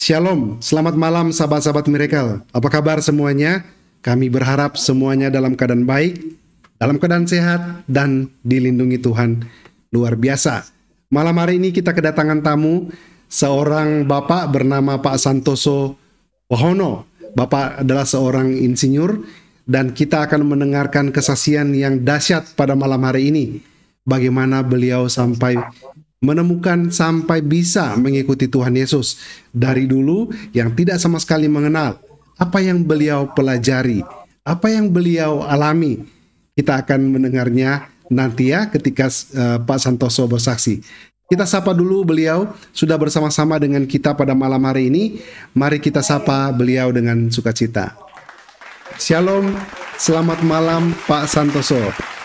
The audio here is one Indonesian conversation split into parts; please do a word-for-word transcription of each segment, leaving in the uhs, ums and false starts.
Shalom, selamat malam sahabat-sahabat Miracle. Apa kabar semuanya? Kami berharap semuanya dalam keadaan baik, dalam keadaan sehat, dan dilindungi Tuhan. Luar biasa. Malam hari ini kita kedatangan tamu, seorang bapak bernama Pak Santoso Wahono. Bapak adalah seorang insinyur, dan kita akan mendengarkan kesaksian yang dahsyat pada malam hari ini. Bagaimana beliau sampai menemukan sampai bisa mengikuti Tuhan Yesus dari dulu yang tidak sama sekali mengenal apa yang beliau pelajari, apa yang beliau alami. Kita akan mendengarnya nanti ya ketika uh, Pak Santoso bersaksi. Kita sapa dulu beliau, sudah bersama-sama dengan kita pada malam hari ini. Mari kita sapa beliau dengan sukacita. Shalom, selamat malam Pak Santoso.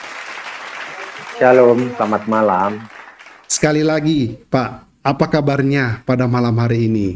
Shalom, selamat malam. Sekali lagi, Pak, apa kabarnya pada malam hari ini?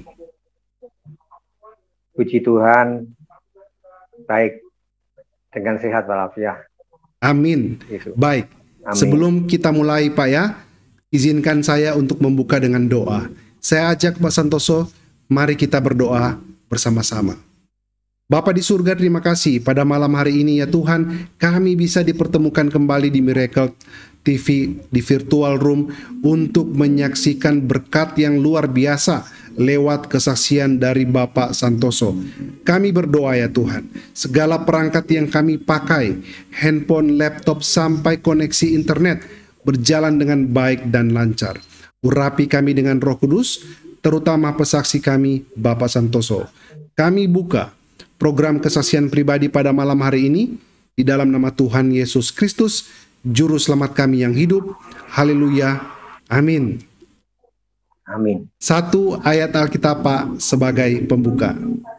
Puji Tuhan, baik, dengan sehat walafiat. Amin. Itu. Baik, Amin. Sebelum kita mulai, Pak ya, izinkan saya untuk membuka dengan doa. Saya ajak Pak Santoso, mari kita berdoa bersama-sama. Bapa di surga, terima kasih pada malam hari ini ya Tuhan, kami bisa dipertemukan kembali di Miracle T V, di virtual room, untuk menyaksikan berkat yang luar biasa lewat kesaksian dari Bapak Santoso. Kami berdoa ya Tuhan, segala perangkat yang kami pakai, handphone, laptop, sampai koneksi internet, berjalan dengan baik dan lancar. Urapi kami dengan Roh Kudus, terutama pesaksi kami, Bapak Santoso. Kami buka program kesaksian pribadi pada malam hari ini, di dalam nama Tuhan Yesus Kristus, Juru Selamat kami yang hidup. Haleluya. Amin. Amin. Satu ayat Alkitab Pak sebagai pembuka.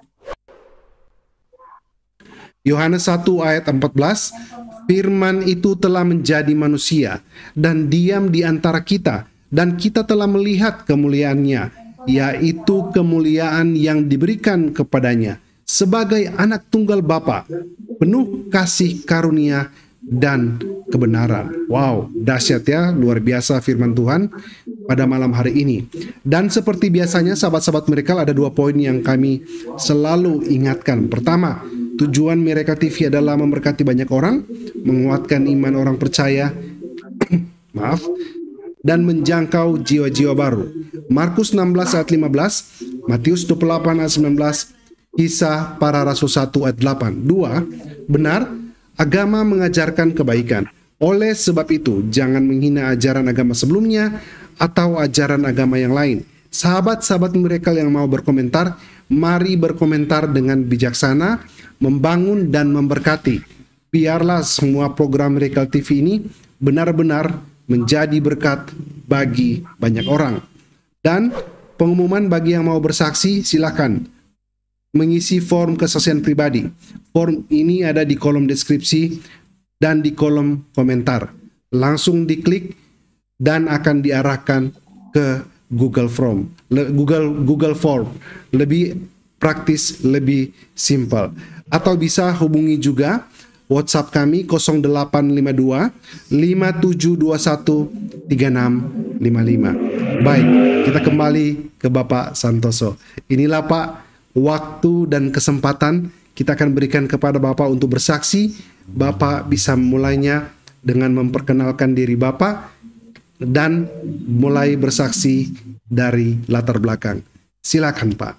Yohanes satu ayat empat belas. Firman itu telah menjadi manusia dan diam di antara kita, dan kita telah melihat kemuliaannya, yaitu kemuliaan yang diberikan kepadanya sebagai anak tunggal Bapa, penuh kasih karunia dan kebenaran. Wow, dahsyat ya, luar biasa firman Tuhan pada malam hari ini. Dan seperti biasanya sahabat-sahabat Miracle, ada dua poin yang kami selalu ingatkan. Pertama, tujuan Miracle T V adalah memberkati banyak orang, menguatkan iman orang percaya, maaf, dan menjangkau jiwa-jiwa baru. Markus enam belas ayat lima belas, Matius dua puluh delapan ayat sembilan belas, Kisah Para Rasul satu ayat delapan. Dua, benar, agama mengajarkan kebaikan. Oleh sebab itu, jangan menghina ajaran agama sebelumnya atau ajaran agama yang lain. Sahabat-sahabat Miracle yang mau berkomentar, mari berkomentar dengan bijaksana, membangun dan memberkati. Biarlah semua program Miracle T V ini benar-benar menjadi berkat bagi banyak orang. Dan pengumuman bagi yang mau bersaksi, silakan mengisi form kesaksian pribadi. Form ini ada di kolom deskripsi dan di kolom komentar. Langsung diklik dan akan diarahkan ke Google Form. Google Google Form lebih praktis, lebih simpel. Atau bisa hubungi juga WhatsApp kami nol delapan lima dua lima tujuh dua satu tiga enam lima lima. Baik, kita kembali ke Bapak Santoso. Inilah Pak, waktu dan kesempatan kita akan berikan kepada Bapak untuk bersaksi. Bapak bisa memulainya dengan memperkenalkan diri Bapak dan mulai bersaksi dari latar belakang. Silakan Pak.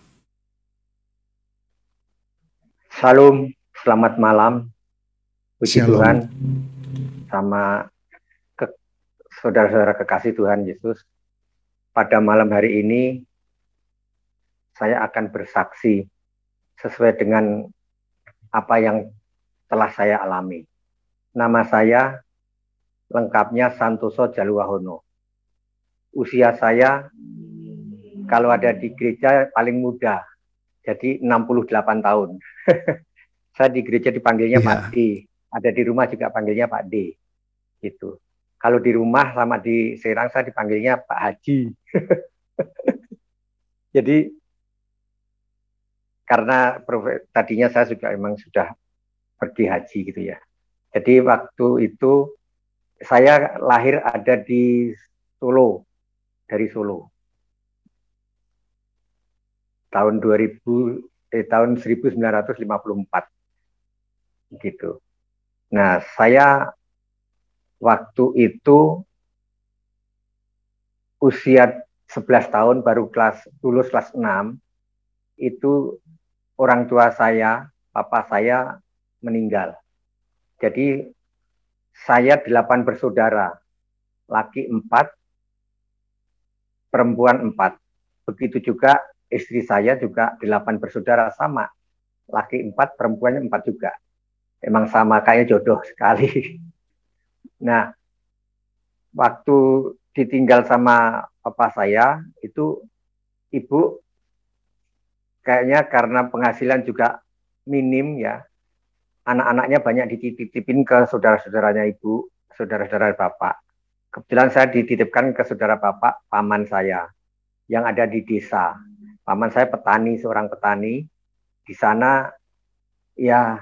Shalom, selamat malam. Puji Shalom. Tuhan sama ke, saudara-saudara kekasih Tuhan Yesus. Pada malam hari ini saya akan bersaksi sesuai dengan apa yang telah saya alami. Nama saya lengkapnya Santoso Jaluwahono. Usia saya kalau ada di gereja paling muda, jadi enam puluh delapan tahun. Saya di gereja dipanggilnya Yeah. Pak D. Ada di rumah juga panggilnya Pak D. Gitu. Kalau di rumah sama di Serang saya dipanggilnya Pak Haji. Jadi karena tadinya saya juga emang sudah pergi haji gitu ya. Jadi waktu itu saya lahir ada di Solo, dari Solo. tahun dua ribu eh tahun seribu sembilan ratus lima puluh empat gitu. Nah, saya waktu itu usia sebelas tahun, baru kelas lulus kelas enam, itu orang tua saya, papa saya meninggal. Jadi saya delapan bersaudara, laki empat, perempuan empat. Begitu juga istri saya juga delapan bersaudara, sama, laki empat, perempuannya empat juga. Emang sama, kayak jodoh sekali. Nah, waktu ditinggal sama papa saya, itu ibu kayaknya karena penghasilan juga minim ya, anak-anaknya banyak dititipin ke saudara-saudaranya ibu, saudara-saudara bapak. Kebetulan saya dititipkan ke saudara bapak, paman saya, yang ada di desa. Paman saya petani, seorang petani. Di sana ya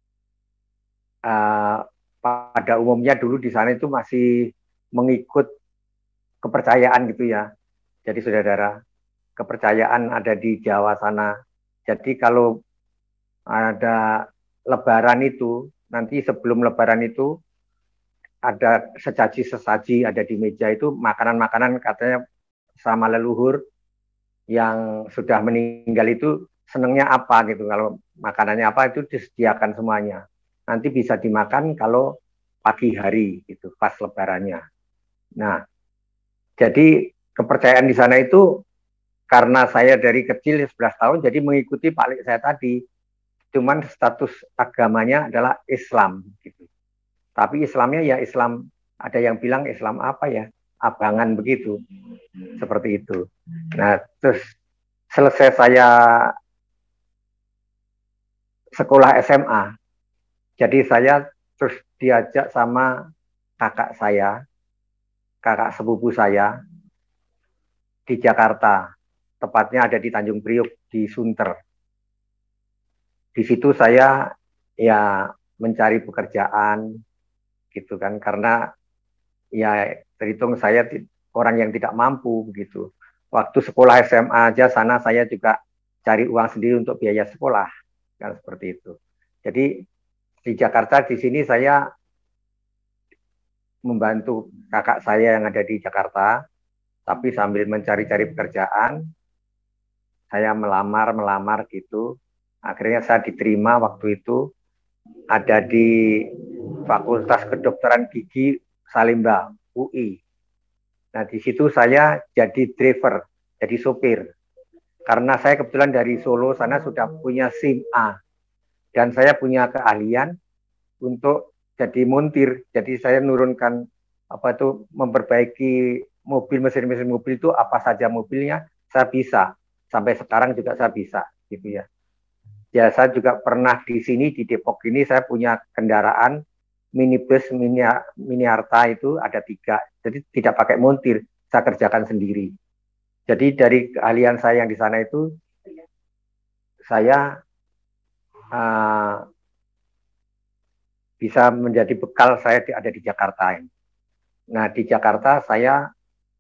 uh, pada umumnya dulu di sana itu masih mengikut kepercayaan gitu ya. Jadi saudara, kepercayaan ada di Jawa sana. Jadi kalau ada lebaran itu, nanti sebelum lebaran itu ada sesaji-sesaji ada di meja itu, makanan-makanan katanya sama leluhur yang sudah meninggal itu senangnya apa gitu. Kalau makanannya apa itu disediakan semuanya. Nanti bisa dimakan kalau pagi hari gitu, pas lebarannya. Nah, jadi kepercayaan di sana itu karena saya dari kecil sebelas tahun, jadi mengikuti Pak Lik saya tadi. Cuman status agamanya adalah Islam gitu. Tapi Islamnya ya Islam, ada yang bilang Islam apa ya, abangan begitu, seperti itu. Nah, terus selesai saya sekolah S M A, jadi saya terus diajak sama kakak saya, kakak sepupu saya di Jakarta, tepatnya ada di Tanjung Priok, di Sunter. Di situ saya ya mencari pekerjaan gitu kan, karena ya terhitung saya orang yang tidak mampu begitu. Waktu sekolah S M A aja sana saya juga cari uang sendiri untuk biaya sekolah, kan seperti itu. Jadi di Jakarta di sini saya membantu kakak saya yang ada di Jakarta, tapi sambil mencari-cari pekerjaan, saya melamar-melamar gitu. Akhirnya saya diterima waktu itu ada di Fakultas Kedokteran Gigi Salimba, U I. Nah, di situ saya jadi driver, jadi sopir. Karena saya kebetulan dari Solo sana sudah punya SIM A. Dan saya punya keahlian untuk jadi montir. Jadi saya menurunkan apa itu, memperbaiki mobil, mesin-mesin mobil itu apa saja mobilnya, saya bisa. Sampai sekarang juga saya bisa, gitu ya. Ya, saya juga pernah di sini, di Depok ini, saya punya kendaraan minibus mini, mini Arta itu ada tiga. Jadi tidak pakai montir, saya kerjakan sendiri. Jadi dari keahlian saya yang di sana itu, saya uh, bisa menjadi bekal saya di, ada di Jakarta ini. Nah, di Jakarta saya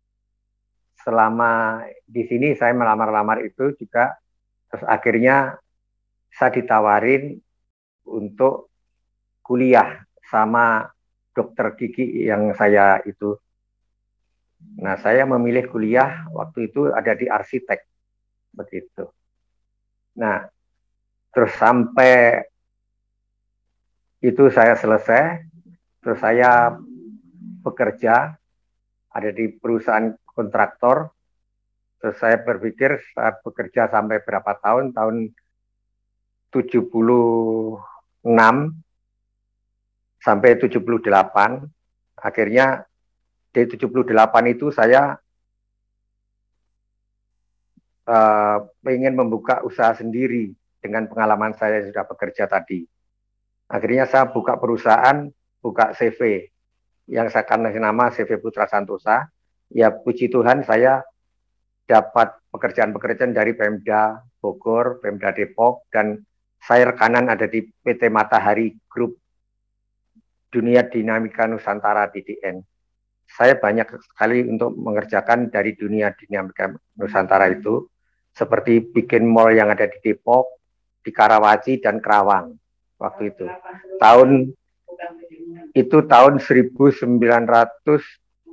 selama di sini saya melamar-lamar itu juga, terus akhirnya saya ditawarin untuk kuliah sama dokter gigi yang saya itu. Nah, saya memilih kuliah waktu itu ada di arsitek, begitu. Nah, terus sampai itu saya selesai, terus saya bekerja ada di perusahaan kontraktor. Terus saya berpikir saya bekerja sampai berapa tahun, tahun tujuh puluh enam sampai tujuh puluh delapan. Akhirnya di tujuh puluh delapan itu saya uh, ingin membuka usaha sendiri dengan pengalaman saya sudah bekerja tadi. Akhirnya saya buka perusahaan, buka C V yang saya kasih nama C V Putra Santosa. Ya puji Tuhan saya dapat pekerjaan-pekerjaan dari Pemda Bogor, Pemda Depok, dan saya rekanan ada di P T Matahari Group Dunia Dinamika Nusantara D D N. Saya banyak sekali untuk mengerjakan dari dunia dinamika Nusantara itu. seperti bikin mall yang ada di Depok, di Karawaci dan Kerawang waktu itu. Tahun itu tahun seribu sembilan ratus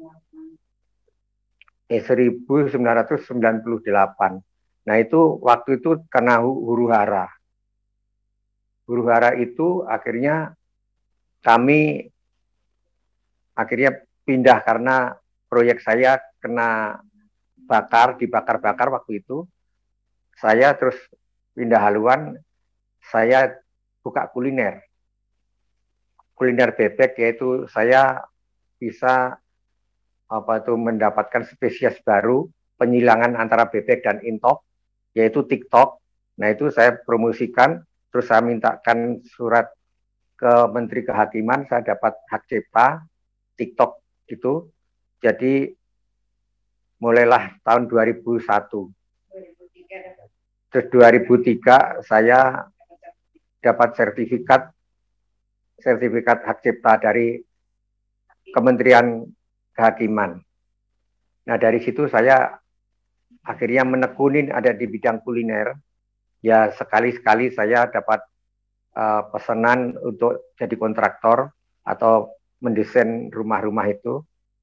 eh seribu sembilan ratus sembilan puluh delapan. Nah, itu waktu itu kena huru hara. Huru hara itu akhirnya kami akhirnya pindah karena proyek saya kena bakar, dibakar-bakar waktu itu. Saya terus pindah haluan, saya buka kuliner. Kuliner bebek, yaitu saya bisa apa itu mendapatkan spesies baru, penyilangan antara bebek dan intok, yaitu TikTok. Nah, itu saya promosikan, terus saya mintakan surat ke Menteri Kehakiman, saya dapat hak cipta TikTok itu. Jadi mulailah tahun dua ribu satu. Terus dua ribu tiga saya dapat sertifikat sertifikat hak cipta dari Kementerian Kehakiman. Nah, dari situ saya akhirnya menekunin ada di bidang kuliner. Ya, sekali-sekali saya dapat uh, pesanan untuk jadi kontraktor atau mendesain rumah-rumah itu.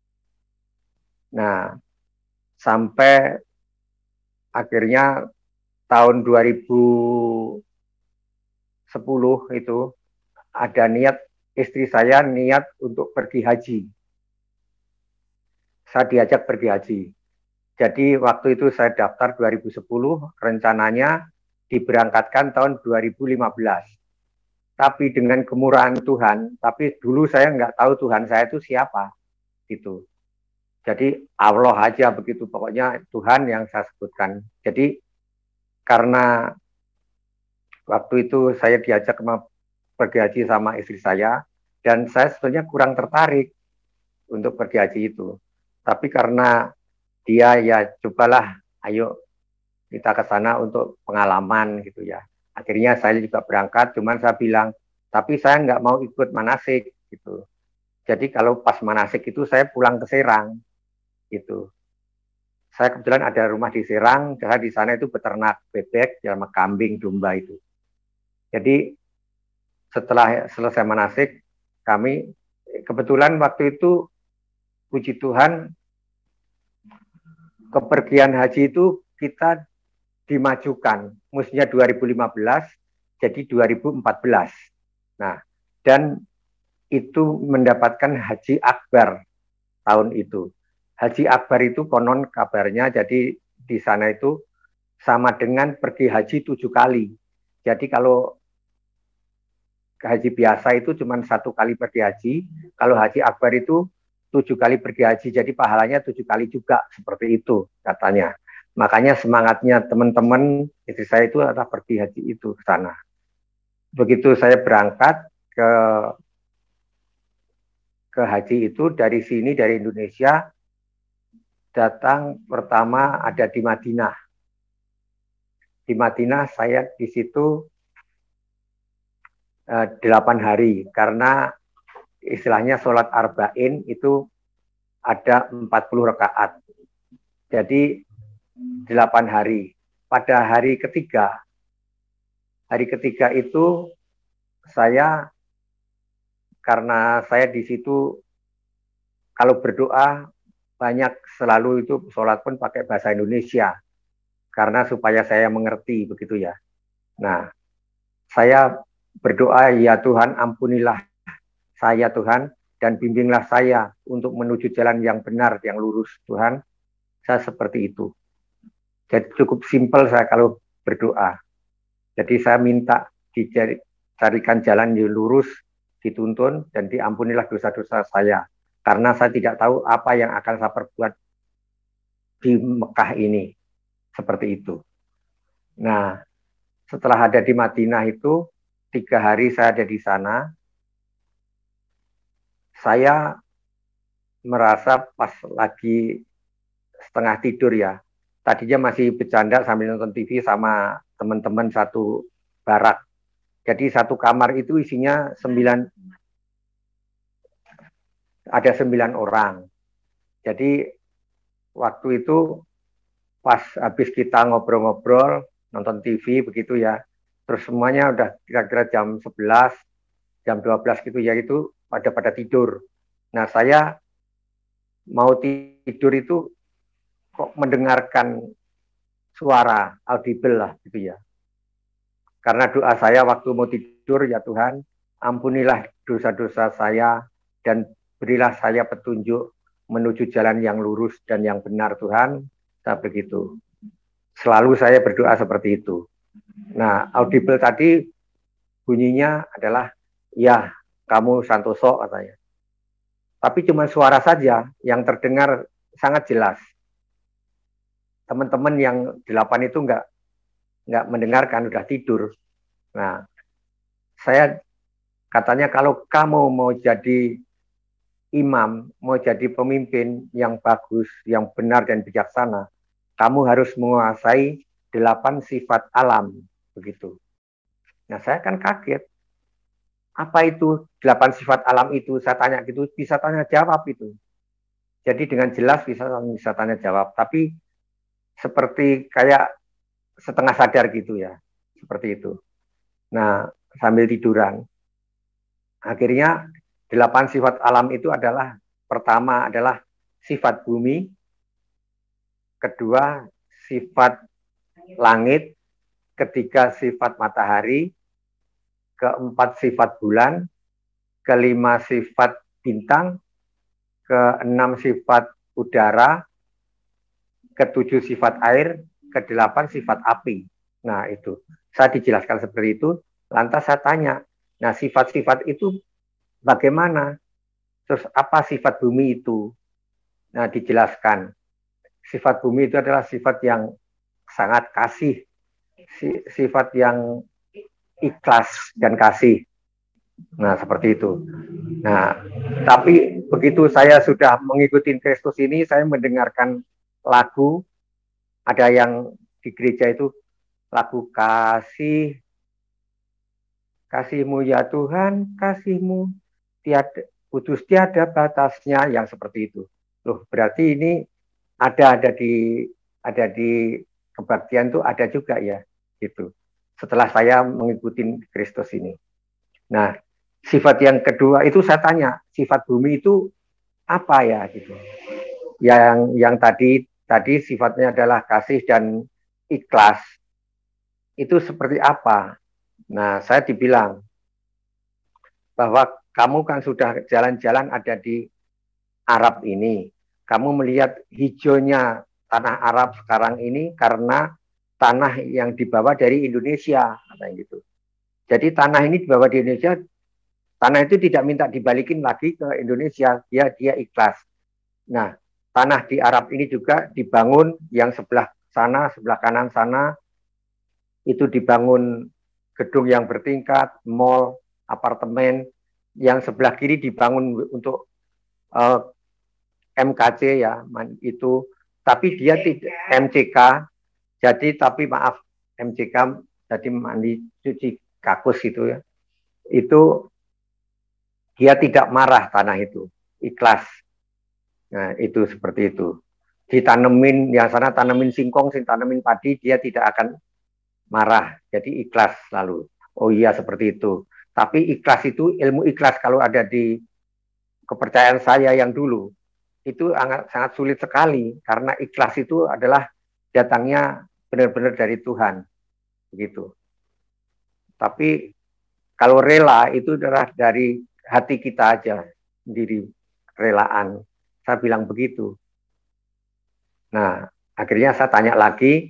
Nah, sampai akhirnya tahun dua ribu sepuluh itu ada niat, istri saya niat untuk pergi haji. Saya diajak pergi haji. Jadi waktu itu saya daftar dua ribu sepuluh, rencananya diberangkatkan tahun dua ribu lima belas. Tapi dengan kemurahan Tuhan, tapi dulu saya nggak tahu Tuhan saya itu siapa, gitu. Jadi Allah aja begitu, pokoknya Tuhan yang saya sebutkan. Jadi karena waktu itu saya diajak pergi haji sama istri saya, dan saya sebetulnya kurang tertarik untuk pergi haji itu. Tapi karena dia ya cobalah, ayo kita ke sana untuk pengalaman gitu ya. Akhirnya saya juga berangkat, cuman saya bilang, tapi saya nggak mau ikut manasik gitu. Jadi kalau pas manasik itu saya pulang ke Serang gitu. Saya kebetulan ada rumah di Serang, saya di sana itu beternak bebek, sama kambing, domba itu. Jadi setelah selesai manasik, kami kebetulan waktu itu, puji Tuhan, kepergian haji itu kita dimajukan, mestinya dua ribu lima belas jadi dua ribu empat belas. Nah, dan itu mendapatkan haji akbar tahun itu. Haji akbar itu konon kabarnya, jadi di sana itu sama dengan pergi haji tujuh kali. Jadi kalau haji biasa itu cuma satu kali pergi haji, kalau haji akbar itu tujuh kali pergi haji, jadi pahalanya tujuh kali juga, seperti itu katanya. Makanya semangatnya teman-teman istri saya itu adalah pergi haji itu ke sana. Begitu saya berangkat ke ke haji itu dari sini, dari Indonesia, datang pertama ada di Madinah. Di Madinah saya di situ eh, delapan hari, karena istilahnya sholat arba'in itu ada empat puluh rakaat. Jadi delapan hari. Pada hari ketiga, hari ketiga itu saya, karena saya di situ kalau berdoa banyak selalu itu sholat pun pakai bahasa Indonesia, karena supaya saya mengerti begitu ya. Nah, saya berdoa, ya Tuhan ampunilah saya Tuhan, dan bimbinglah saya untuk menuju jalan yang benar, yang lurus Tuhan. Saya seperti itu. Jadi cukup simpel saya kalau berdoa. Jadi saya minta dicarikan jalan yang lurus, dituntun, dan diampunilah dosa-dosa saya. Karena saya tidak tahu apa yang akan saya perbuat di Mekah ini. Seperti itu. Nah, setelah ada di Madinah itu, tiga hari saya ada di sana, saya merasa pas lagi setengah tidur ya, tadinya masih bercanda sambil nonton T V sama teman-teman satu barak. Jadi satu kamar itu isinya sembilan, ada sembilan orang. Jadi waktu itu pas habis kita ngobrol-ngobrol, nonton T V begitu ya, terus semuanya udah kira-kira jam sebelas, jam dua belas gitu ya, itu pada pada tidur. Nah, saya mau tidur itu kok mendengarkan suara audible lah gitu ya. Karena doa saya waktu mau tidur, ya Tuhan, ampunilah dosa-dosa saya dan berilah saya petunjuk menuju jalan yang lurus dan yang benar Tuhan. Saya begitu. Selalu saya berdoa seperti itu. Nah, audible tadi bunyinya adalah, ya kamu Santoso katanya. Tapi cuma suara saja yang terdengar sangat jelas. Teman-teman yang delapan itu enggak nggak mendengarkan, udah tidur. Nah, saya katanya kalau kamu mau jadi imam, mau jadi pemimpin yang bagus, yang benar dan bijaksana, kamu harus menguasai delapan sifat alam, begitu. Nah, saya kan kaget. Apa itu delapan sifat alam itu? Saya tanya gitu, bisa tanya jawab itu. Jadi dengan jelas bisa bisa tanya jawab, tapi seperti kayak setengah sadar gitu ya, seperti itu. Nah, sambil tiduran, akhirnya delapan sifat alam itu adalah, pertama adalah sifat bumi, kedua sifat langit, ketiga sifat matahari, keempat sifat bulan, kelima sifat bintang, keenam sifat udara, ketujuh sifat air, kedelapan sifat api. Nah, itu saya dijelaskan seperti itu. Lantas saya tanya, nah sifat-sifat itu bagaimana? Terus apa sifat bumi itu? Nah, dijelaskan. Sifat bumi itu adalah sifat yang sangat kasih, sifat yang ikhlas dan kasih. Nah, seperti itu. Nah, tapi begitu saya sudah mengikuti Kristus ini, saya mendengarkan lagu, ada yang di gereja itu lagu kasih, kasihmu ya Tuhan, kasihmu tiada kudus tiada batasnya, yang seperti itu. Loh, berarti ini ada ada di ada di kebaktian itu ada juga ya, gitu. Setelah saya mengikuti Kristus ini. Nah, sifat yang kedua itu saya tanya, sifat bumi itu apa ya, gitu. Yang yang tadi tadi sifatnya adalah kasih dan ikhlas. Itu seperti apa? Nah, saya dibilang bahwa kamu kan sudah jalan-jalan ada di Arab ini. Kamu melihat hijaunya tanah Arab sekarang ini karena tanah yang dibawa dari Indonesia, katanya gitu. Jadi tanah ini dibawa di Indonesia, tanah itu tidak minta dibalikin lagi ke Indonesia, dia dia ikhlas. Nah, tanah di Arab ini juga dibangun, yang sebelah sana, sebelah kanan sana, itu dibangun gedung yang bertingkat, mall, apartemen, yang sebelah kiri dibangun untuk uh, M K C ya, itu, tapi dia tidak M C K, jadi tapi maaf M C K, jadi mandi cuci kakus itu ya, itu dia tidak marah tanah itu, ikhlas. Nah, itu seperti itu. Ditanemin, yang sana tanemin singkong, sing tanemin padi, dia tidak akan marah, jadi ikhlas selalu. Oh iya, seperti itu. Tapi ikhlas itu, ilmu ikhlas kalau ada di kepercayaan saya yang dulu, itu sangat, sangat sulit sekali, karena ikhlas itu adalah datangnya benar-benar dari Tuhan, begitu. Tapi kalau rela itu adalah dari hati kita aja, sendiri, relaan. Saya bilang begitu. Nah, akhirnya saya tanya lagi,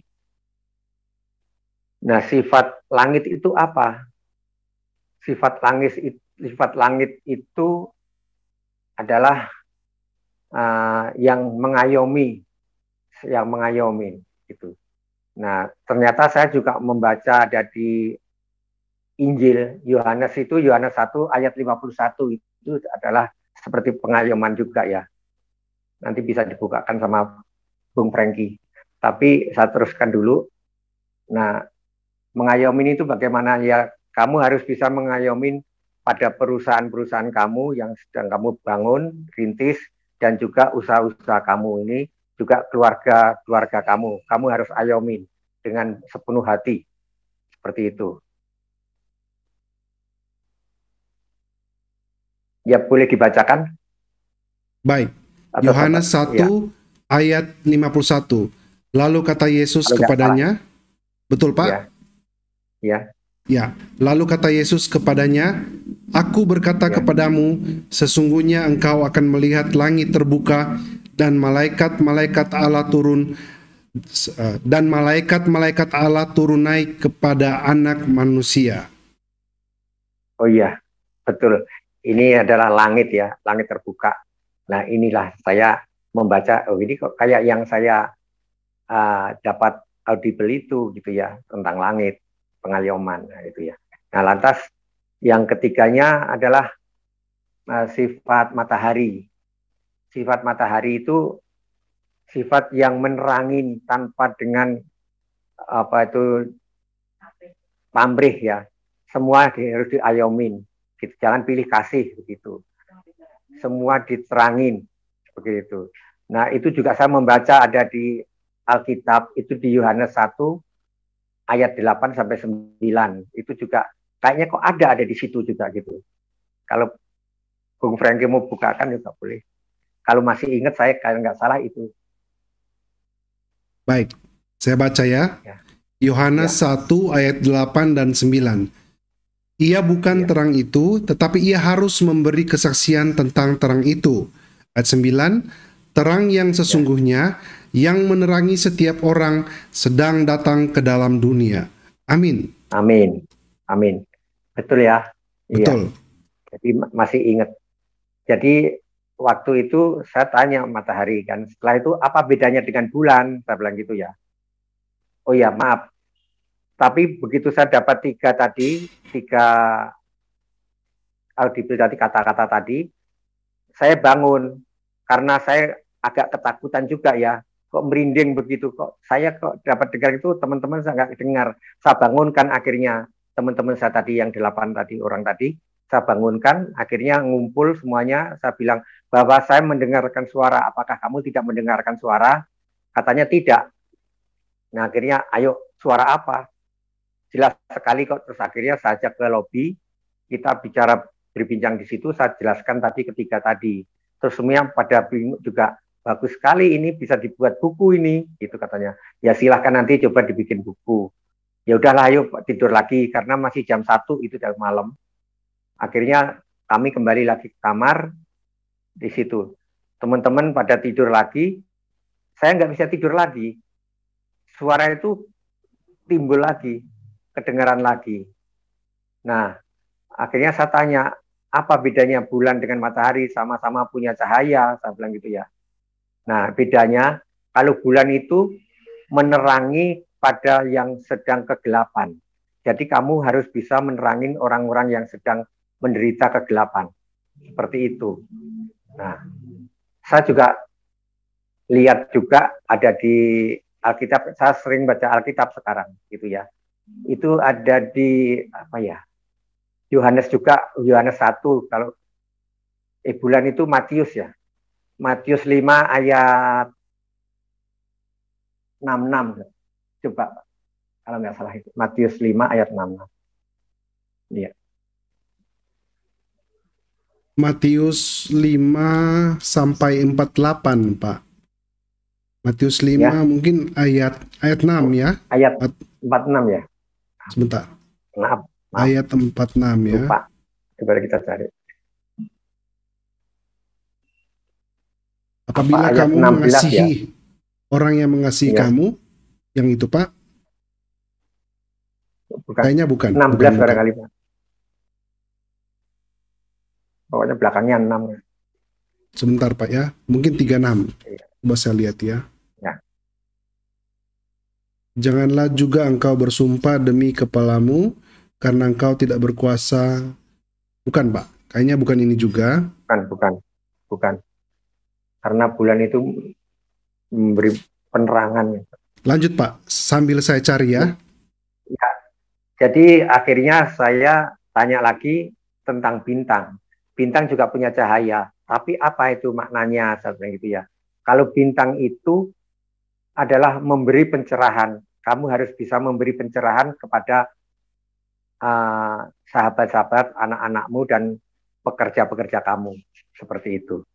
nah sifat langit itu apa? Sifat langit, sifat langit itu adalah Uh, yang mengayomi, yang mengayomi gitu. Nah, ternyata saya juga membaca ada di Injil Yohanes itu, Yohanes satu ayat lima puluh satu, itu adalah seperti pengayoman juga ya. Nanti bisa dibukakan sama Bung Franky. Tapi saya teruskan dulu. Nah, mengayomi itu bagaimana ya? Kamu harus bisa mengayomi pada perusahaan-perusahaan kamu yang sedang kamu bangun, rintis, dan juga usaha-usaha kamu ini, juga keluarga-keluarga kamu. Kamu harus ayomin dengan sepenuh hati. Seperti itu. Ya, boleh dibacakan? Baik. Atau Yohanes Bapak? Ya. satu ayat lima puluh satu. Lalu kata Yesus Kalau nggak kepadanya, betul Pak? Ya. Ya. Ya, lalu kata Yesus kepadanya, Aku berkata Ya. kepadamu, sesungguhnya engkau akan melihat langit terbuka dan malaikat-malaikat Allah turun dan malaikat-malaikat Allah turun naik kepada anak manusia. Oh iya, betul. Ini adalah langit ya, langit terbuka. Nah, inilah saya membaca, oh ini kok kayak yang saya uh, dapat audible itu gitu ya, tentang langit, pengayoman, nah, itu ya. Nah, lantas yang ketiganya adalah uh, sifat matahari. Sifat matahari itu sifat yang menerangi tanpa dengan apa itu pamrih ya. Semua di, harus diayomin. Gitu. Jangan pilih kasih begitu. Semua diterangin begitu. Nah, itu juga saya membaca ada di Alkitab, itu di Yohanes satu ayat delapan sampai sembilan. Itu juga kayaknya kok ada ada di situ juga gitu. Kalau Bung Franky mau bukakan juga boleh. Kalau masih ingat saya kalau nggak salah itu. Baik, saya baca ya. Ya. Yohanes ya. satu ayat delapan dan sembilan. Ia bukan ya. terang itu, tetapi ia harus memberi kesaksian tentang terang itu. Ayat sembilan, terang yang sesungguhnya ya. yang menerangi setiap orang sedang datang ke dalam dunia. Amin. Amin. Amin. Betul ya? Betul. Iya. Jadi masih ingat. Jadi waktu itu saya tanya matahari kan, setelah itu apa bedanya dengan bulan? Saya bilang gitu ya. Oh ya, maaf. Tapi begitu saya dapat tiga tadi, tiga audible tadi, kata-kata tadi, saya bangun. Karena saya agak ketakutan juga ya. Kok merinding begitu, kok saya kok dapat dengar itu, teman-teman saya nggak dengar. Saya bangunkan akhirnya, teman-teman saya tadi yang delapan tadi, orang tadi, saya bangunkan, akhirnya ngumpul semuanya, saya bilang, bahwa saya mendengarkan suara, apakah kamu tidak mendengarkan suara? Katanya tidak. Nah akhirnya, ayo suara apa? Jelas sekali kok, terus akhirnya saya ajak ke lobby, kita bicara berbincang di situ, saya jelaskan tadi ketiga tadi. Terus semuanya pada bingung juga, bagus sekali ini bisa dibuat buku ini, gitu katanya. Ya silahkan nanti coba dibikin buku. Ya udahlah ayo tidur lagi, karena masih jam satu itu dari malam. Akhirnya kami kembali lagi ke kamar, di situ. Teman-teman pada tidur lagi, saya nggak bisa tidur lagi. Suara itu timbul lagi, kedengaran lagi. Nah, akhirnya saya tanya, apa bedanya bulan dengan matahari? Sama-sama punya cahaya, saya bilang gitu ya. Nah, bedanya, kalau bulan itu menerangi pada yang sedang kegelapan. Jadi kamu harus bisa menerangi orang-orang yang sedang menderita kegelapan. Seperti itu. Nah, saya juga lihat juga ada di Alkitab, saya sering baca Alkitab sekarang, gitu ya. Itu ada di apa ya? Yohanes juga, Yohanes satu, kalau eh bulan itu Matius ya. Matius lima ayat enam puluh enam. Coba kalau nggak salah itu. Matius lima ayat enam puluh enam. Iya. Matius lima sampai empat puluh delapan, Pak. Matius lima ya. Mungkin ayat ayat enam ya. Ayat empat puluh enam ya. Sebentar. Maaf, maaf. Ayat empat puluh enam ya. Lupa. Coba kita cari. Apabila Apa, kamu mengasihi ya? Orang yang mengasihi ya. kamu, yang itu Pak? Bukan. Kayaknya bukan. enam belas bukan, barangkali Pak. Pokoknya belakangnya enam. Sebentar Pak ya. Mungkin tiga puluh enam. Ya. Coba saya lihat ya. Ya. Janganlah juga engkau bersumpah demi kepalamu, karena engkau tidak berkuasa. Bukan Pak. Kayaknya bukan ini juga. Bukan, bukan. Bukan. Karena bulan itu memberi penerangan. Lanjut Pak, sambil saya cari ya. Ya. Jadi akhirnya saya tanya lagi tentang bintang. Bintang juga punya cahaya, tapi apa itu maknanya? Saya bilang gitu ya. Kalau bintang itu adalah memberi pencerahan. Kamu harus bisa memberi pencerahan kepada uh, sahabat-sahabat, anak-anakmu, dan pekerja-pekerja kamu. Seperti itu.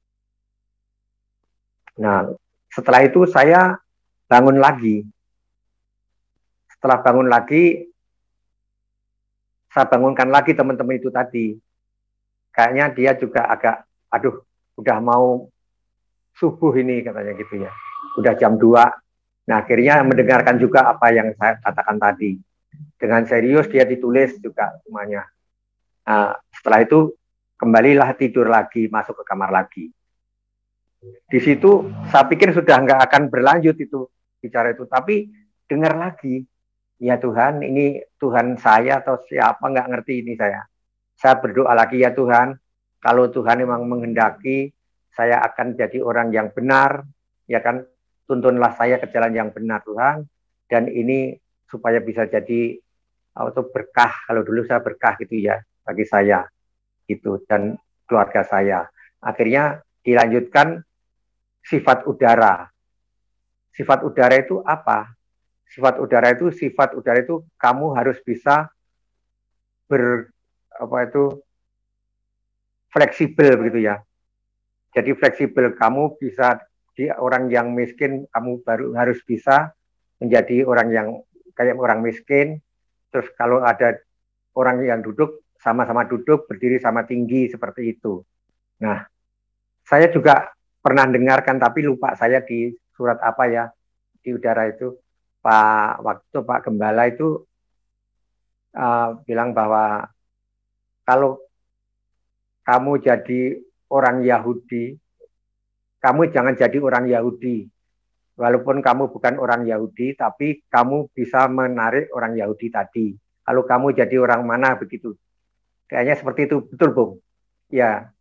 Nah, setelah itu saya bangun lagi. Setelah bangun lagi, saya bangunkan lagi teman-teman itu tadi. Kayaknya dia juga agak, aduh, udah mau subuh ini katanya gitu ya. Udah jam dua. Nah, akhirnya mendengarkan juga apa yang saya katakan tadi. Dengan serius dia ditulis juga semuanya. Nah, setelah itu kembalilah tidur lagi, masuk ke kamar lagi. Di situ saya pikir sudah nggak akan berlanjut itu bicara itu, tapi dengar lagi, ya Tuhan, ini Tuhan saya atau siapa nggak ngerti ini saya. Saya berdoa lagi, ya Tuhan, kalau Tuhan memang menghendaki saya akan jadi orang yang benar, ya kan, tuntunlah saya ke jalan yang benar Tuhan, dan ini supaya bisa jadi atau berkah, kalau dulu saya berkah gitu ya bagi saya gitu dan keluarga saya. Akhirnya dilanjutkan sifat udara. Sifat udara itu apa? Sifat udara itu sifat udara itu kamu harus bisa ber apa itu fleksibel begitu ya. Jadi fleksibel, kamu bisa di orang yang miskin, kamu baru harus bisa menjadi orang yang kayak orang miskin. Terus kalau ada orang yang duduk, sama-sama duduk, berdiri sama tinggi seperti itu. Nah, saya juga pernah dengarkan, tapi lupa saya di surat apa ya, di udara itu, Pak waktu Pak Gembala itu uh, bilang bahwa kalau kamu jadi orang Yahudi, kamu jangan jadi orang Yahudi. Walaupun kamu bukan orang Yahudi, tapi kamu bisa menarik orang Yahudi tadi. Kalau kamu jadi orang mana begitu. Kayaknya seperti itu, betul Bung? Ya,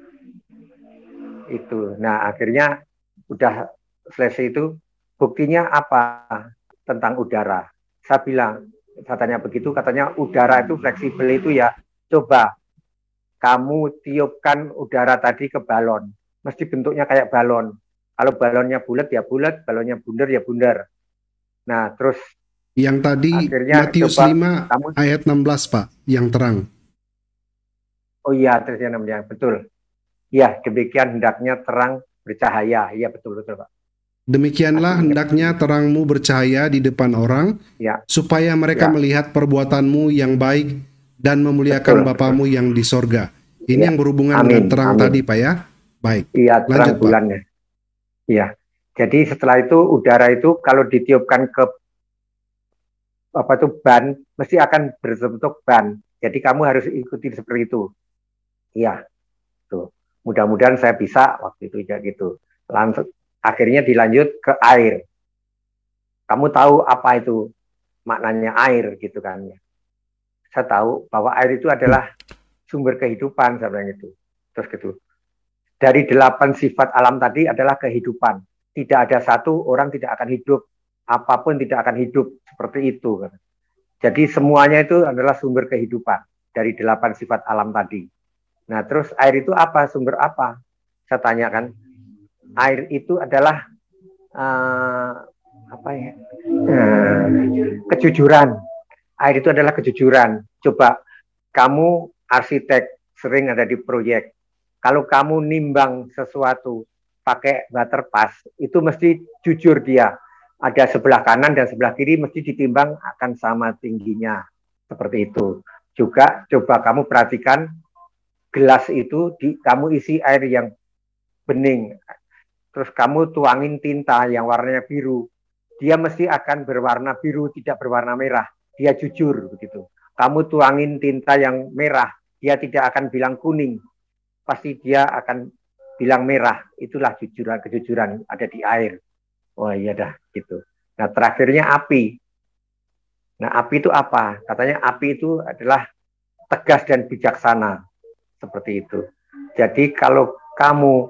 itu. Nah, akhirnya udah selesai itu. Buktinya apa tentang udara? Saya bilang, katanya begitu, katanya udara itu fleksibel itu ya. Coba kamu tiupkan udara tadi ke balon. Mesti bentuknya kayak balon. Kalau balonnya bulat ya bulat, balonnya bundar ya bundar. Nah, terus yang tadi Matius lima kamu, ayat enam belas Pak, yang terang. Oh iya, terus yang namanya betul. Ya, demikian hendaknya terang bercahaya. Iya, betul betul Pak. Demikianlah hendaknya terangmu bercahaya di depan orang, ya, supaya mereka ya. melihat perbuatanmu yang baik dan memuliakan betul, Bapamu betul. yang di sorga. Ini ya. yang berhubungan amin, dengan terang amin. tadi Pak ya. Baik. Iya, terang bulannya. Iya. Jadi setelah itu udara itu kalau ditiupkan ke apa itu ban, mesti akan berbentuk ban. Jadi kamu harus ikuti seperti itu. Iya. Tuh. Mudah-mudahan saya bisa waktu itu ya gitu. Langsung akhirnya dilanjut ke air. Kamu tahu apa itu maknanya air gitu kan ya. Saya tahu bahwa air itu adalah sumber kehidupan sebenarnya itu. Terus gitu. Dari delapan sifat alam tadi adalah kehidupan. Tidak ada satu orang tidak akan hidup. Apapun tidak akan hidup. Seperti itu. Jadi semuanya itu adalah sumber kehidupan. Dari delapan sifat alam tadi. Nah terus air itu apa? Sumber apa? Saya tanyakan. Air itu adalah uh, apa ya? Uh, kejujuran. Air itu adalah kejujuran. Coba kamu arsitek sering ada di proyek. Kalau kamu nimbang sesuatu pakai waterpass, itu mesti jujur dia. Ada sebelah kanan dan sebelah kiri mesti ditimbang akan sama tingginya. Seperti itu. Juga coba kamu perhatikan gelas itu, di, kamu isi air yang bening. Terus kamu tuangin tinta yang warnanya biru. Dia mesti akan berwarna biru, tidak berwarna merah. Dia jujur begitu. Kamu tuangin tinta yang merah, dia tidak akan bilang kuning. Pasti dia akan bilang merah. Itulah jujuran, kejujuran ada di air. Oh iya dah gitu. Nah terakhirnya api. Nah api itu apa? Katanya api itu adalah tegas dan bijaksana. Seperti itu. Jadi kalau kamu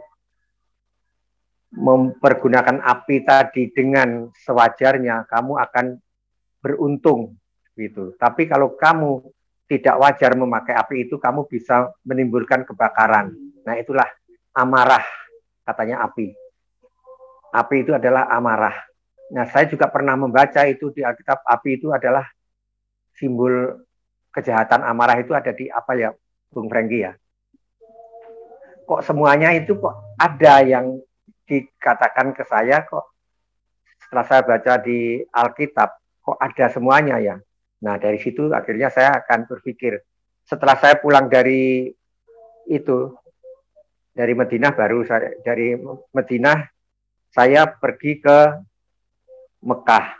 mempergunakan api tadi dengan sewajarnya, kamu akan beruntung gitu. Tapi kalau kamu tidak wajar memakai api itu, kamu bisa menimbulkan kebakaran. Nah itulah amarah katanya api. api itu adalah amarah. Nah, saya juga pernah membaca itu di Alkitab, api itu adalah simbol kejahatan. Amarah itu ada di apa ya, Bung Franky ya? Kok semuanya itu kok ada yang dikatakan ke saya, kok setelah saya baca di Alkitab, kok ada semuanya ya? Nah, dari situ akhirnya saya akan berpikir, setelah saya pulang dari itu, dari Madinah, baru saya dari Madinah saya pergi ke Mekah.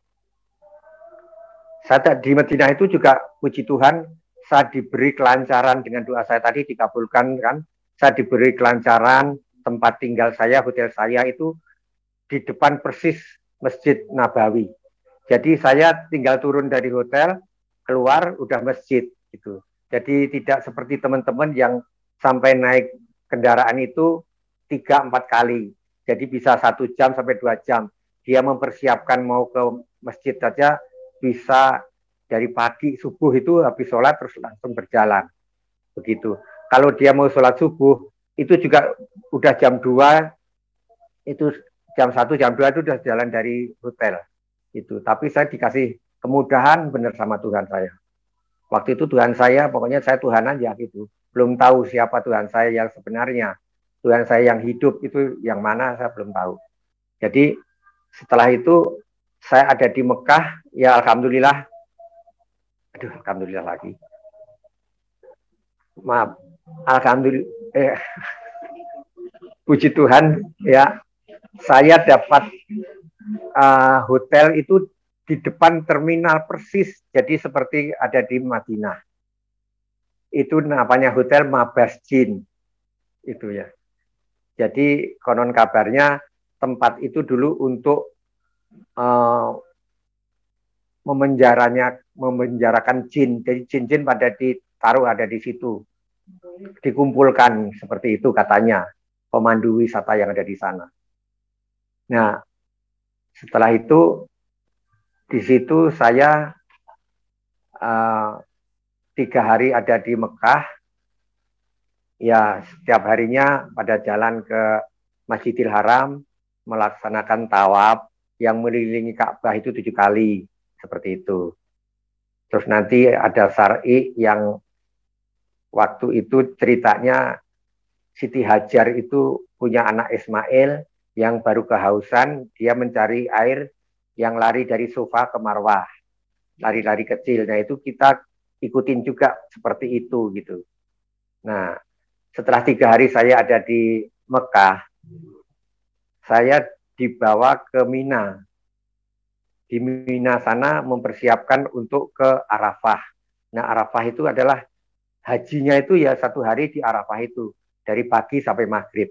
Saya di Madinah itu juga puji Tuhan, saya diberi kelancaran dengan doa saya tadi dikabulkan kan. Saya diberi kelancaran, tempat tinggal saya, hotel saya itu di depan persis Masjid Nabawi. Jadi saya tinggal turun dari hotel, keluar udah masjid gitu. Jadi tidak seperti teman-teman yang sampai naik kendaraan itu tiga empat kali. Jadi bisa satu jam sampai dua jam. Dia mempersiapkan mau ke masjid saja bisa dari pagi subuh itu habis sholat terus langsung berjalan. Begitu. Kalau dia mau sholat subuh itu juga udah jam dua, itu jam satu, jam dua itu udah jalan dari hotel. Itu. Tapi saya dikasih kemudahan benar sama Tuhan saya. Waktu itu Tuhan saya, pokoknya saya Tuhan aja gitu. Belum tahu siapa Tuhan saya yang sebenarnya. Tuhan saya yang hidup itu yang mana saya belum tahu. Jadi setelah itu saya ada di Mekah, ya alhamdulillah. Aduh, alhamdulillah lagi. Maaf, alhamdulillah. Eh, puji Tuhan, ya. Saya dapat uh, hotel itu di depan terminal persis, jadi seperti ada di Madinah. Itu namanya Hotel Mabas Jin, itu ya. Jadi konon kabarnya tempat itu dulu untuk uh, memenjaranya, memenjarakan jin. Jadi jin-jin pada ditaruh ada di situ, dikumpulkan seperti itu katanya pemandu wisata yang ada di sana. Nah, setelah itu di situ saya uh, tiga hari ada di Mekah. Ya, setiap harinya pada jalan ke Masjidil Haram, melaksanakan tawaf yang mengelilingi Ka'bah itu tujuh kali, seperti itu. Terus nanti ada syar'i yang waktu itu ceritanya Siti Hajar itu punya anak Ismail yang baru kehausan, dia mencari air yang lari dari Sofa ke Marwah, lari-lari kecil. Nah itu kita ikutin juga seperti itu gitu. Nah setelah tiga hari saya ada di Mekah, saya dibawa ke Mina. Di Mina sana mempersiapkan untuk ke Arafah. Nah Arafah itu adalah hajinya itu ya satu hari di Arafah itu, dari pagi sampai maghrib.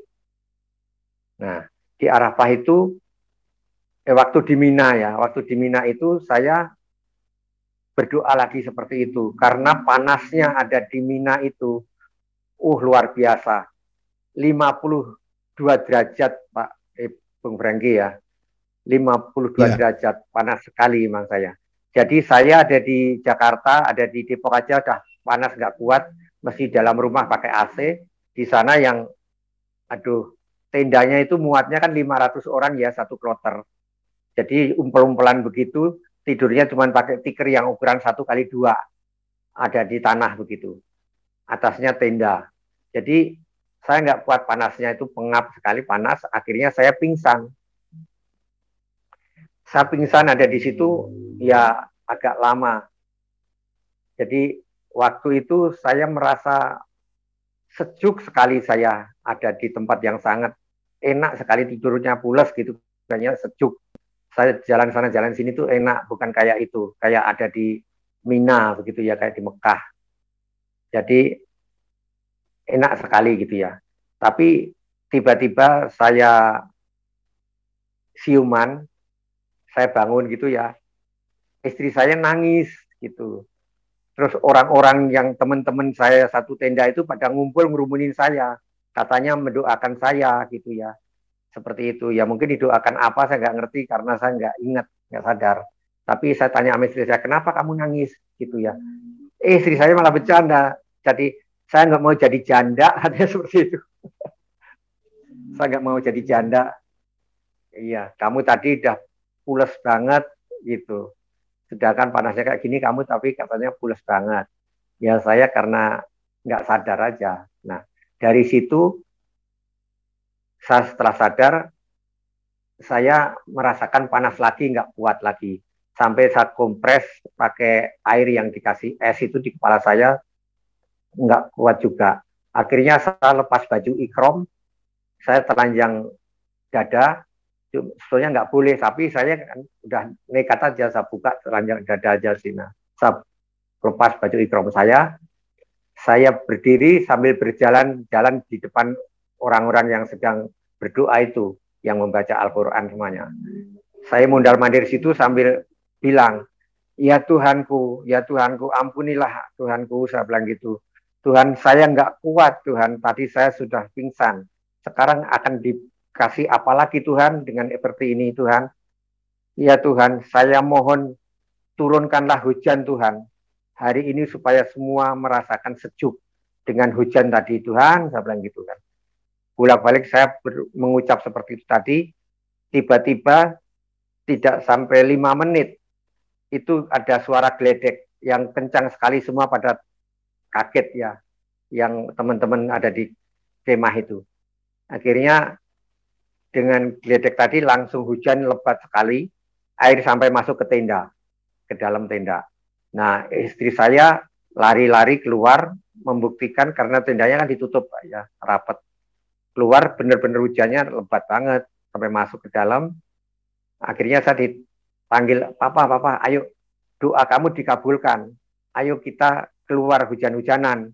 Nah di Arafah itu, eh, waktu di Mina ya, waktu di Mina itu saya berdoa lagi seperti itu. Karena panasnya ada di Mina itu, uh luar biasa, lima puluh dua derajat Pak eh, Bung Franky ya, lima puluh dua yeah. derajat, panas sekali memang saya. Jadi saya ada di Jakarta, ada di Depok aja udah panas nggak kuat, mesti dalam rumah pakai A C. Di sana yang, aduh, tendanya itu muatnya kan lima ratus orang ya, satu kloter. Jadi umpel-umpelan begitu, tidurnya cuma pakai tikar yang ukuran satu kali dua, ada di tanah begitu. Atasnya tenda. Jadi saya nggak kuat panasnya, itu pengap sekali panas. Akhirnya saya pingsan. Saya pingsan ada di situ ya agak lama. Jadi waktu itu saya merasa sejuk sekali, saya ada di tempat yang sangat enak sekali, tidurnya pulas gitu, kayaknya sejuk. Saya jalan sana jalan sini tuh enak, bukan kayak itu, kayak ada di Mina begitu ya, kayak di Mekah. Jadi enak sekali gitu ya. Tapi tiba-tiba saya siuman, saya bangun gitu ya, istri saya nangis gitu. Terus orang-orang yang teman-teman saya satu tenda itu pada ngumpul ngerumunin saya, katanya mendoakan saya gitu ya, seperti itu ya. Mungkin didoakan apa saya nggak ngerti karena saya nggak ingat, nggak sadar. Tapi saya tanya sama istri saya, kenapa kamu nangis gitu ya? Eh, istri saya malah bercanda. Jadi saya nggak mau jadi janda, katanya seperti itu. Saya nggak mau jadi janda. iya, kamu tadi udah pules banget gitu. Sedangkan panasnya kayak gini kamu tapi katanya pules banget. Ya saya karena nggak sadar aja. Nah dari situ saya setelah sadar saya merasakan panas lagi, nggak kuat lagi. Sampai saya kompres pakai air yang dikasih es itu di kepala saya, nggak kuat juga. Akhirnya saya lepas baju ikrom, saya telanjang dada. Sebetulnya nggak boleh, tapi saya kan udah nekat aja, saya buka telanjang dada aja sih. Nah, saya lepas baju ikrom saya, saya berdiri sambil berjalan jalan di depan orang-orang yang sedang berdoa itu, yang membaca Al-Quran semuanya. Saya mundar mandir situ sambil bilang, ya Tuhanku, ya Tuhanku, ampunilah Tuhanku, saya bilang gitu. Tuhan, saya nggak kuat Tuhan, tadi saya sudah pingsan. Sekarang akan dikasih apa lagi Tuhan dengan seperti ini Tuhan. Ya Tuhan, saya mohon turunkanlah hujan Tuhan. Hari ini supaya semua merasakan sejuk dengan hujan tadi Tuhan, saya bilang gitu kan. Bolak-balik saya mengucap seperti itu tadi, tiba-tiba tidak sampai lima menit, itu ada suara geledek yang kencang sekali, semua pada kaget ya, yang teman-teman ada di kemah itu. Akhirnya dengan geledek tadi langsung hujan lebat sekali, air sampai masuk ke tenda, ke dalam tenda. Nah istri saya lari-lari keluar membuktikan karena tendanya kan ditutup ya, rapat. Keluar benar-benar hujannya lebat banget sampai masuk ke dalam. Akhirnya saya dipanggil, papa, papa, ayo doa kamu dikabulkan. Ayo kita keluar hujan-hujanan.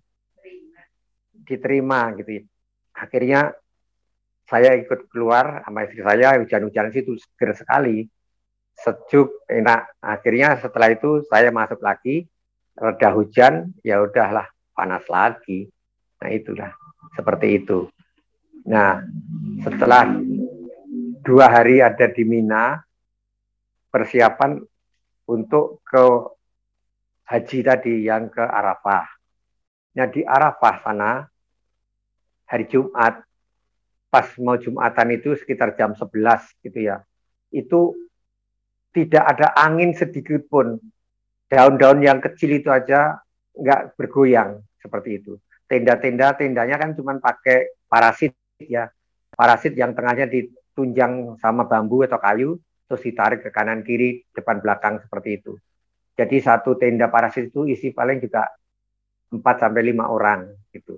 Diterima gitu. Akhirnya saya ikut keluar sama istri saya, hujan-hujanan situ seger sekali. Sejuk, enak. Akhirnya setelah itu saya masuk lagi, reda hujan, ya udahlah panas lagi. Nah itulah seperti itu. Nah setelah dua hari ada di Mina, persiapan untuk ke haji tadi yang ke Arafah. Nah di Arafah sana hari Jumat, pas mau Jumatan itu sekitar jam sebelas gitu ya, itu tidak ada angin sedikit pun. Daun-daun yang kecil itu aja nggak bergoyang seperti itu. Tenda-tenda, tendanya kan cuma pakai parasit ya, parasit yang tengahnya ditunjang sama bambu atau kayu, terus ditarik ke kanan kiri, depan belakang seperti itu. Jadi satu tenda parasit itu isi paling juga empat sampai lima orang gitu.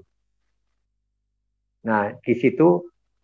Nah di situ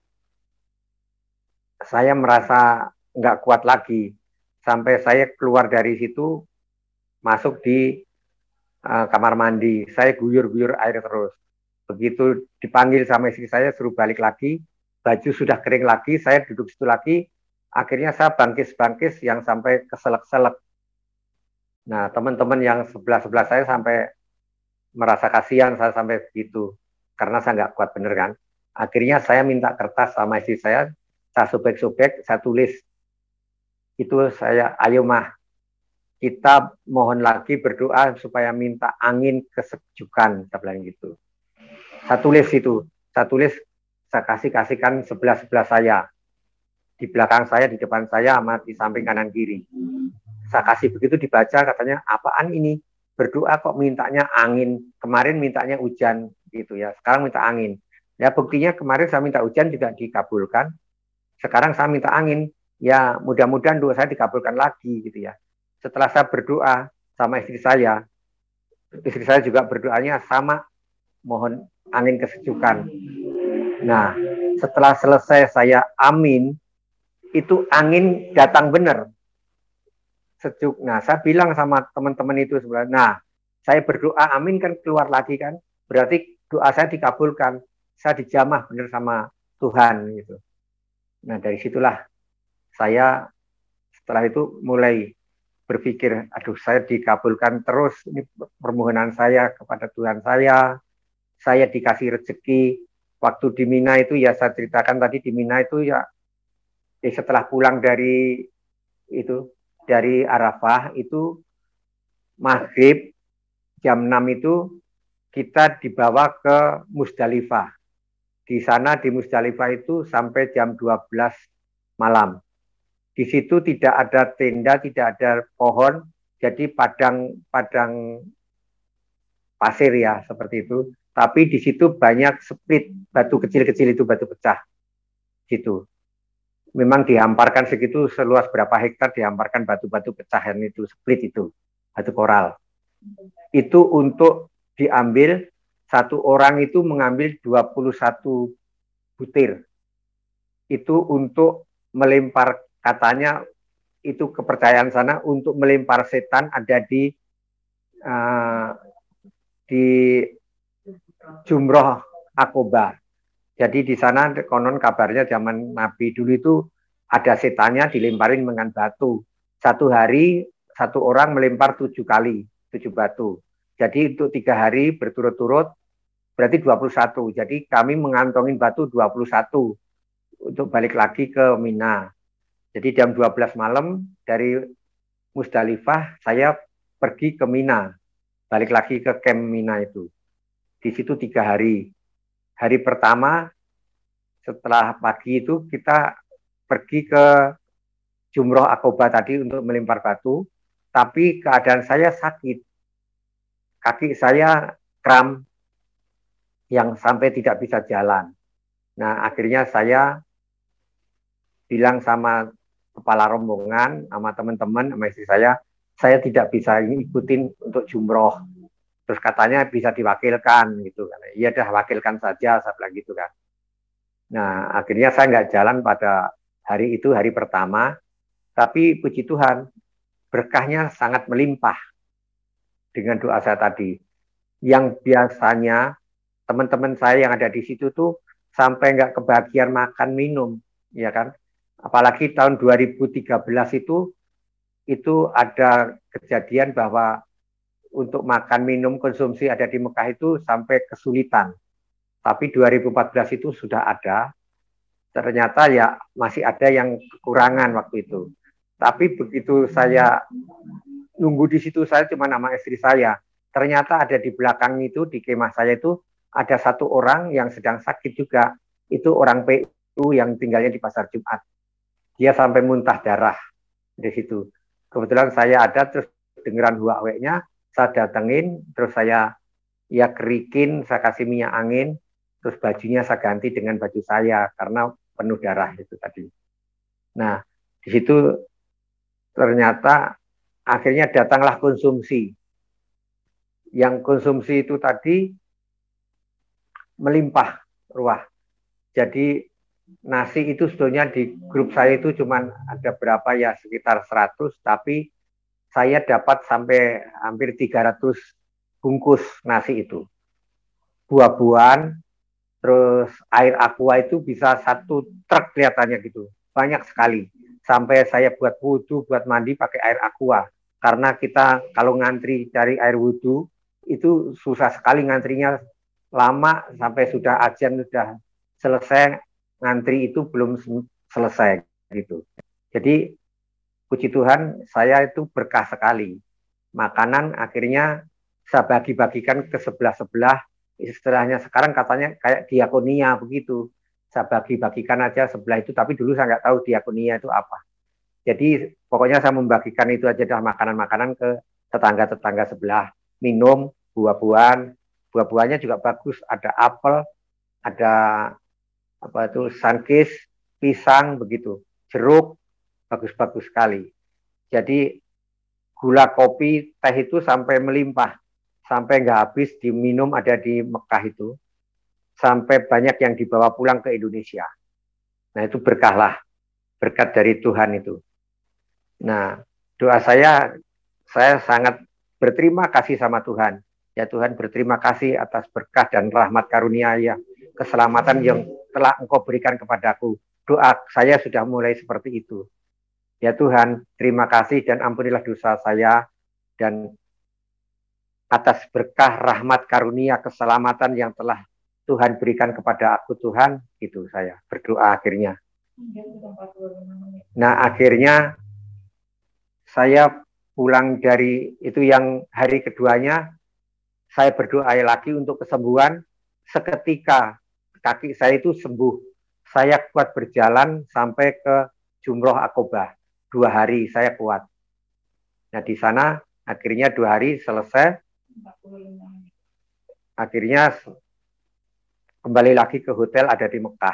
saya merasa nggak kuat lagi, sampai saya keluar dari situ, masuk di uh, kamar mandi, saya guyur-guyur air terus. Begitu dipanggil sama istri saya, suruh balik lagi, baju sudah kering lagi, saya duduk situ lagi, akhirnya saya bangkis-bangkis yang sampai keselak-selak. Nah, teman-teman yang sebelah-sebelah saya sampai merasa kasihan saya sampai begitu, karena saya nggak kuat bener kan. Akhirnya saya minta kertas sama istri saya, saya sobek-sobek, saya tulis, itu saya, ayo mah, kita mohon lagi berdoa supaya minta angin kesejukan, saya bilang gitu. Saya tulis itu, saya tulis, saya kasih-kasihkan sebelah-sebelah saya, di belakang saya, di depan saya, sama di samping kanan kiri. Saya kasih begitu, dibaca, katanya, apaan ini? Berdoa kok mintanya angin, kemarin mintanya hujan, gitu ya, sekarang minta angin. Ya buktinya kemarin saya minta hujan juga dikabulkan, sekarang saya minta angin, ya mudah-mudahan doa saya dikabulkan lagi, gitu ya. Setelah saya berdoa sama istri saya, istri saya juga berdoanya sama, mohon angin kesejukan. Nah, setelah selesai saya amin, itu angin datang benar, sejuk. Nah, saya bilang sama teman-teman itu sebenarnya, nah, saya berdoa amin kan keluar lagi kan, berarti doa saya dikabulkan, saya dijamah benar sama Tuhan gitu. Nah, dari situlah saya setelah itu mulai berpikir, aduh saya dikabulkan terus, ini permohonan saya kepada Tuhan saya, saya dikasih rezeki. Waktu di Mina itu ya saya ceritakan tadi, di Mina itu ya eh, setelah pulang dari itu dari Arafah itu maghrib jam enam itu kita dibawa ke Musdalifah. Di sana di Musdalifah itu sampai jam dua belas malam. Di situ tidak ada tenda, tidak ada pohon, jadi padang padang pasir ya seperti itu. Tapi di situ banyak split batu kecil-kecil itu batu pecah gitu. Memang dihamparkan segitu seluas berapa hektar dihamparkan batu-batu pecahan itu split itu batu koral. Itu untuk diambil satu orang itu mengambil dua puluh satu butir. Itu untuk melempar, katanya itu kepercayaan sana untuk melempar setan ada di uh, di Jumroh Aqobah. Jadi di sana konon kabarnya zaman Nabi dulu itu ada setannya dilemparin dengan batu. Satu hari satu orang melempar tujuh kali, tujuh batu. Jadi untuk tiga hari berturut-turut berarti dua puluh satu. Jadi kami mengantongin batu dua puluh satu untuk balik lagi ke Mina. Jadi jam dua belas malam dari Musdalifah saya pergi ke Mina. Balik lagi ke camp Mina itu. Di situ tiga hari. Hari pertama setelah pagi itu kita pergi ke Jumroh Aqobah tadi untuk melempar batu. Tapi keadaan saya sakit. Kaki saya kram yang sampai tidak bisa jalan. Nah akhirnya saya bilang sama kepala rombongan, sama teman-teman, sama istri saya, saya tidak bisa ini ikutin untuk jumroh. Terus katanya bisa diwakilkan gitu kan. Iya dah wakilkan saja, saya bilang gitu kan. Nah akhirnya saya nggak jalan pada hari itu, hari pertama. Tapi puji Tuhan, berkahnya sangat melimpah dengan doa saya tadi. Yang biasanya teman-teman saya yang ada di situ tuh sampai nggak kebagian makan minum, ya kan? Apalagi tahun dua ribu tiga belas itu, itu ada kejadian bahwa untuk makan minum konsumsi ada di Mekah itu sampai kesulitan. Tapi dua ribu empat belas itu sudah ada, ternyata ya masih ada yang kekurangan waktu itu. Tapi begitu saya nunggu di situ, saya cuma nama istri saya. Ternyata ada di belakang itu, di kemah saya itu, ada satu orang yang sedang sakit juga. Itu orang P U yang tinggalnya di Pasar Jumat. Dia sampai muntah darah di situ. Kebetulan saya ada, terus dengeran huak-huaknya, saya datengin, terus saya ya kerikin, saya kasih minyak angin, terus bajunya saya ganti dengan baju saya, karena penuh darah itu tadi. Nah, di situ ternyata akhirnya datanglah konsumsi. Yang konsumsi itu tadi melimpah ruah. Jadi nasi itu sebetulnya di grup saya itu cuma ada berapa ya, sekitar seratus, tapi saya dapat sampai hampir tiga ratus bungkus nasi itu. Buah-buahan, terus air aqua itu bisa satu truk kelihatannya gitu. Banyak sekali. Sampai saya buat wudhu, buat mandi pakai air aqua. Karena kita kalau ngantri cari air wudhu, itu susah sekali ngantrinya, lama sampai sudah ajian sudah selesai, ngantri itu belum selesai gitu. Jadi puji Tuhan saya itu berkah sekali. Makanan akhirnya saya bagi-bagikan ke sebelah-sebelah, istilahnya sekarang katanya kayak diakonia begitu. Saya bagi-bagikan aja sebelah itu, tapi dulu saya nggak tahu diakonia itu apa. Jadi pokoknya saya membagikan itu aja dah, makanan-makanan ke tetangga-tetangga sebelah. Minum, buah-buahan, buah-buahnya juga bagus, ada apel, ada apa itu sankis, pisang begitu, jeruk, bagus-bagus sekali. Jadi gula, kopi, teh itu sampai melimpah, sampai nggak habis diminum ada di Mekah itu, sampai banyak yang dibawa pulang ke Indonesia. Nah itu berkah lah, berkat dari Tuhan itu. Nah doa saya, saya sangat berterima kasih sama Tuhan. Ya Tuhan, berterima kasih atas berkah dan rahmat karunia ya, keselamatan yang telah Engkau berikan kepadaku. Doa saya sudah mulai seperti itu. Ya Tuhan, terima kasih dan ampunilah dosa saya, dan atas berkah rahmat karunia keselamatan yang telah Tuhan berikan kepada aku Tuhan, itu saya berdoa akhirnya. Nah akhirnya saya pulang dari itu, yang hari keduanya saya berdoa lagi untuk kesembuhan. Seketika kaki saya itu sembuh. Saya kuat berjalan sampai ke Jumroh Aqobah. dua hari saya kuat. Nah di sana akhirnya dua hari selesai. Akhirnya kembali lagi ke hotel ada di Mekah.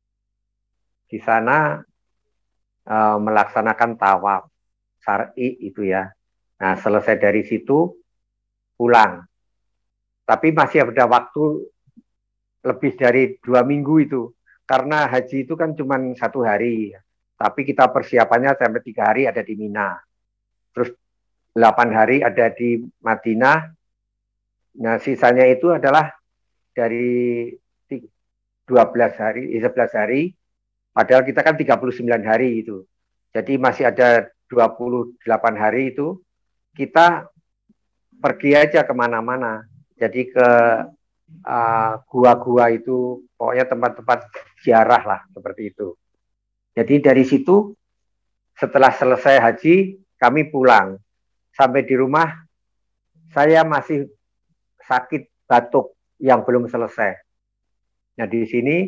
Di sana uh, melaksanakan tawaf syar'i itu ya. Nah selesai dari situ pulang. Tapi masih ada waktu lebih dari dua minggu itu. Karena haji itu kan cuma satu hari. Tapi kita persiapannya sampai tiga hari ada di Mina. Terus delapan hari ada di Madinah. Nah sisanya itu adalah dari dua belas hari, sebelas hari. Padahal kita kan tiga puluh sembilan hari itu. Jadi masih ada dua puluh delapan hari itu. Kita pergi aja kemana-mana. Jadi ke uh, gua-gua itu, pokoknya tempat-tempat ziarah lah, seperti itu. Jadi dari situ, setelah selesai haji, kami pulang. Sampai di rumah, saya masih sakit batuk yang belum selesai. Nah di sini,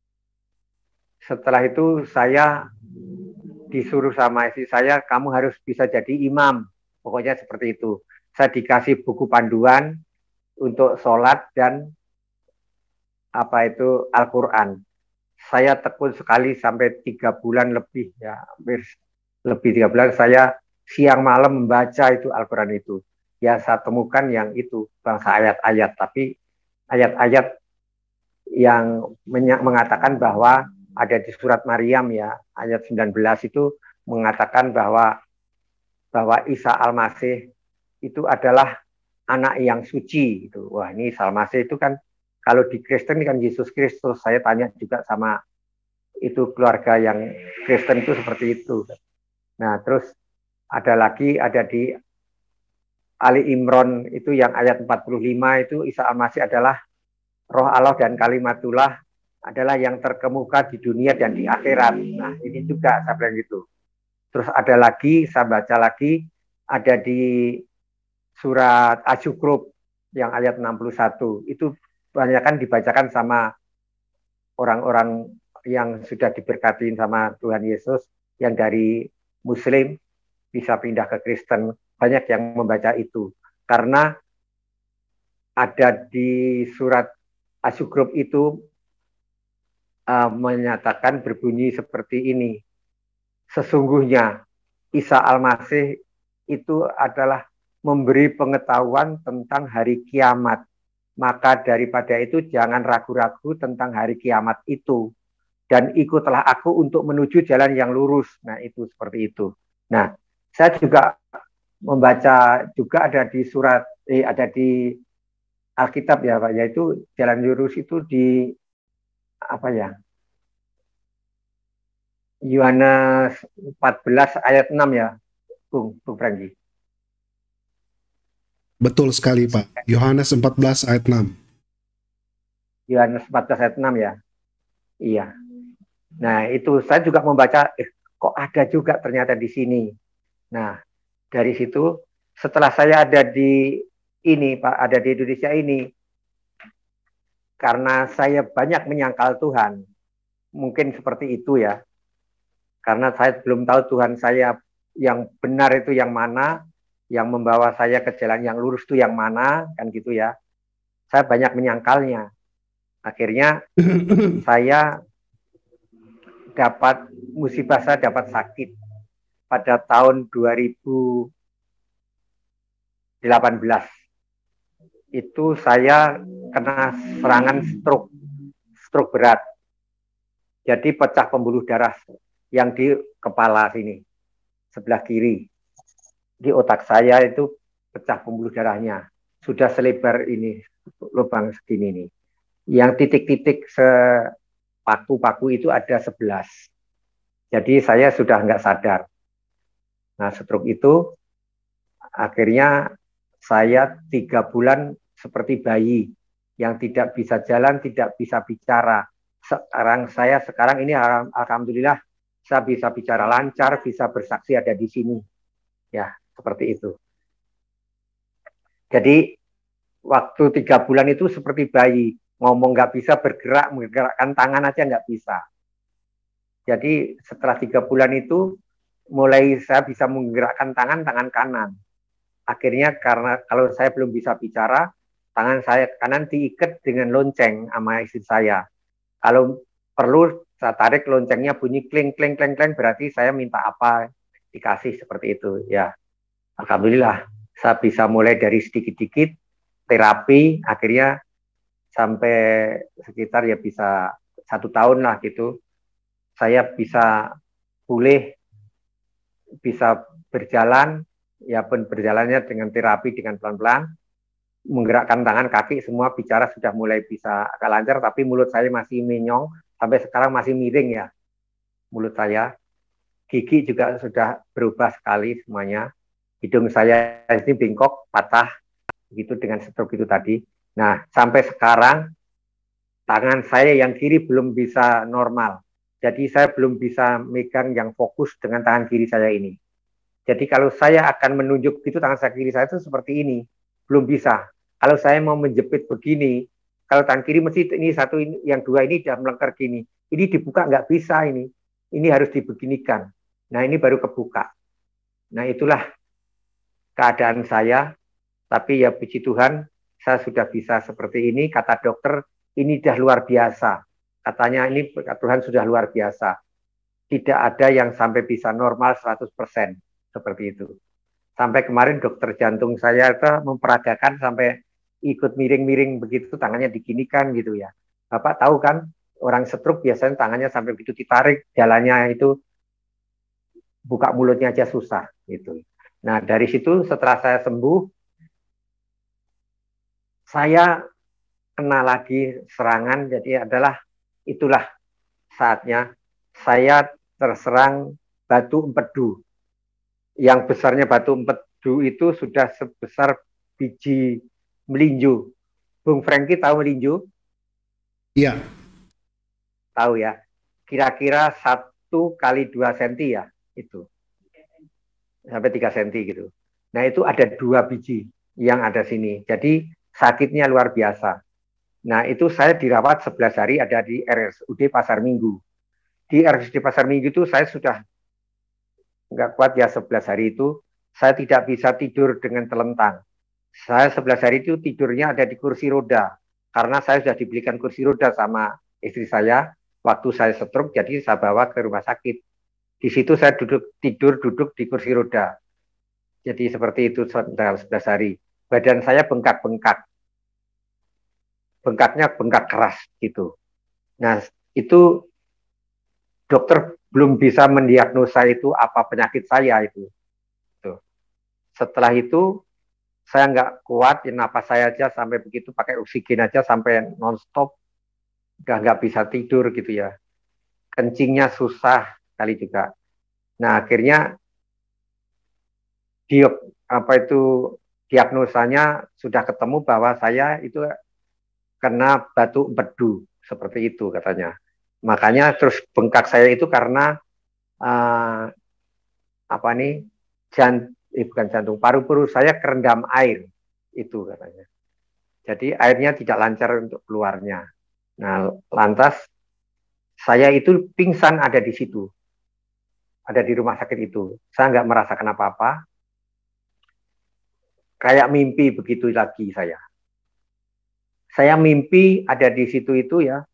setelah itu saya disuruh sama istri saya, kamu harus bisa jadi imam. Pokoknya seperti itu. Saya dikasih buku panduan untuk sholat dan apa itu Al-Quran. Saya tekun sekali sampai tiga bulan lebih ya, hampir lebih tiga bulan saya siang malam membaca itu Al-Quran itu. Ya saya temukan yang itu bangsa ayat-ayat, tapi ayat-ayat yang mengatakan bahwa ada di surat Maryam ya, ayat sembilan belas itu mengatakan bahwa bahwa Isa Al-Masih itu adalah anak yang suci itu. Wah, ini Isa Al-Masih itu kan kalau di Kristen kan Yesus Kristus. Saya tanya juga sama itu keluarga yang Kristen itu seperti itu. Nah, terus ada lagi ada di Ali Imran itu yang ayat empat puluh lima itu Isa Al-Masih adalah Roh Allah dan Kalimatullah adalah yang terkemuka di dunia dan di akhirat. Nah, ini juga saya bilang gitu. Terus ada lagi, saya baca lagi, ada di surat Az-Zukhruf yang ayat enam puluh satu. Itu banyak kan dibacakan sama orang-orang yang sudah diberkati sama Tuhan Yesus, yang dari Muslim bisa pindah ke Kristen. Banyak yang membaca itu. Karena ada di surat Az-Zukhruf itu uh, menyatakan berbunyi seperti ini. Sesungguhnya Isa Al-Masih itu adalah memberi pengetahuan tentang hari kiamat. Maka daripada itu jangan ragu-ragu tentang hari kiamat itu. Dan ikutlah aku untuk menuju jalan yang lurus. Nah itu seperti itu. Nah saya juga membaca juga ada di surat, eh, ada di Alkitab ya Pak, yaitu jalan lurus itu di apa ya? Yohanes empat belas ayat enam ya, Bung, Bung Franky. Betul sekali Pak, Yohanes empat belas ayat enam. Yohanes empat belas ayat enam ya. Iya. Nah, itu saya juga membaca, eh, kok ada juga ternyata di sini. Nah, dari situ setelah saya ada di ini Pak, ada di Indonesia ini, karena saya banyak menyangkal Tuhan, mungkin seperti itu ya. Karena saya belum tahu Tuhan saya yang benar itu yang mana, yang membawa saya ke jalan yang lurus itu yang mana, kan gitu ya. Saya banyak menyangkalnya. Akhirnya saya dapat musibah, saya dapat sakit pada tahun dua ribu delapan belas. Itu saya kena serangan stroke, stroke berat. Jadi pecah pembuluh darah yang di kepala sini, sebelah kiri. Di otak saya itu pecah pembuluh darahnya. Sudah selebar ini, lubang segini nih. Yang titik-titik sepaku-paku itu ada sebelas. Jadi saya sudah nggak sadar. Nah stroke itu akhirnya saya tiga bulan seperti bayi yang tidak bisa jalan, tidak bisa bicara. Sekarang saya sekarang ini alhamdulillah saya bisa bicara lancar, bisa bersaksi ada di sini. Ya, seperti itu. Jadi waktu tiga bulan itu seperti bayi, ngomong nggak bisa, bergerak, menggerakkan tangan aja nggak bisa. Jadi setelah tiga bulan itu mulai saya bisa menggerakkan tangan tangan kanan. Akhirnya karena kalau saya belum bisa bicara, tangan saya kanan diikat dengan lonceng sama istri saya. Kalau perlu saya tarik loncengnya bunyi kling kling kling kling, berarti saya minta apa dikasih, seperti itu ya. Alhamdulillah saya bisa mulai dari sedikit-sedikit terapi, akhirnya sampai sekitar ya bisa satu tahun lah gitu, saya bisa pulih, bisa berjalan, ya pun berjalannya dengan terapi dengan pelan-pelan, menggerakkan tangan kaki semua, bicara sudah mulai bisa agak lancar, tapi mulut saya masih menyong, sampai sekarang masih miring ya mulut saya. Gigi juga sudah berubah sekali semuanya. Hidung saya ini bengkok, patah, begitu dengan stroke itu tadi. Nah, sampai sekarang tangan saya yang kiri belum bisa normal. Jadi saya belum bisa megang yang fokus dengan tangan kiri saya ini. Jadi kalau saya akan menunjuk itu tangan saya kiri saya itu seperti ini, belum bisa. Kalau saya mau menjepit begini, kalau tangan kiri mesti ini satu, ini yang dua ini sudah melengker gini. Ini dibuka nggak bisa ini. Ini harus dibeginikan. Nah ini baru kebuka. Nah itulah keadaan saya. Tapi ya puji Tuhan, saya sudah bisa seperti ini. Kata dokter, ini sudah luar biasa. Katanya ini Tuhan sudah luar biasa. Tidak ada yang sampai bisa normal seratus persen. Seperti itu. Sampai kemarin dokter jantung saya itu memperagakan sampai ikut miring-miring begitu, tangannya diginikan gitu ya. Bapak tahu kan, orang stroke biasanya tangannya sampai begitu ditarik, jalannya itu buka mulutnya aja susah gitu. Nah dari situ setelah saya sembuh, saya kena lagi serangan, jadi adalah itulah saatnya saya terserang batu empedu. Yang besarnya batu empedu itu sudah sebesar biji melinju. Bung Franky tahu melinju? Iya. Tahu ya. Kira-kira satu kali dua senti ya itu. Sampai tiga senti gitu. Nah itu ada dua biji yang ada sini. Jadi sakitnya luar biasa. Nah itu saya dirawat sebelas hari ada di R S U D Pasar Minggu. Di R S U D Pasar Minggu itu saya sudah nggak kuat ya, sebelas hari itu saya tidak bisa tidur dengan telentang. Saya sebelas hari itu tidurnya ada di kursi roda karena saya sudah dibelikan kursi roda sama istri saya waktu saya stroke, jadi saya bawa ke rumah sakit. Di situ saya duduk tidur duduk di kursi roda. Jadi seperti itu dalam sebelas hari. Badan saya bengkak-bengkak. Bengkaknya bengkak keras gitu. Nah, itu dokter belum bisa mendiagnosa itu apa penyakit saya itu. Tuh. Setelah itu saya nggak kuat, ya napas saya aja sampai begitu pakai oksigen aja sampai nonstop, udah nggak bisa tidur gitu ya. Kencingnya susah kali juga. Nah akhirnya di apa itu diagnosanya sudah ketemu bahwa saya itu kena batu empedu seperti itu katanya. Makanya terus bengkak saya itu karena uh, apa nih jant, eh, bukan jantung, paru-paru saya kerendam air itu katanya. Jadi airnya tidak lancar untuk keluarnya. Nah lantas saya itu pingsan ada di situ, ada di rumah sakit itu. Saya nggak merasakan apa-apa, kayak mimpi begitu lagi saya. Saya mimpi ada di situ itu ya.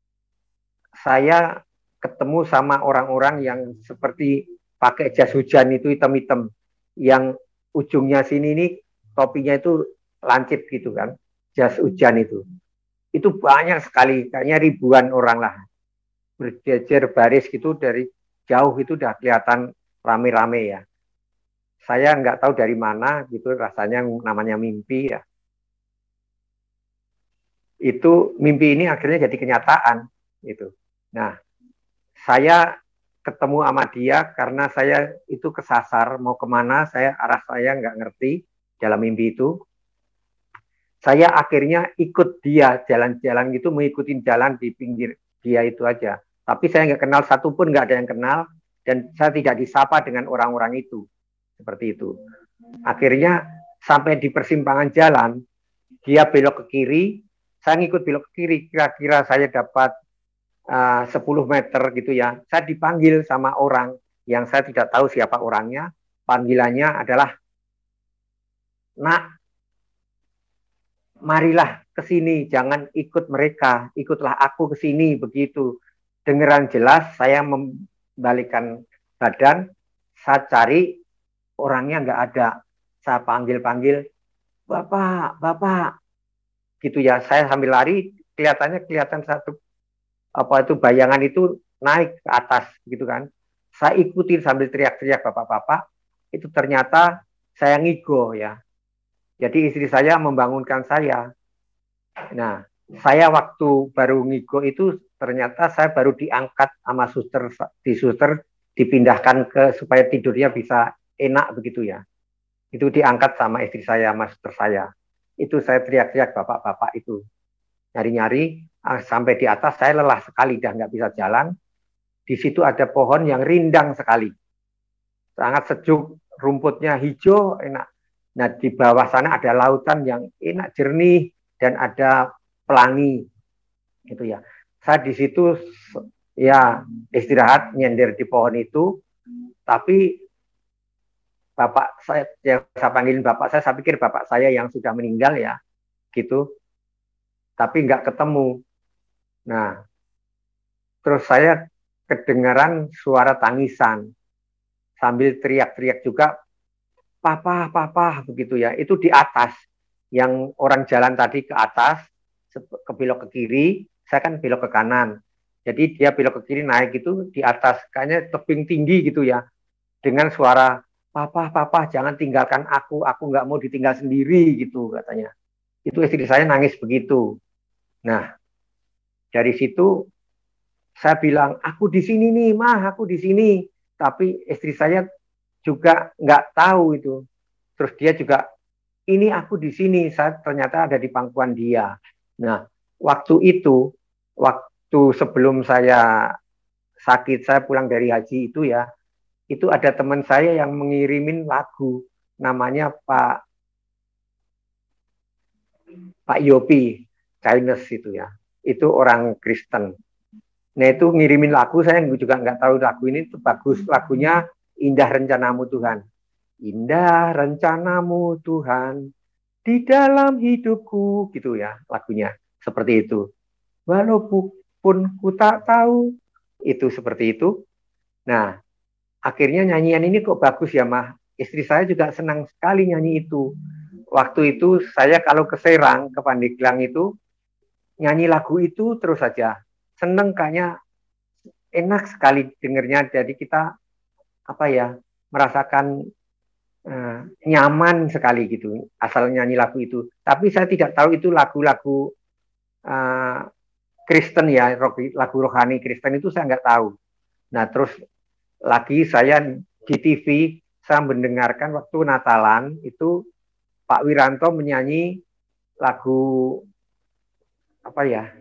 Saya ketemu sama orang-orang yang seperti pakai jas hujan itu hitam-hitam, yang ujungnya sini ini topinya itu lancip gitu kan, jas hujan itu. Itu banyak sekali, kayaknya ribuan orang lah, berjejer baris gitu, dari jauh itu udah kelihatan rame-rame ya. Saya nggak tahu dari mana gitu, rasanya namanya mimpi ya. Itu mimpi ini akhirnya jadi kenyataan gitu. Nah, saya ketemu sama dia karena saya itu kesasar mau kemana, saya arah saya nggak ngerti dalam mimpi itu. Saya akhirnya ikut dia jalan-jalan gitu, mengikuti jalan di pinggir dia itu aja. Tapi saya nggak kenal satupun, nggak ada yang kenal, dan saya tidak disapa dengan orang-orang itu. Seperti itu. Akhirnya sampai di persimpangan jalan, dia belok ke kiri, saya ngikut belok ke kiri, kira-kira saya dapat uh, sepuluh meter gitu ya. Saya dipanggil sama orang yang saya tidak tahu siapa orangnya. Panggilannya adalah, nak, marilah ke sini, jangan ikut mereka, ikutlah aku ke sini, begitu. Dengeran jelas, saya membalikkan badan, saya cari, orangnya nggak ada. Saya panggil-panggil, Bapak, Bapak, gitu ya. Saya sambil lari, kelihatannya kelihatan satu apa itu bayangan itu naik ke atas, gitu kan. Saya ikutin sambil teriak-teriak, Bapak-bapak. Itu ternyata saya ngigo ya. Jadi istri saya membangunkan saya. Nah, saya waktu baru ngigo itu ternyata saya baru diangkat sama suster, di suster dipindahkan ke supaya tidurnya bisa enak begitu ya. Itu diangkat sama istri saya, sama suster saya. Itu saya teriak-teriak bapak-bapak itu. Nyari-nyari sampai di atas, saya lelah sekali, dah nggak bisa jalan. Di situ ada pohon yang rindang sekali. Sangat sejuk, rumputnya hijau, enak. Nah, di bawah sana ada lautan yang enak, jernih, dan ada pelangi. Gitu ya. Saya di situ ya istirahat, nyender di pohon itu, tapi bapak saya, yang saya panggilin bapak saya, saya pikir bapak saya yang sudah meninggal ya, gitu. Tapi nggak ketemu. Nah, terus saya kedengaran suara tangisan. Sambil teriak-teriak juga, papa, papa, begitu ya. Itu di atas. Yang orang jalan tadi ke atas, ke belok ke kiri, saya kan belok ke kanan. Jadi dia belok ke kiri, naik itu di atas. Kayaknya tebing tinggi gitu ya. Dengan suara, papa, papa, jangan tinggalkan aku, aku nggak mau ditinggal sendiri, gitu katanya. Itu istri saya nangis begitu. Nah, dari situ saya bilang, aku di sini nih, mah, aku di sini. Tapi istri saya juga nggak tahu itu. Terus dia juga, ini aku di sini, saya ternyata ada di pangkuan dia. Nah, waktu itu, waktu sebelum saya sakit, saya pulang dari haji itu ya, itu ada teman saya yang mengirimin lagu, namanya Pak Pak Yopi, Chinese itu ya. Itu orang Kristen. Nah itu ngirimin lagu, saya juga nggak tahu lagu ini itu bagus. Lagunya Indah Rencanamu Tuhan. Indah rencanamu Tuhan di dalam hidupku, gitu ya lagunya. Seperti itu. Walaupun ku tak tahu, itu seperti itu. Nah, akhirnya nyanyian ini kok bagus ya, Mah. Istri saya juga senang sekali nyanyi itu. Waktu itu saya kalau ke Serang, ke Pandeglang itu, nyanyi lagu itu terus saja. Seneng, kayaknya enak sekali dengernya. Jadi kita apa ya, merasakan uh, nyaman sekali gitu asal nyanyi lagu itu. Tapi saya tidak tahu itu lagu-lagu uh, Kristen ya, lagu rohani Kristen itu saya nggak tahu. Nah terus lagi saya di T V saya mendengarkan waktu Natalan itu Pak Wiranto menyanyi lagu apa ya?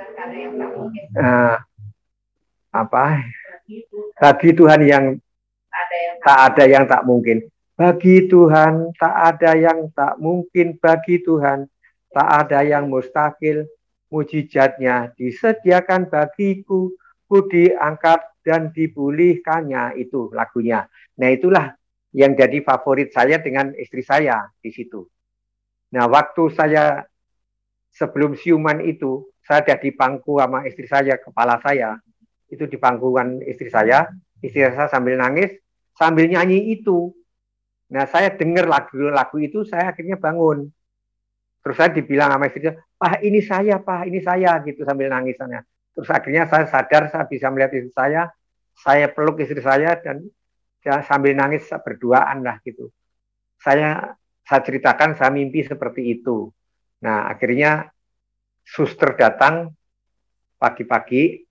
Uh, apa? Bagi Tuhan yang tak ada yang tak mungkin. Bagi Tuhan tak ada yang tak mungkin. Bagi Tuhan tak ada yang mustahil. Mujizatnya disediakan bagiku. Ku diangkat dan dipulihkannya. Itu lagunya. Nah itulah yang jadi favorit saya dengan istri saya di situ. Nah waktu saya sebelum siuman itu, saya ada di pangku sama istri saya, kepala saya. Itu di pangkuan istri saya. Istri saya sambil nangis, sambil nyanyi itu. Nah saya dengar lagu-lagu itu, saya akhirnya bangun. Terus saya dibilang sama istri saya, Pak ini saya, Pak ini saya, gitu sambil nangisannya. Terus akhirnya saya sadar, saya bisa melihat istri saya, saya peluk istri saya, dan ya, sambil nangis berduaan lah gitu. Saya saya ceritakan saya mimpi seperti itu. Nah akhirnya suster datang pagi-pagi.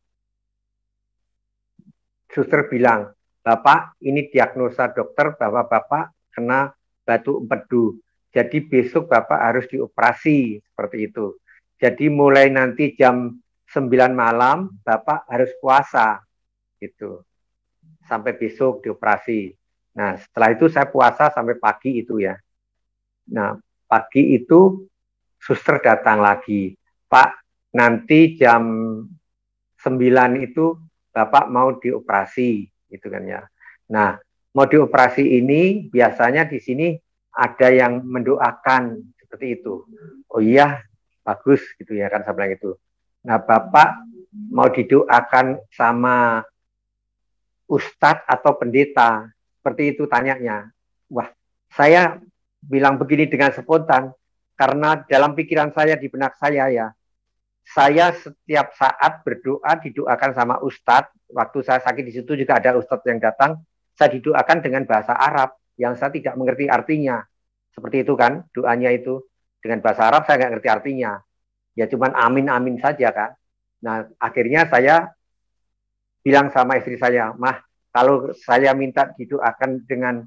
Suster bilang, Bapak ini diagnosa dokter bahwa Bapak kena batu empedu. Jadi besok Bapak harus dioperasi seperti itu. Jadi mulai nanti jam sembilan malam Bapak harus puasa gitu. Sampai besok dioperasi. Nah, setelah itu saya puasa sampai pagi itu ya. Nah, pagi itu suster datang lagi. Pak, nanti jam sembilan itu Bapak mau dioperasi gitu kan ya. Nah, mau dioperasi ini biasanya di sini ada yang mendoakan seperti itu. Oh iya, bagus gitu ya kan saya bilang itu. Nah, Bapak mau didoakan sama ustadz atau pendeta? Seperti itu tanyanya. Wah, saya bilang begini dengan spontan karena dalam pikiran saya di benak saya ya, saya setiap saat berdoa didoakan sama ustadz. Waktu saya sakit di situ juga ada ustadz yang datang, saya didoakan dengan bahasa Arab yang saya tidak mengerti artinya. Seperti itu kan doanya itu. Dengan bahasa Arab saya nggak ngerti artinya. Ya cuman amin-amin saja kan. Nah akhirnya saya bilang sama istri saya, Mah, kalau saya minta didoakan dengan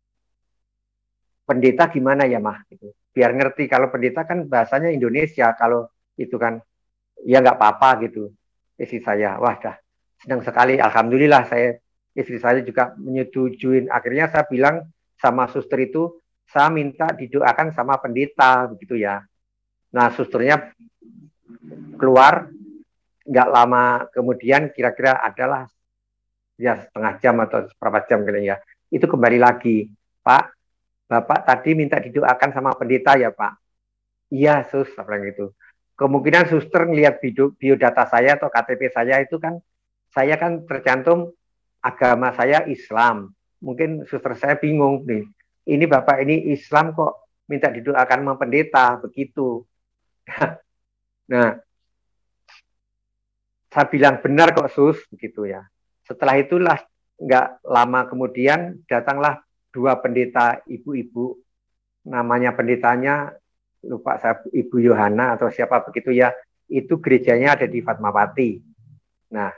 pendeta gimana ya Mah? Gitu. Biar ngerti, kalau pendeta kan bahasanya Indonesia, kalau itu kan ya nggak apa-apa gitu. Istri saya, wah dah senang sekali, alhamdulillah saya istri saya juga menyetujuin. Akhirnya saya bilang sama suster itu, saya minta didoakan sama pendeta begitu ya. Nah susternya keluar, nggak lama kemudian kira-kira adalah ya setengah jam atau berapa jam kali ya. Itu kembali lagi, Pak, Bapak tadi minta didoakan sama pendeta ya Pak? Iya sus, apa gitu. Kemungkinan suster ngelihat biodata saya atau K T P saya itu kan, saya kan tercantum agama saya Islam. Mungkin suster saya bingung nih, ini Bapak ini Islam kok minta didoakan sama pendeta, begitu. Nah, saya bilang benar kok sus, begitu ya. Setelah itulah nggak lama kemudian datanglah dua pendeta ibu-ibu, namanya pendetanya lupa saya, Ibu Yohana atau siapa begitu ya. Itu gerejanya ada di Fatmawati. Nah,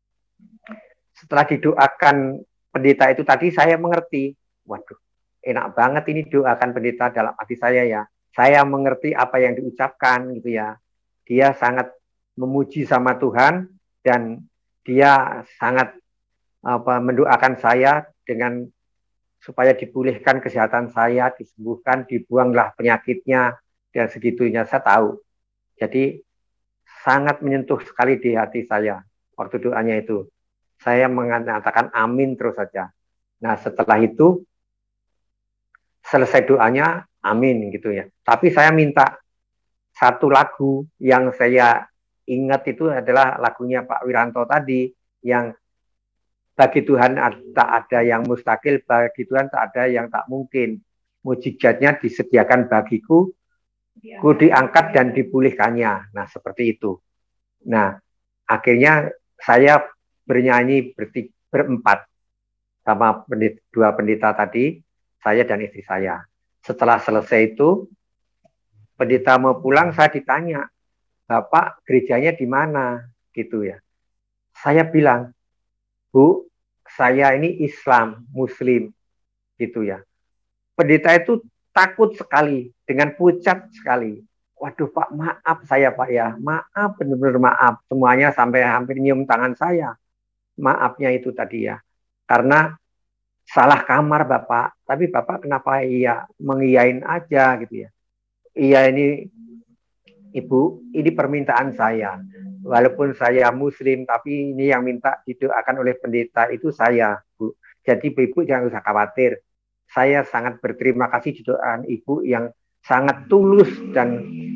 setelah didoakan pendeta itu tadi saya mengerti, waduh, enak banget ini doakan pendeta dalam hati saya ya. Saya mengerti apa yang diucapkan gitu ya. Dia sangat memuji sama Tuhan dan dia sangat apa mendoakan saya dengan supaya dipulihkan kesehatan saya, disembuhkan, dibuanglah penyakitnya dan segitunya saya tahu. Jadi sangat menyentuh sekali di hati saya waktu doanya itu. Saya mengatakan amin terus saja. Nah setelah itu selesai doanya amin gitu ya. Tapi saya minta satu lagu yang saya ingat itu adalah lagunya Pak Wiranto tadi yang bagi Tuhan tak ada yang mustahil, bagi Tuhan tak ada yang tak mungkin. Mujizatnya disediakan bagiku, ku diangkat dan dipulihkannya. Nah seperti itu. Nah akhirnya saya bernyanyi berti, berempat sama pendeta, dua pendeta tadi, saya dan istri saya. Setelah selesai itu, pendeta mau pulang, saya ditanya, Bapak gerejanya di mana? Gitu ya. Saya bilang, Bu, saya ini Islam, Muslim, gitu ya. Pendeta itu takut sekali, dengan pucat sekali. Waduh Pak, maaf saya Pak ya, maaf benar-benar maaf. Semuanya sampai hampir nyium tangan saya. Maafnya itu tadi ya, karena salah kamar Bapak. Tapi Bapak kenapa iya mengiyain aja gitu ya? Iya ini Ibu, ini permintaan saya. Walaupun saya Muslim, tapi ini yang minta didoakan oleh pendeta itu saya, Bu. Jadi Ibu jangan usah khawatir. Saya sangat berterima kasih doaan Ibu yang sangat tulus dan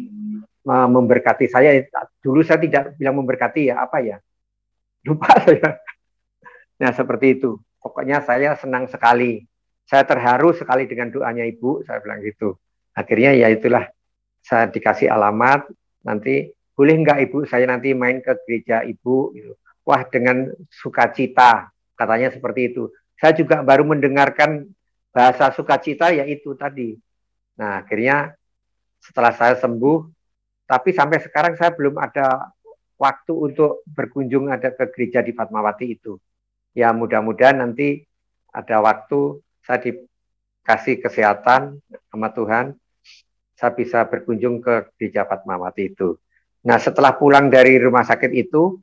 memberkati saya. Dulu saya tidak bilang memberkati ya, apa ya? Lupa saya. Nah seperti itu. Pokoknya saya senang sekali. Saya terharu sekali dengan doanya Ibu. Saya bilang gitu. Akhirnya ya itulah. Saya dikasih alamat. Nanti boleh nggak Ibu saya nanti main ke gereja Ibu? Gitu. Wah dengan sukacita. Katanya seperti itu. Saya juga baru mendengarkan bahasa sukacita yaitu tadi. Nah akhirnya setelah saya sembuh. Tapi sampai sekarang saya belum ada waktu untuk berkunjung ada ke gereja di Fatmawati itu. Ya mudah-mudahan nanti ada waktu saya dikasih kesehatan sama Tuhan, saya bisa berkunjung ke gereja Fatmawati itu. Nah setelah pulang dari rumah sakit itu,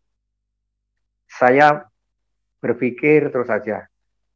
saya berpikir terus saja,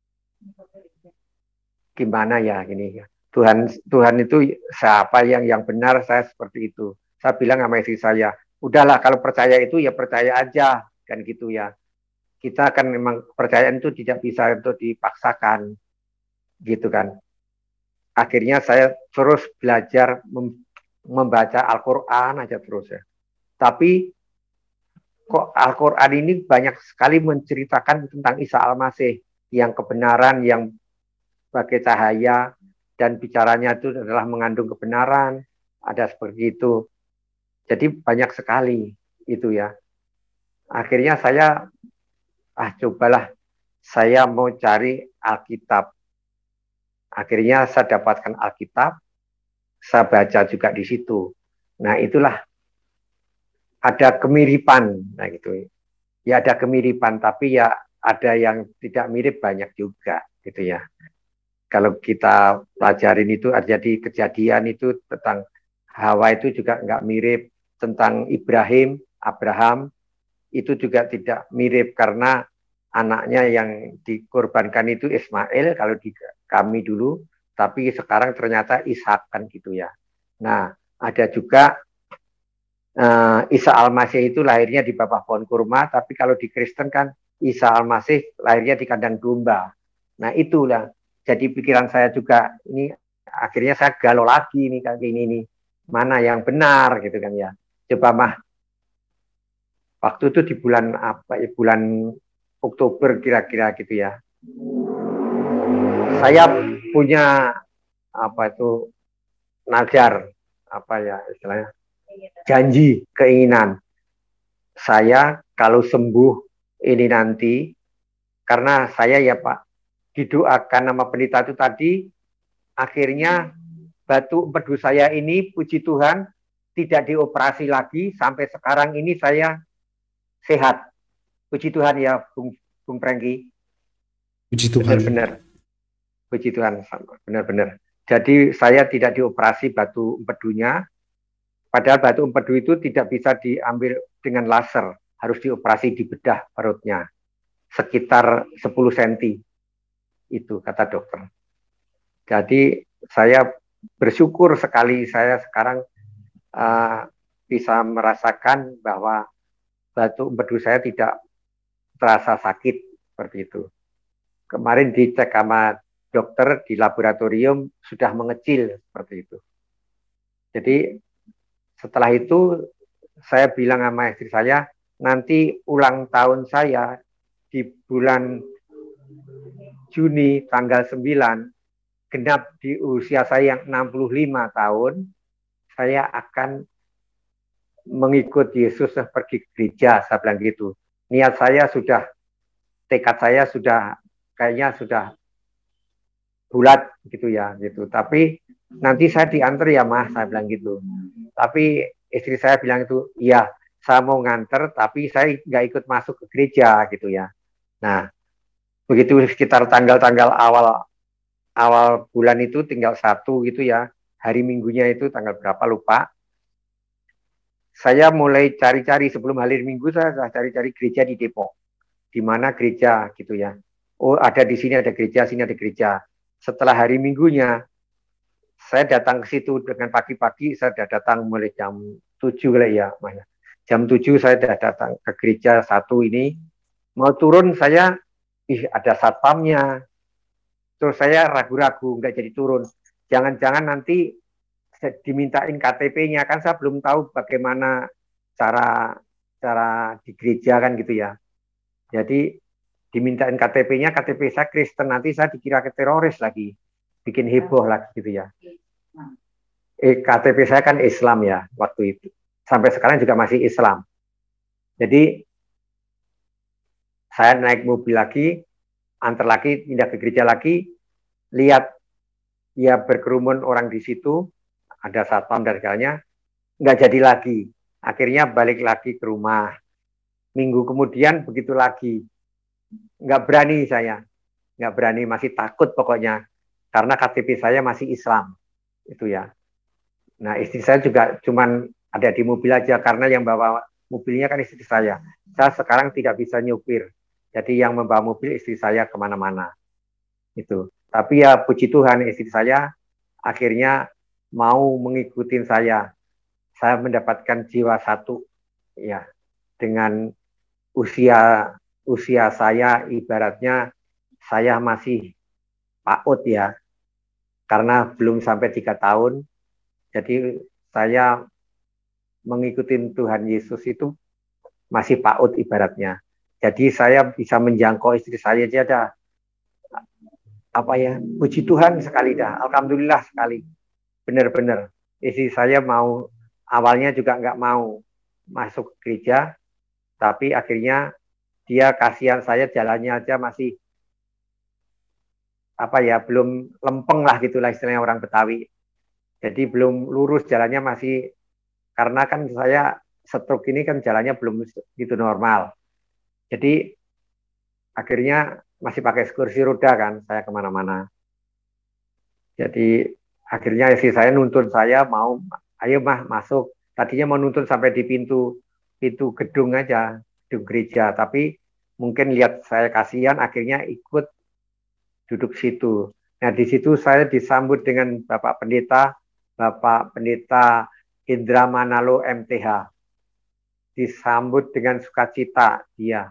gimana ya ini ya. Tuhan Tuhan itu siapa yang yang benar, saya seperti itu. Saya bilang sama istri saya, udahlah kalau percaya itu ya percaya aja, kan gitu ya. kita kan memang kepercayaan itu tidak bisa untuk dipaksakan, gitu kan. Akhirnya saya terus belajar mem membaca Al-Quran aja terus ya. Tapi kok Al-Quran ini banyak sekali menceritakan tentang Isa Al-Masih, yang kebenaran, yang sebagai cahaya, dan bicaranya itu adalah mengandung kebenaran, ada seperti itu. Jadi banyak sekali itu ya. Akhirnya saya, ah cobalah saya mau cari Alkitab. Akhirnya saya dapatkan Alkitab, saya baca juga di situ. Nah itulah ada kemiripan, nah gitu. Ya ada kemiripan, tapi ya ada yang tidak mirip banyak juga, gitu ya. Kalau kita pelajarin itu, jadi kejadian itu tentang Hawa itu juga nggak mirip, tentang Ibrahim, Abraham itu juga tidak mirip karena anaknya yang dikorbankan itu Ismail kalau di kami dulu, tapi sekarang ternyata Ishak kan gitu ya. Nah ada juga Uh, Isa Al-Masih itu lahirnya di bawah pohon kurma, tapi kalau di Kristen kan Isa Al-Masih lahirnya di kandang domba. Nah itulah jadi pikiran saya juga, ini akhirnya saya galau lagi nih kayak gini nih, mana yang benar gitu kan ya. Coba mah waktu itu di bulan apa ya, bulan Oktober kira-kira gitu ya. Saya punya apa itu nazar, apa ya istilahnya, janji, keinginan saya kalau sembuh ini nanti, karena saya ya Pak didoakan nama pendeta itu tadi, akhirnya batu empedu saya ini puji Tuhan tidak dioperasi lagi, sampai sekarang ini saya sehat, puji Tuhan ya Bung Bung Prengki. Puji Tuhan. Benar-benar puji Tuhan, benar-benar. Jadi saya tidak dioperasi batu empedunya. Padahal batu empedu itu tidak bisa diambil dengan laser, harus dioperasi di bedah perutnya, sekitar sepuluh sentimeter, itu kata dokter. Jadi saya bersyukur sekali saya sekarang uh, bisa merasakan bahwa batu empedu saya tidak terasa sakit seperti itu. Kemarin dicek sama dokter di laboratorium sudah mengecil seperti itu. Jadi setelah itu saya bilang sama istri saya, nanti ulang tahun saya di bulan Juni tanggal sembilan, genap di usia saya yang enam puluh lima tahun, saya akan mengikut Yesus pergi ke gereja, saya bilang gitu. Niat saya sudah, tekad saya sudah, kayaknya sudah bulat gitu ya, gitu. Tapi nanti saya diantar ya Mas, saya bilang gitu. Tapi istri saya bilang itu, iya saya mau nganter, tapi saya nggak ikut masuk ke gereja gitu ya. Nah, begitu sekitar tanggal-tanggal awal awal bulan itu tinggal satu gitu ya, hari minggunya itu tanggal berapa lupa. Saya mulai cari-cari sebelum hari minggu, saya cari-cari gereja di Depok. Di mana gereja gitu ya. Oh ada di sini ada gereja, sini ada gereja. Setelah hari minggunya, saya datang ke situ dengan pagi-pagi, saya sudah datang mulai jam tujuh lah ya, Mas. Jam tujuh saya sudah datang ke gereja satu ini. Mau turun saya, ih ada satpamnya. Terus saya ragu-ragu, nggak jadi turun. Jangan-jangan nanti dimintain K T P-nya, kan saya belum tahu bagaimana cara cara di gereja kan gitu ya. Jadi dimintain K T P-nya, K T P saya Kristen, nanti saya dikira ke teroris lagi. Bikin heboh lagi gitu ya. Eh, K T P saya kan Islam ya waktu itu. Sampai sekarang juga masih Islam. Jadi saya naik mobil lagi, antar lagi, pindah ke gereja lagi, lihat ya berkerumun orang di situ, ada satpam dan segalanya, nggak jadi lagi. Akhirnya balik lagi ke rumah. Minggu kemudian begitu lagi. Nggak berani saya, nggak berani, masih takut pokoknya. Karena K T P saya masih Islam, itu ya. Nah istri saya juga cuman ada di mobil aja, karena yang bawa mobilnya kan istri saya. Saya sekarang tidak bisa nyupir, jadi yang membawa mobil istri saya kemana-mana. Itu. Tapi ya puji Tuhan istri saya akhirnya mau mengikuti saya. Saya mendapatkan jiwa satu, ya, dengan usia usia saya ibaratnya saya masih PAUD ya, karena belum sampai tiga tahun. Jadi saya mengikuti Tuhan Yesus itu masih PAUD ibaratnya. Jadi saya bisa menjangkau istri saya aja dah. Apa ya, puji Tuhan sekali dah, alhamdulillah sekali. Benar-benar istri saya mau, awalnya juga nggak mau masuk gereja, tapi akhirnya dia kasihan saya jalannya aja masih apa ya, belum lempeng lah gitulah istilahnya orang Betawi. Jadi belum lurus jalannya, masih, karena kan saya stroke ini kan jalannya belum gitu normal. Jadi akhirnya masih pakai kursi roda kan saya kemana-mana. Jadi akhirnya istri saya nuntun saya, mau ayo mah masuk. Tadinya mau nuntun sampai di pintu pintu gedung aja, gedung gereja, tapi mungkin lihat saya kasihan, akhirnya ikut duduk situ. Nah, di situ saya disambut dengan Bapak Pendeta, Bapak Pendeta Indra Manalo M T H. Disambut dengan sukacita dia.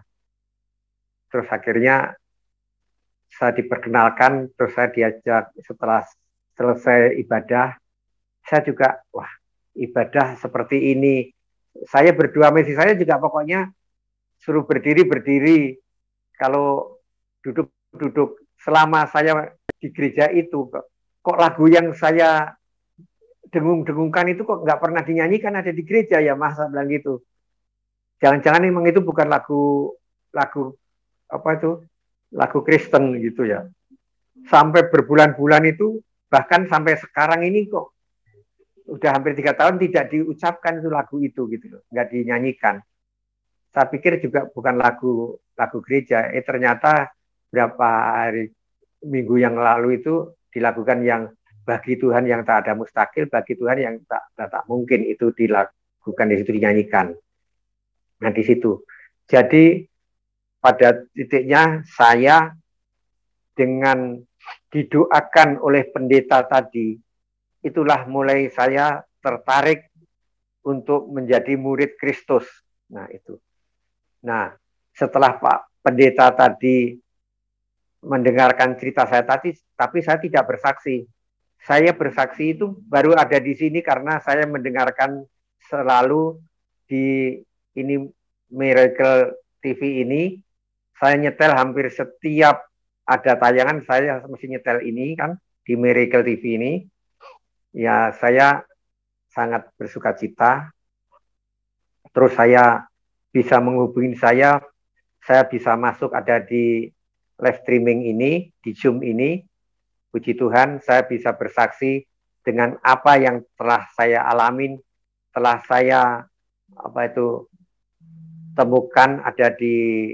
Terus akhirnya saya diperkenalkan, terus saya diajak setelah selesai ibadah, saya juga, wah, ibadah seperti ini. Saya berdua misi saya juga pokoknya suruh berdiri-berdiri. Kalau duduk-duduk, selama saya di gereja itu, kok, kok lagu yang saya dengung-dengungkan itu kok nggak pernah dinyanyikan ada di gereja ya Mas, saya bilang gitu. Jangan-jangan memang itu bukan lagu lagu apa itu lagu Kristen gitu ya. Sampai berbulan-bulan itu, bahkan sampai sekarang ini kok udah hampir tiga tahun tidak diucapkan itu lagu itu gitu loh, nggak dinyanyikan. Saya pikir juga bukan lagu lagu gereja. Eh ternyata berapa hari minggu yang lalu itu dilakukan yang bagi Tuhan yang tak ada mustakil, bagi Tuhan yang tak tak, tak mungkin, itu dilakukan, di situ dinyanyikan. Nah di situ. Jadi pada titiknya saya dengan didoakan oleh pendeta tadi, itulah mulai saya tertarik untuk menjadi murid Kristus. Nah itu. Nah setelah Pak Pendeta tadi mendengarkan cerita saya tadi, tapi saya tidak bersaksi. Saya bersaksi itu baru ada di sini karena saya mendengarkan selalu di ini Miracle T V ini. Saya nyetel hampir setiap ada tayangan, saya mesti nyetel ini kan di Miracle T V ini. Ya saya sangat bersuka cita. Terus saya bisa menghubungi saya, saya bisa masuk ada di live streaming ini, di Zoom ini. Puji Tuhan, saya bisa bersaksi dengan apa yang telah saya alamin, telah saya apa itu temukan ada di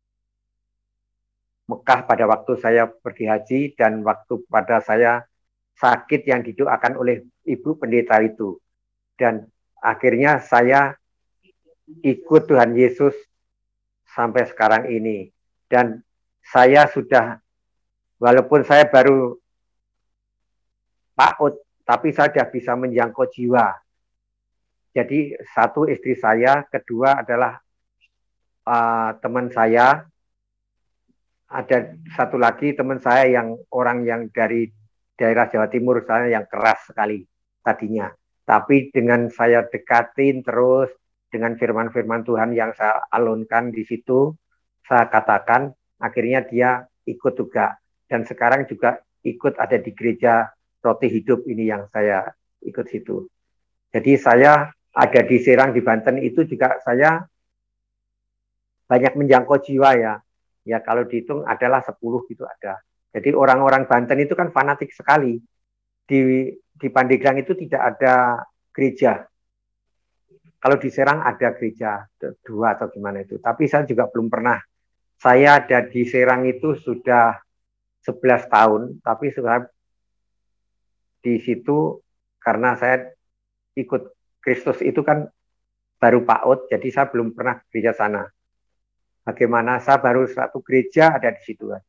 Mekah pada waktu saya pergi haji, dan waktu pada saya sakit yang didoakan oleh Ibu Pendeta itu. Dan akhirnya saya ikut Tuhan Yesus sampai sekarang ini. Dan saya sudah, walaupun saya baru PAUD, tapi saya sudah bisa menjangkau jiwa. Jadi satu istri saya, kedua adalah uh, teman saya, ada satu lagi teman saya yang orang yang dari daerah Jawa Timur, saya yang keras sekali tadinya. Tapi dengan saya dekatin terus dengan firman-firman Tuhan yang saya alunkan di situ, saya katakan, akhirnya dia ikut juga. Dan sekarang juga ikut ada di gereja Roti Hidup ini yang saya ikut situ. Jadi saya ada di Serang di Banten itu juga saya banyak menjangkau jiwa ya. Ya kalau dihitung adalah sepuluh gitu ada. Jadi orang-orang Banten itu kan fanatik sekali. Di di Pandeglang itu tidak ada gereja. Kalau di Serang ada gereja dua atau gimana itu. Tapi saya juga belum pernah. Saya ada di Serang itu sudah sebelas tahun, tapi sebenarnya di situ karena saya ikut Kristus itu kan baru PAUD, jadi saya belum pernah gereja sana. Bagaimana saya baru satu gereja ada di situ kan.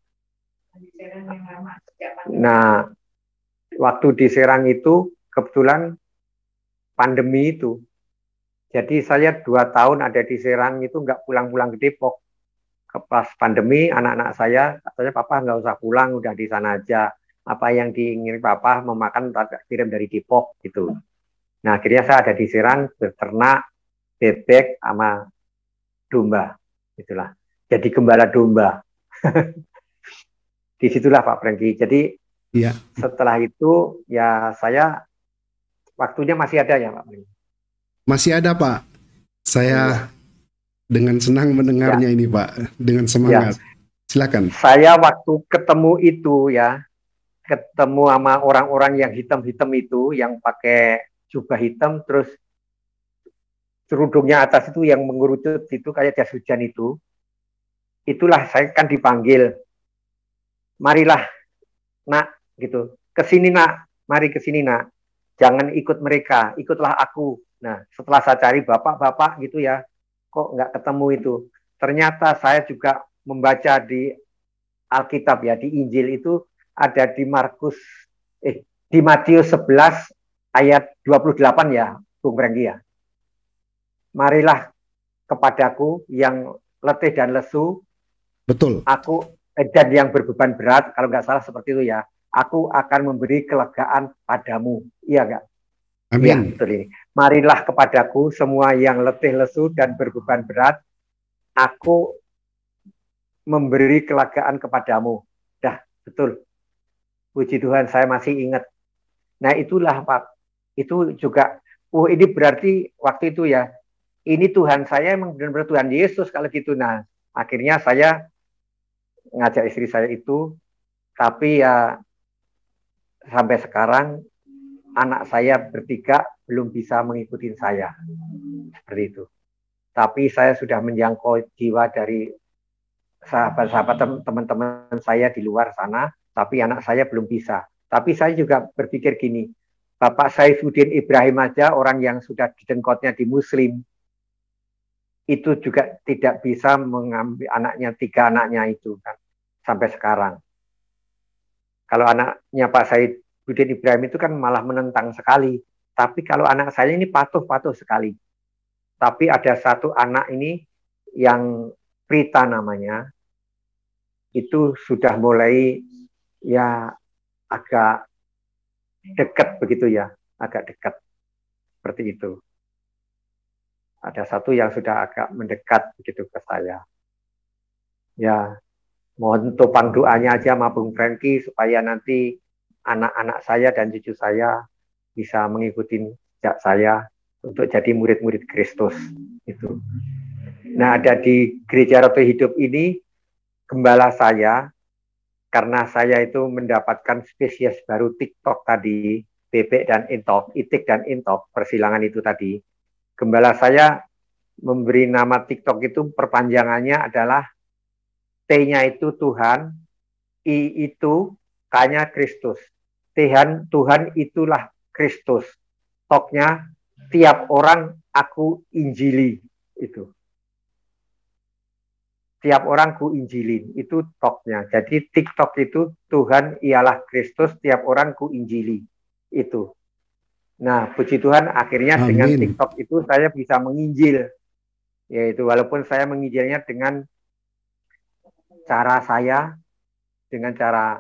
Nah, waktu di Serang itu kebetulan pandemi itu. Jadi saya dua tahun ada di Serang itu nggak pulang-pulang ke Depok. pas pandemi anak-anak saya katanya papa nggak usah pulang, udah di sana aja. Apa yang diingin papa memakan kirim dari Depok gitu. Nah akhirnya saya ada di Serang berternak bebek sama domba, itulah. Jadi gembala domba. Disitulah Pak Franky. Jadi Ya, setelah itu ya saya waktunya masih ada ya Pak Franky. masih ada Pak. Oh iya. Saya dengan senang mendengarnya Ya, ini Pak, dengan ya. semangat. Silakan. Saya waktu ketemu itu ya, ketemu sama orang-orang yang hitam-hitam itu, yang pakai jubah hitam, terus kerudungnya atas itu yang mengerucut itu kayak jas hujan itu, itulah saya kan dipanggil, marilah nak gitu, kesini nak, mari kesini nak, jangan ikut mereka, ikutlah aku. Nah setelah saya cari bapak-bapak gitu ya, kok nggak ketemu itu. Ternyata saya juga membaca di Alkitab ya, di Injil itu ada di Markus, eh di Matius sebelas ayat dua puluh delapan ya, Bung Renggi ya. Marilah kepadaku yang letih dan lesu, Betul. aku eh, dan yang berbeban berat, kalau nggak salah seperti itu ya, aku akan memberi kelegaan padamu. Iya nggak? Iya, Amin. betul ini. Marilah kepadaku semua yang letih lesu dan berbeban berat, aku memberi kelegaan kepadamu. Dah, betul. Puji Tuhan, saya masih ingat. Nah, itulah Pak. Itu juga, oh ini berarti waktu itu ya, ini Tuhan saya emang benar-benar Tuhan Yesus kalau gitu. Nah, akhirnya saya ngajak istri saya itu, tapi ya sampai sekarang anak saya bertiga belum bisa mengikuti saya. Seperti itu. Tapi saya sudah menjangkau jiwa dari sahabat-sahabat teman-teman saya di luar sana, tapi anak saya belum bisa. Tapi saya juga berpikir gini, Bapak Saifuddin Ibrahim aja, orang yang sudah didengkotnya di Muslim, itu juga tidak bisa mengambil anaknya, tiga anaknya itu kan, sampai sekarang. Kalau anaknya Pak Saifuddin Ibrahim itu kan malah menentang sekali. Tapi kalau anak saya ini patuh-patuh sekali. Tapi ada satu anak ini yang Prita namanya, itu sudah mulai ya agak dekat begitu ya, agak dekat seperti itu. Ada satu yang sudah agak mendekat begitu ke saya. Ya, mohon topang doanya aja sama Bung Franky supaya nanti anak-anak saya dan cucu saya bisa mengikuti jejak saya untuk jadi murid-murid Kristus itu. Nah, ada di Gereja Roto Hidup ini gembala saya, karena saya itu mendapatkan spesies baru TikTok tadi, bebek dan intok, itik dan intok, persilangan itu tadi. Gembala saya memberi nama TikTok itu perpanjangannya adalah T-nya itu Tuhan, I itu K-nya Kristus. Tuhan, Tuhan itulah Kristus. Toknya tiap orang aku injili itu. Tiap orang ku injilin, itu toknya. Jadi TikTok itu Tuhan ialah Kristus, tiap orang ku injili. Itu. Nah, puji Tuhan akhirnya Amin. dengan TikTok itu saya bisa menginjil. Yaitu walaupun saya menginjilnya dengan cara saya, dengan cara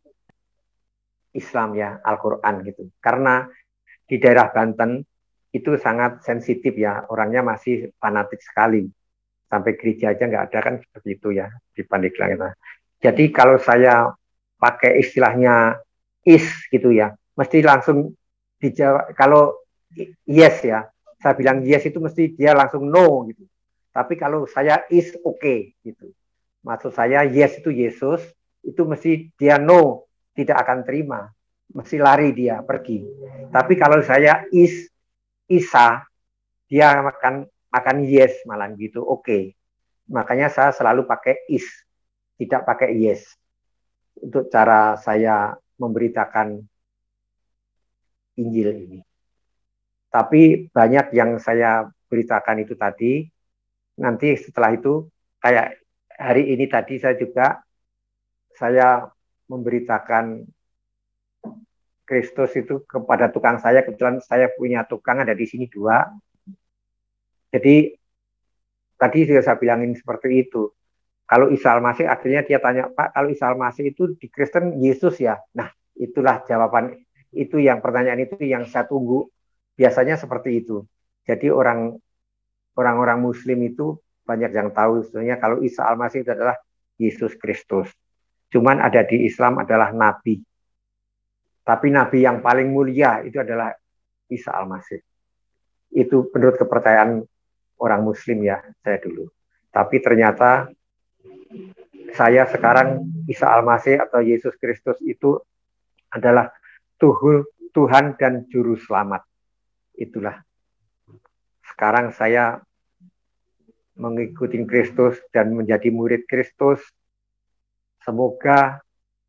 Islam ya, Al-Quran gitu. Karena di daerah Banten itu sangat sensitif ya, orangnya masih fanatik sekali. Sampai gereja aja nggak ada kan seperti itu ya di Pandeglang. Jadi kalau saya pakai istilahnya is gitu ya, mesti langsung dijawab. Kalau yes ya, saya bilang yes itu mesti dia langsung no gitu. Tapi kalau saya is oke okay, gitu. Maksud saya yes itu Yesus, itu mesti dia no, tidak akan terima, mesti lari dia pergi. Tapi kalau saya is Isa, dia akan akan yes malah gitu, oke. Okay. Makanya saya selalu pakai is, tidak pakai yes. Untuk cara saya memberitakan Injil ini. Tapi banyak yang saya beritakan itu tadi, nanti setelah itu, kayak hari ini tadi saya juga, saya memberitakan Kristus itu kepada tukang saya, kebetulan saya punya tukang ada di sini dua. Jadi tadi sudah saya bilangin seperti itu. kalau Isa Al-Masih, akhirnya dia tanya, Pak, kalau Isa Al-Masih itu di Kristen Yesus ya? Nah, itulah jawaban, itu yang pertanyaan itu yang saya tunggu. Biasanya seperti itu. Jadi orang orang-orang Muslim itu banyak yang tahu sebenarnya kalau Isa Al-Masih itu adalah Yesus Kristus. Cuman ada di Islam adalah Nabi. Tapi Nabi yang paling mulia itu adalah Isa Al-Masih. Itu menurut kepercayaan orang Muslim ya, saya dulu. Tapi ternyata saya sekarang Isa Al-Masih atau Yesus Kristus itu adalah Tuhul, Tuhan dan Juru Selamat. Itulah. Sekarang saya mengikuti Kristus dan menjadi murid Kristus. Semoga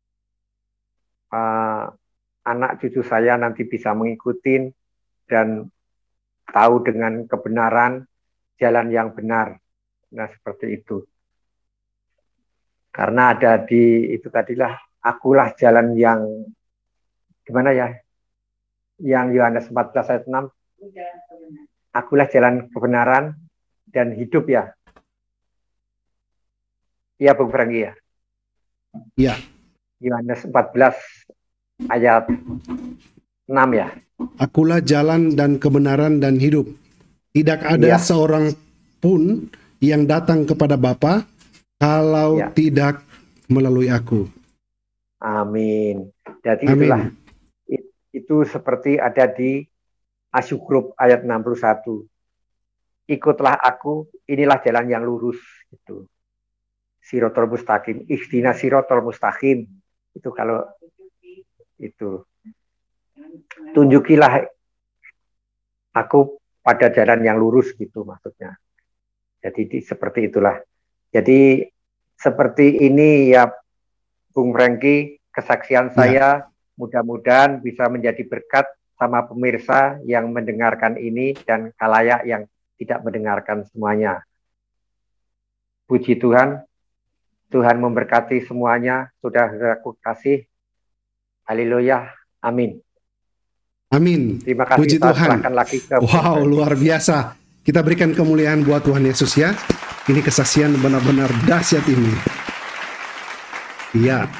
uh, anak cucu saya nanti bisa mengikuti dan tahu dengan kebenaran jalan yang benar. Nah, seperti itu. Karena ada di itu tadilah, akulah jalan yang gimana ya? Yang Yohanes empat belas ayat enam. Akulah jalan kebenaran dan hidup ya. Iya, Bung Franky ya. Iya. Yohanes empat belas ayat enam ya. Akulah jalan dan kebenaran dan hidup. Tidak ada ya. seorang pun yang datang kepada Bapa kalau ya. tidak melalui aku. Amin. Jadi Amin. itulah itu seperti ada di Asyukrub ayat enam puluh satu. Ikutlah aku, inilah jalan yang lurus itu. Sirotol mustaqim, ihdina sirotol mustaqim. Itu kalau itu tunjukilah aku pada jalan yang lurus gitu maksudnya. Jadi di, seperti itulah. Jadi seperti ini ya Bung Franky, kesaksian ya. saya mudah-mudahan bisa menjadi berkat sama pemirsa yang mendengarkan ini dan khalayak yang tidak mendengarkan semuanya. Puji Tuhan, Tuhan memberkati semuanya. Sudah aku kasih. Haleluya. Amin. Amin. Terima kasih. Puji Tuhan. Lagi ke wow, luar biasa. Kita berikan kemuliaan buat Tuhan Yesus ya. Ini kesaksian benar-benar dahsyat ini. Iya.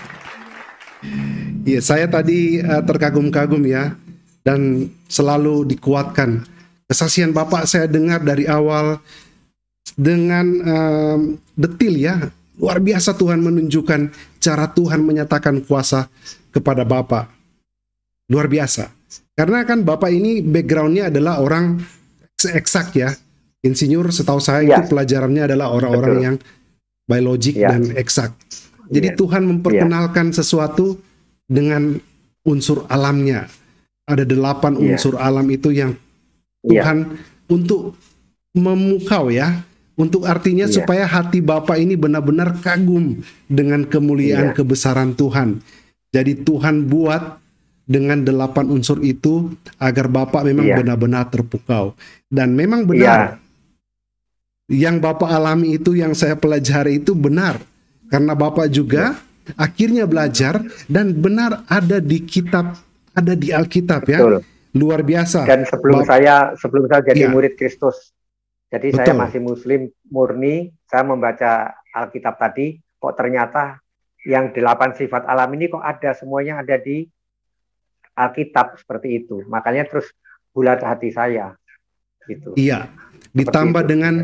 Iya, saya tadi uh, terkagum-kagum ya. Dan selalu dikuatkan. Kesaksian Bapak saya dengar dari awal dengan um, detil ya. Luar biasa Tuhan menunjukkan cara Tuhan menyatakan kuasa kepada Bapak. Luar biasa. Karena kan Bapak ini backgroundnya adalah orang eksak ya. Insinyur setahu saya ya. itu pelajarannya adalah orang-orang yang biologik ya. dan eksak. Jadi ya. Tuhan memperkenalkan ya. sesuatu dengan unsur alamnya. Ada delapan yeah. unsur alam itu yang Tuhan yeah. untuk memukau ya, untuk artinya yeah. supaya hati Bapak ini benar-benar kagum dengan kemuliaan yeah. kebesaran Tuhan. Jadi Tuhan buat dengan delapan unsur itu agar Bapak memang yeah. benar-benar terpukau. Dan memang benar yeah. yang Bapak alami itu, yang saya pelajari itu benar. Karena Bapak juga yeah. akhirnya belajar dan benar ada di kitab, ada di Alkitab ya. Betul. Luar biasa. Dan sebelum Bap saya sebelum saya jadi ya. murid Kristus, jadi Betul. saya masih Muslim murni, saya membaca Alkitab tadi, kok ternyata yang delapan sifat alam ini kok ada, semuanya ada di Alkitab seperti itu. Makanya terus bulat hati saya. Gitu. Iya. Ditambah itu. dengan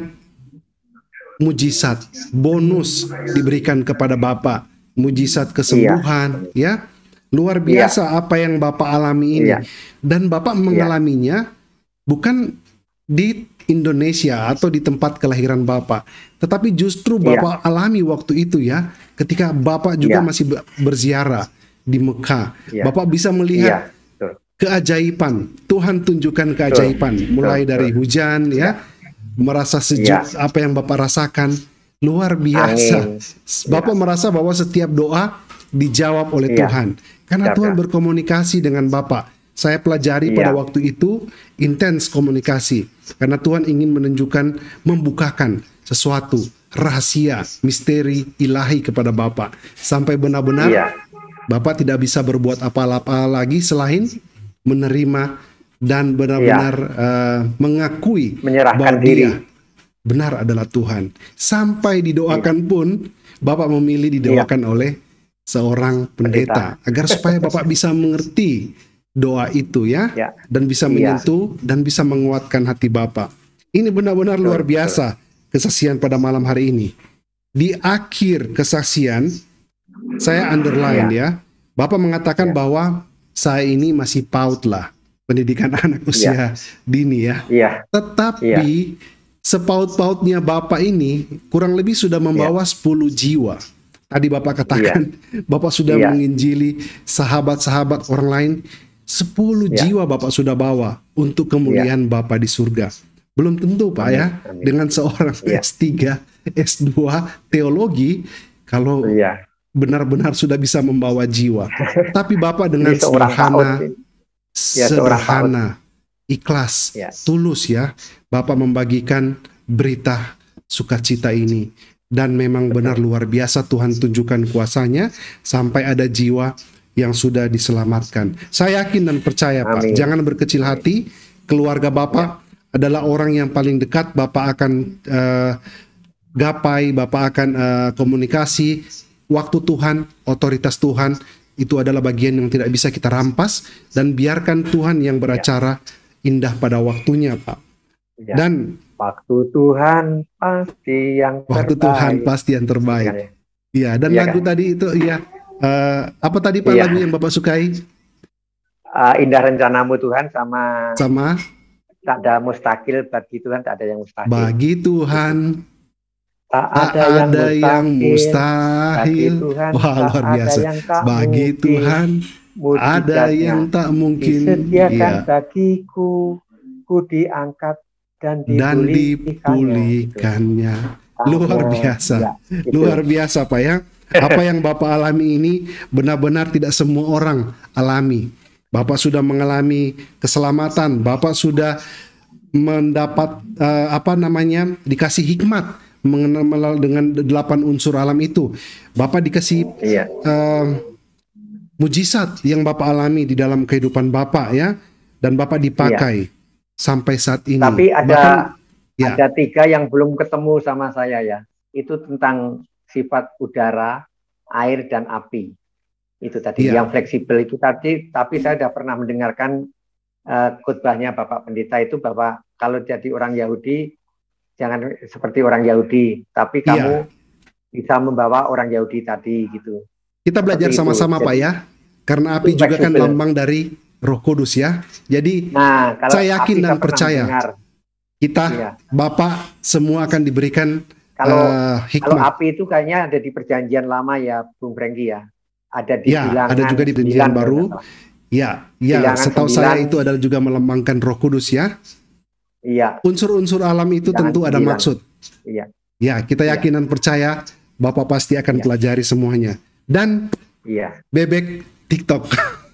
mujizat, bonus diberikan kepada Bapak, mujizat kesembuhan, iya. ya. Luar biasa iya. apa yang Bapak alami ini. Iya. Dan Bapak mengalaminya iya. bukan di Indonesia atau di tempat kelahiran Bapak, tetapi justru Bapak iya. alami waktu itu ya, ketika Bapak juga iya. masih berziarah di Mekah. Iya. Bapak bisa melihat iya. keajaiban. Tuhan tunjukkan keajaiban, Betul. mulai Betul. dari hujan ya, merasa sejuk iya. apa yang Bapak rasakan. Luar biasa. Amin. Bapak iya. merasa bahwa setiap doa dijawab oleh iya. Tuhan. Karena Siap, Tuhan ya. berkomunikasi dengan Bapak. Saya pelajari iya. pada waktu itu intens komunikasi. Karena Tuhan ingin menunjukkan, membukakan sesuatu, rahasia, misteri ilahi kepada Bapak. Sampai benar-benar iya. Bapak tidak bisa berbuat apa-apa lagi selain menerima dan benar-benar iya. uh, mengakui menyerahkan bahwa diri. dia benar adalah Tuhan. Sampai didoakan Iya. pun, Bapak memilih didoakan oleh seorang pendeta, Pendeta. agar supaya Bapak bisa mengerti doa itu ya, Ya. dan bisa Iya. menyentuh dan bisa menguatkan hati Bapak. Ini benar-benar Betul, luar biasa kesaksian pada malam hari ini. Di akhir kesaksian, saya underline Iya. ya, Bapak mengatakan Ya. bahwa saya ini masih paut lah, pendidikan anak usia dini ya. Iya. Tetapi sepaut-pautnya Bapak ini kurang lebih sudah membawa sepuluh jiwa. Tadi Bapak katakan Bapak sudah Iya. menginjili sahabat-sahabat orang lain. sepuluh Iya. jiwa Bapak sudah bawa untuk kemuliaan Bapak di surga. Belum tentu Pak Amin, ya, amin. dengan seorang Iya. S tiga, S dua teologi, kalau Iya. benar-benar sudah bisa membawa jiwa. Tapi Bapak dengan Ini seorang sederhana, paut. Ya, seorang sederhana, ikhlas, Ya. tulus ya, Bapak membagikan berita sukacita ini. Dan memang benar luar biasa Tuhan tunjukkan kuasanya sampai ada jiwa yang sudah diselamatkan. Saya yakin dan percaya Pak, Amin. jangan berkecil hati, keluarga Bapak adalah orang yang paling dekat, Bapak akan eh, gapai, Bapak akan eh, komunikasi. Waktu Tuhan, otoritas Tuhan, itu adalah bagian yang tidak bisa kita rampas, dan biarkan Tuhan yang beracara indah pada waktunya Pak. Ya. Dan Waktu Tuhan pasti yang terbaik. waktu Tuhan pasti yang terbaik. Kan ya? Iya, dan Iya lagu kan? tadi itu iya. Eh, apa tadi Pak Iya. lagu yang Bapak sukai? Uh, indah rencanamu Tuhan, sama Sama tak ada mustakil bagi Tuhan, tak ada yang mustahil. bagi Tuhan tak tak ada yang ada yang mustahil. Bagi mustahil. Tuhan, Wah, tak luar ada biasa. yang tak Bagi mungkin. Tuhan ada Mujizatnya yang tak mungkin. disediakan Iya. bagiku, ku diangkat dan Dan dipulihkannya. dipulihkannya. Luar biasa. Ya, gitu. Luar biasa Pak ya. Apa yang Bapak alami ini benar-benar tidak semua orang alami. Bapak sudah mengalami keselamatan, Bapak sudah mendapat eh, apa namanya, dikasih hikmat mengenal dengan delapan unsur alam itu. Bapak dikasih Iya. eh, mujizat yang Bapak alami di dalam kehidupan Bapak ya, dan Bapak dipakai sampai saat ini. Tapi ada Bahkan, ya. ada tiga yang belum ketemu sama saya ya. Itu tentang sifat udara, air, dan api. Itu tadi Iya. yang fleksibel itu tadi. Tapi saya sudah pernah mendengarkan uh, khotbahnya Bapak Pendeta itu, bahwa kalau jadi orang Yahudi jangan seperti orang Yahudi, tapi Iya. kamu bisa membawa orang Yahudi tadi gitu. Kita belajar Seperti sama-sama itu. Pak ya, karena api Itu juga kan fleksibel. lambang dari Roh Kudus ya. Jadi Nah, kalau saya yakin api dan saya pernah percaya mendengar. kita, Iya. Bapak semua akan diberikan Kalau eh, kalau hikmat. api itu kayaknya ada di perjanjian lama ya, Bung Franky ya. Ada di Ya, bilangan ada juga di perjanjian sembilan, baru. kalau nggak salah. Ya, ya. Bilangan Setahu sembilan. saya itu adalah juga melambangkan Roh Kudus ya. Iya, Unsur-unsur alam itu Bilangan tentu ada sembilan. maksud. iya, Ya, kita yakin dan percaya Bapak pasti akan Iya. pelajari semuanya. Dan iya, bebek TikTok.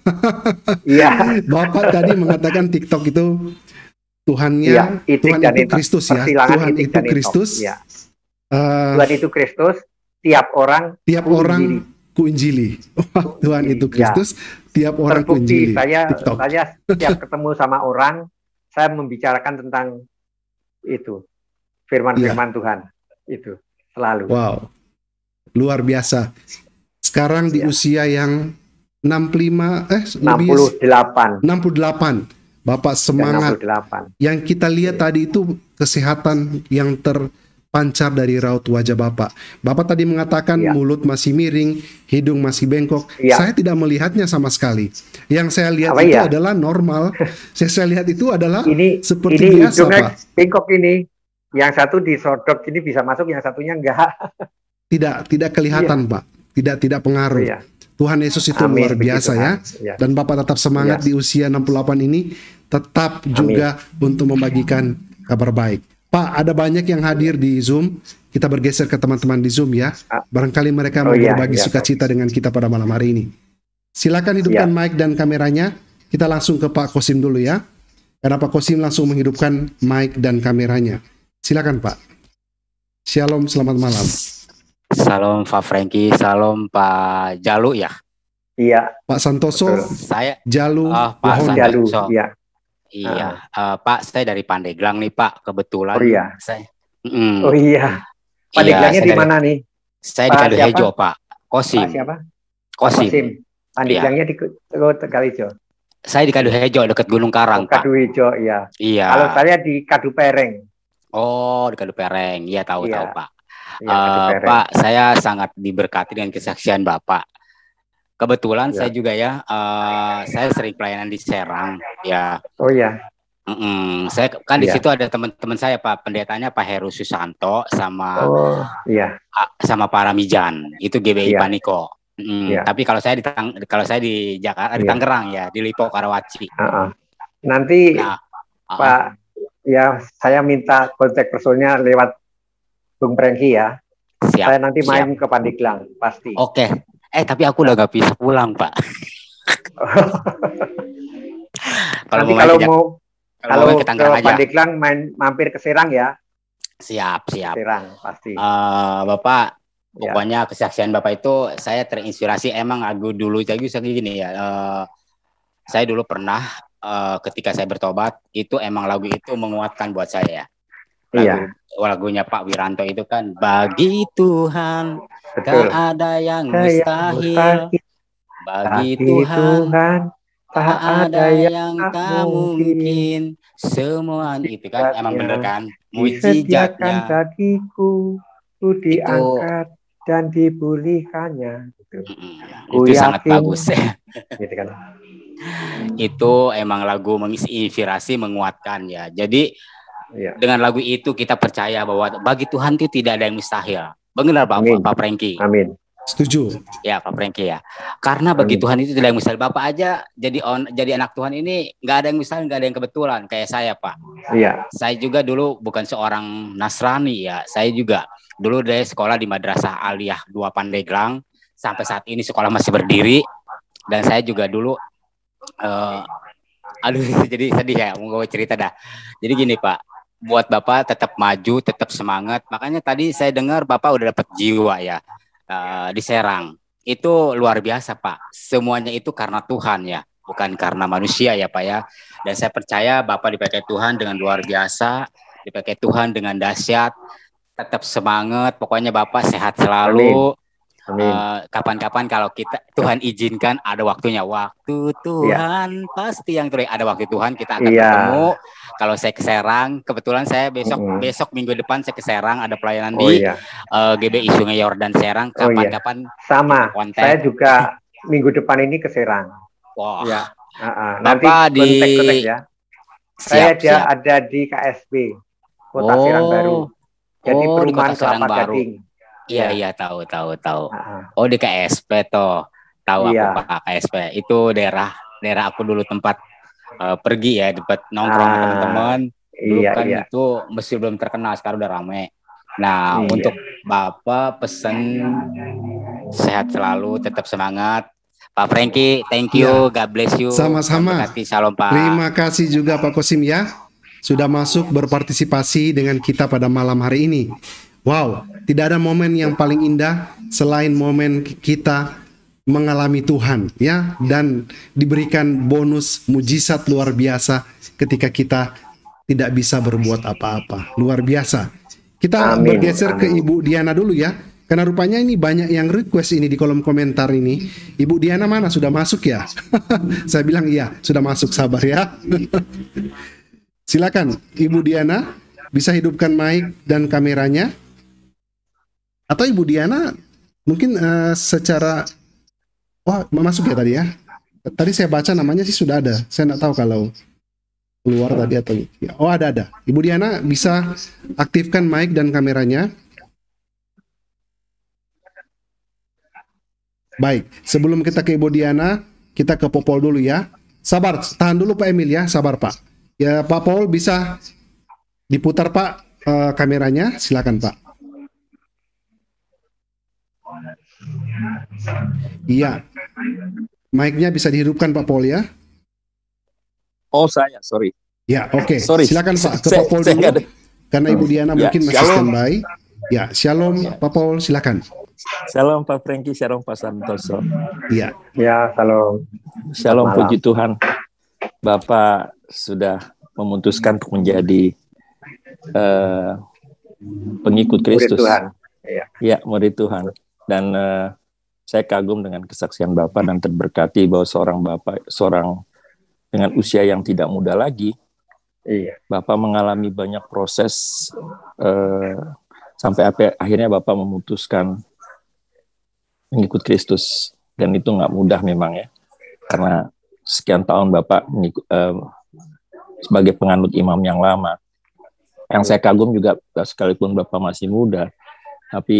iya. Bapak tadi mengatakan TikTok itu Tuhannya, Iya, itik Tuhan dan itu itok. Kristus ya. Persilangan Tuhan itik itu dan itok. Kristus. Iya. Eh, Tuhan itu Kristus, tiap orang tiap ku orang injili. kuinjili. Wah, Tuhan Injili, itu ya. Kristus, tiap orang Terbukti kuinjili. saya TikTok. saya setiap ketemu sama orang, saya membicarakan tentang itu firman-firman Tuhan itu selalu. Wow, luar biasa. Sekarang di Ya. usia yang enam puluh lima, eh enam lebih puluh delapan. enam puluh delapan, Bapak enam semangat. puluh delapan. Yang kita lihat tadi itu kesehatan yang terpancar dari raut wajah Bapak. Bapak tadi mengatakan Ya. mulut masih miring, hidung masih bengkok. Ya. Saya tidak melihatnya sama sekali. Yang saya lihat Apa itu ya? adalah normal. saya, saya lihat itu adalah Ini seperti ini biasa, hidungnya Pak. bengkok ini. Yang satu disodok ini bisa masuk, yang satunya enggak. Tidak tidak kelihatan, Pak. Tidak tidak pengaruh. Iya. Tuhan Yesus itu Amin, luar puji biasa ya. Tuhan. Iya. Dan Bapak tetap semangat Iya. di usia enam puluh delapan ini, tetap juga untuk membagikan kabar baik. Pak, ada banyak yang hadir di Zoom. Kita bergeser ke teman-teman di Zoom ya. Ah. Barangkali mereka Oh mau iya, berbagi iya, sukacita dengan kita pada malam hari ini. Silakan hidupkan Iya. mic dan kameranya. Kita langsung ke Pak Kosim dulu ya. Karena Pak Kosim langsung menghidupkan mic dan kameranya. Silakan Pak. Shalom, selamat malam. Salam Pak Franky, salam Pak Jalu ya. Iya, Pak Santoso, betul. Saya Jalu, Oh, Pak Wahon. Santoso. Jalu, iya. iya, eh, Pak saya dari Pandeglang nih Pak. Kebetulan Oh, iya. saya Mm. Oh iya. Pandeglangnya Iya, di saya mana nih? Saya di Pak siapa? Kaduhejo, Pak. Pak Kosim. siapa? Pak Kosim. Kosim. Iya. Pandeglangnya di oh, Tegalhijau. Saya di Kaduhejo dekat Gunung Karang, Oh, Pak. Kaduhejo, iya. Iya. Kalau saya di Kadupereng. Oh, di Kadupereng. Iya, tahu-tahu, Iya. Pak. Iya, Uh, Kadupereng. Pak, saya sangat diberkati dengan kesaksian Bapak. Kebetulan Ya. saya juga ya, uh, saya sering pelayanan di Serang, ya. Oh iya. Mm-mm. Saya kan di Iya. situ ada teman-teman saya, Pak. Pendetanya Pak Heru Susanto sama Oh iya. sama Paramijan. Itu G B I Iya. Paniko. Mm, Iya. Tapi kalau saya di Tang kalau saya di Jakarta, di Iya. Tangerang ya, di Lipo Karawaci. Uh-uh. Nanti Nah, uh-uh. Pak, ya saya minta kontak personnya lewat Bung Prengki ya. Siap, saya nanti main siap. ke Pandeglang pasti. Oke. Eh tapi aku udah gak bisa pulang, Pak. kalau nanti mau kalau mau kalau ke, ke Pandeglang main mampir ke Serang ya. Siap, siap. Serang pasti. Uh, Bapak, ya. Pokoknya kesaksian Bapak itu saya terinspirasi emang aku dulu jadi gini ya. Uh, saya dulu pernah uh, ketika saya bertobat itu emang lagu itu menguatkan buat saya. Lagu, iya. Lagunya Pak Wiranto itu kan bagi Tuhan Betul. tak ada yang mustahil. Bagi, bagi Tuhan, Tuhan tak ada yang tak mungkin. Semua itu kan emang bener kan mujizatnya bagiku ku diangkat itu, dan dipulihkannya gitu. Mm, itu sangat bagus ya. Gitu kan. Itu emang lagu menginspirasi, menguatkan ya. Jadi ya. Dengan lagu itu kita percaya bahwa bagi Tuhan itu tidak ada yang mustahil. Benar Pak, Amin. Pak Prengki. Amin. Setuju. Ya Pak Prengki ya. Karena bagi Amin. Tuhan itu tidak ada yang mustahil. Bapak aja jadi on, jadi anak Tuhan ini nggak ada yang mustahil, nggak ada yang kebetulan kayak saya Pak. Iya. Saya juga dulu bukan seorang Nasrani ya. Saya juga dulu dari sekolah di Madrasah Aliyah dua Pandeglang. Sampai saat ini sekolah masih berdiri. Dan saya juga dulu uh, aduh jadi sedih ya mau gue cerita dah. Jadi gini Pak, buat Bapak tetap maju, tetap semangat. Makanya tadi saya dengar Bapak udah dapat jiwa ya uh, di Serang. Itu luar biasa Pak. Semuanya itu karena Tuhan ya, bukan karena manusia ya Pak ya. Dan saya percaya Bapak dipakai Tuhan dengan luar biasa, dipakai Tuhan dengan dahsyat. Tetap semangat. Pokoknya Bapak sehat selalu. Amin. Amin. Uh, kapan-kapan kalau kita Tuhan izinkan ada waktunya, waktu Tuhan ya. Pasti yang terbaik, ada waktu Tuhan kita akan ya. Bertemu. Kalau saya ke Serang, kebetulan saya besok mm. besok minggu depan saya ke Serang ada pelayanan oh, di iya. uh, G B I Sungai Yordan Serang. Kapan-kapan oh, iya. Sama. Saya juga minggu depan ini ke Serang. Wah. Wow. Ya. Uh, uh. Nanti kontak-kontak ya. Siap, saya dia siap. Ada di K S B Kota oh. Serang Baru. Jadi oh, perumahan Kelapa Gading. Iya iya tahu tahu tahu. Uh-huh. Oh di K S P toh. Tahu iya. Aku Pak K S P. Itu daerah daerah aku dulu tempat uh, pergi ya, tempat nongkrong sama uh, teman-teman. Dulu iya, kan iya. Itu masih belum terkenal, sekarang udah rame. Nah, iya. Untuk Bapak pesen sehat selalu, tetap semangat. Pak Prengki, thank you, ya. God bless you. Sama-sama. Salam Pak. Terima kasih juga Pak Kosim ya sudah masuk berpartisipasi dengan kita pada malam hari ini. Wow, tidak ada momen yang paling indah selain momen kita mengalami Tuhan ya, dan diberikan bonus mujizat luar biasa ketika kita tidak bisa berbuat apa-apa. Luar biasa. Kita amin, bergeser amin. Ke Ibu Diana dulu ya, karena rupanya ini banyak yang request ini di kolom komentar ini. Ibu Diana mana, sudah masuk ya? Saya bilang iya, sudah masuk, sabar ya. Silakan Ibu Diana, bisa hidupkan mic dan kameranya. Atau Ibu Diana mungkin uh, secara wah masuk ya tadi ya. Tadi saya baca namanya sih sudah ada. Saya nggak tahu kalau keluar tadi atau ya. Oh ada ada. Ibu Diana bisa aktifkan mic dan kameranya. Baik, sebelum kita ke Ibu Diana, kita ke Popol dulu ya. Sabar, tahan dulu Pak Emil ya. Sabar Pak. Ya Pak Paul bisa diputar Pak uh, kameranya. Silakan Pak. Iya, mic-nya bisa dihidupkan Pak Paul ya. Oh saya, sorry. Ya, oke. Okay. Silakan Pak ke Pak Paul dulu. Ada... Karena Ibu Diana ya, mungkin masih standby. Ya, shalom ya. Pak Paul, silakan. Shalom Pak Prengki, shalom Pak Santoso. Iya. Ya, shalom. Shalom, puji Tuhan. Bapak sudah memutuskan untuk menjadi uh, pengikut Murid Kristus. Tuhan. Iya. Ya, murid Tuhan. Dan uh, saya kagum dengan kesaksian Bapak dan terberkati bahwa seorang Bapak, seorang dengan usia yang tidak muda lagi, Iya. Bapak mengalami banyak proses uh, sampai apa, akhirnya Bapak memutuskan mengikut Kristus. Dan itu nggak mudah memang ya, karena sekian tahun Bapak mengikut, uh, sebagai penganut imam yang lama. Yang saya kagum juga, sekalipun Bapak masih muda, tapi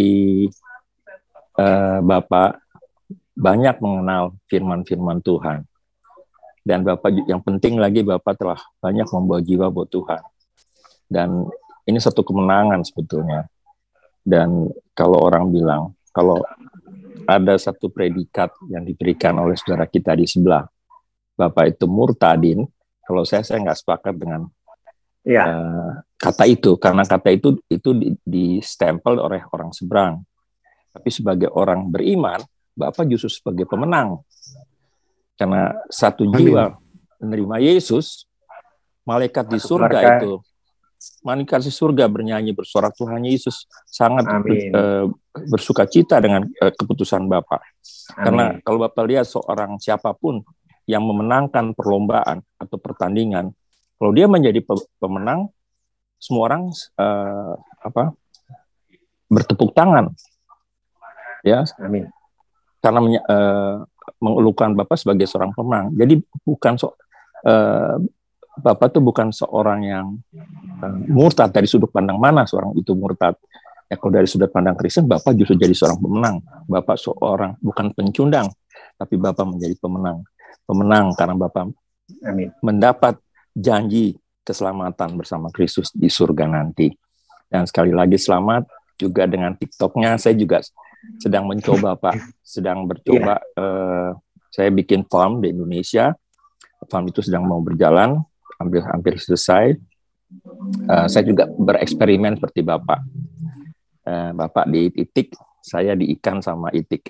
uh, Bapak banyak mengenal firman-firman Tuhan. Dan Bapak, yang penting lagi, Bapak telah banyak membawa jiwa buat Tuhan. Dan ini satu kemenangan sebetulnya. Dan kalau orang bilang, kalau ada satu predikat yang diberikan oleh saudara kita di sebelah, Bapak itu murtadin, kalau saya, saya nggak sepakat dengan Ya. Uh, kata itu, karena kata itu itu di, di stempel oleh orang seberang. Tapi sebagai orang beriman, Bapak justru sebagai pemenang. Karena satu jiwa menerima Yesus, malaikat di surga Mereka. itu, malaikat di surga bernyanyi bersorak, Tuhan Yesus sangat uh, bersuka cita dengan uh, keputusan Bapak. Amin. Karena kalau Bapak lihat seorang siapapun yang memenangkan perlombaan atau pertandingan, kalau dia menjadi pemenang, semua orang uh, apa bertepuk tangan, ya, Amin. Karena uh, mengeluhkan Bapak sebagai seorang pemenang. Jadi bukan so, uh, Bapak itu bukan seorang yang uh, murtad. Dari sudut pandang mana seorang itu murtad? Ya, kalau dari sudut pandang Kristen, Bapak justru jadi seorang pemenang. Bapak seorang bukan pencundang, tapi Bapak menjadi pemenang. Pemenang karena Bapak Amin. mendapat janji keselamatan bersama Kristus di surga nanti. Dan sekali lagi selamat juga dengan TikToknya. Saya juga sedang mencoba, Pak. Sedang bercoba. Yeah. Uh, saya bikin farm di Indonesia. Farm itu sedang mau berjalan, hampir hampir selesai. Uh, saya juga bereksperimen seperti Bapak. Uh, Bapak di itik, saya di ikan sama itik.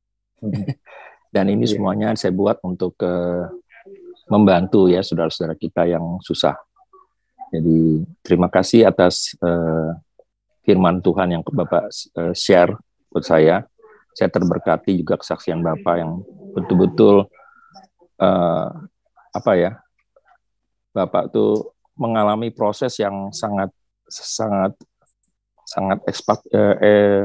Dan ini yeah. semuanya saya buat untuk uh, membantu ya saudara-saudara kita yang susah. Jadi terima kasih atas uh, firman Tuhan yang Bapak uh, share buat saya. Saya terberkati juga kesaksian Bapak yang betul-betul uh, apa ya, Bapak tuh mengalami proses yang sangat sangat sangat ekspat, eh, eh,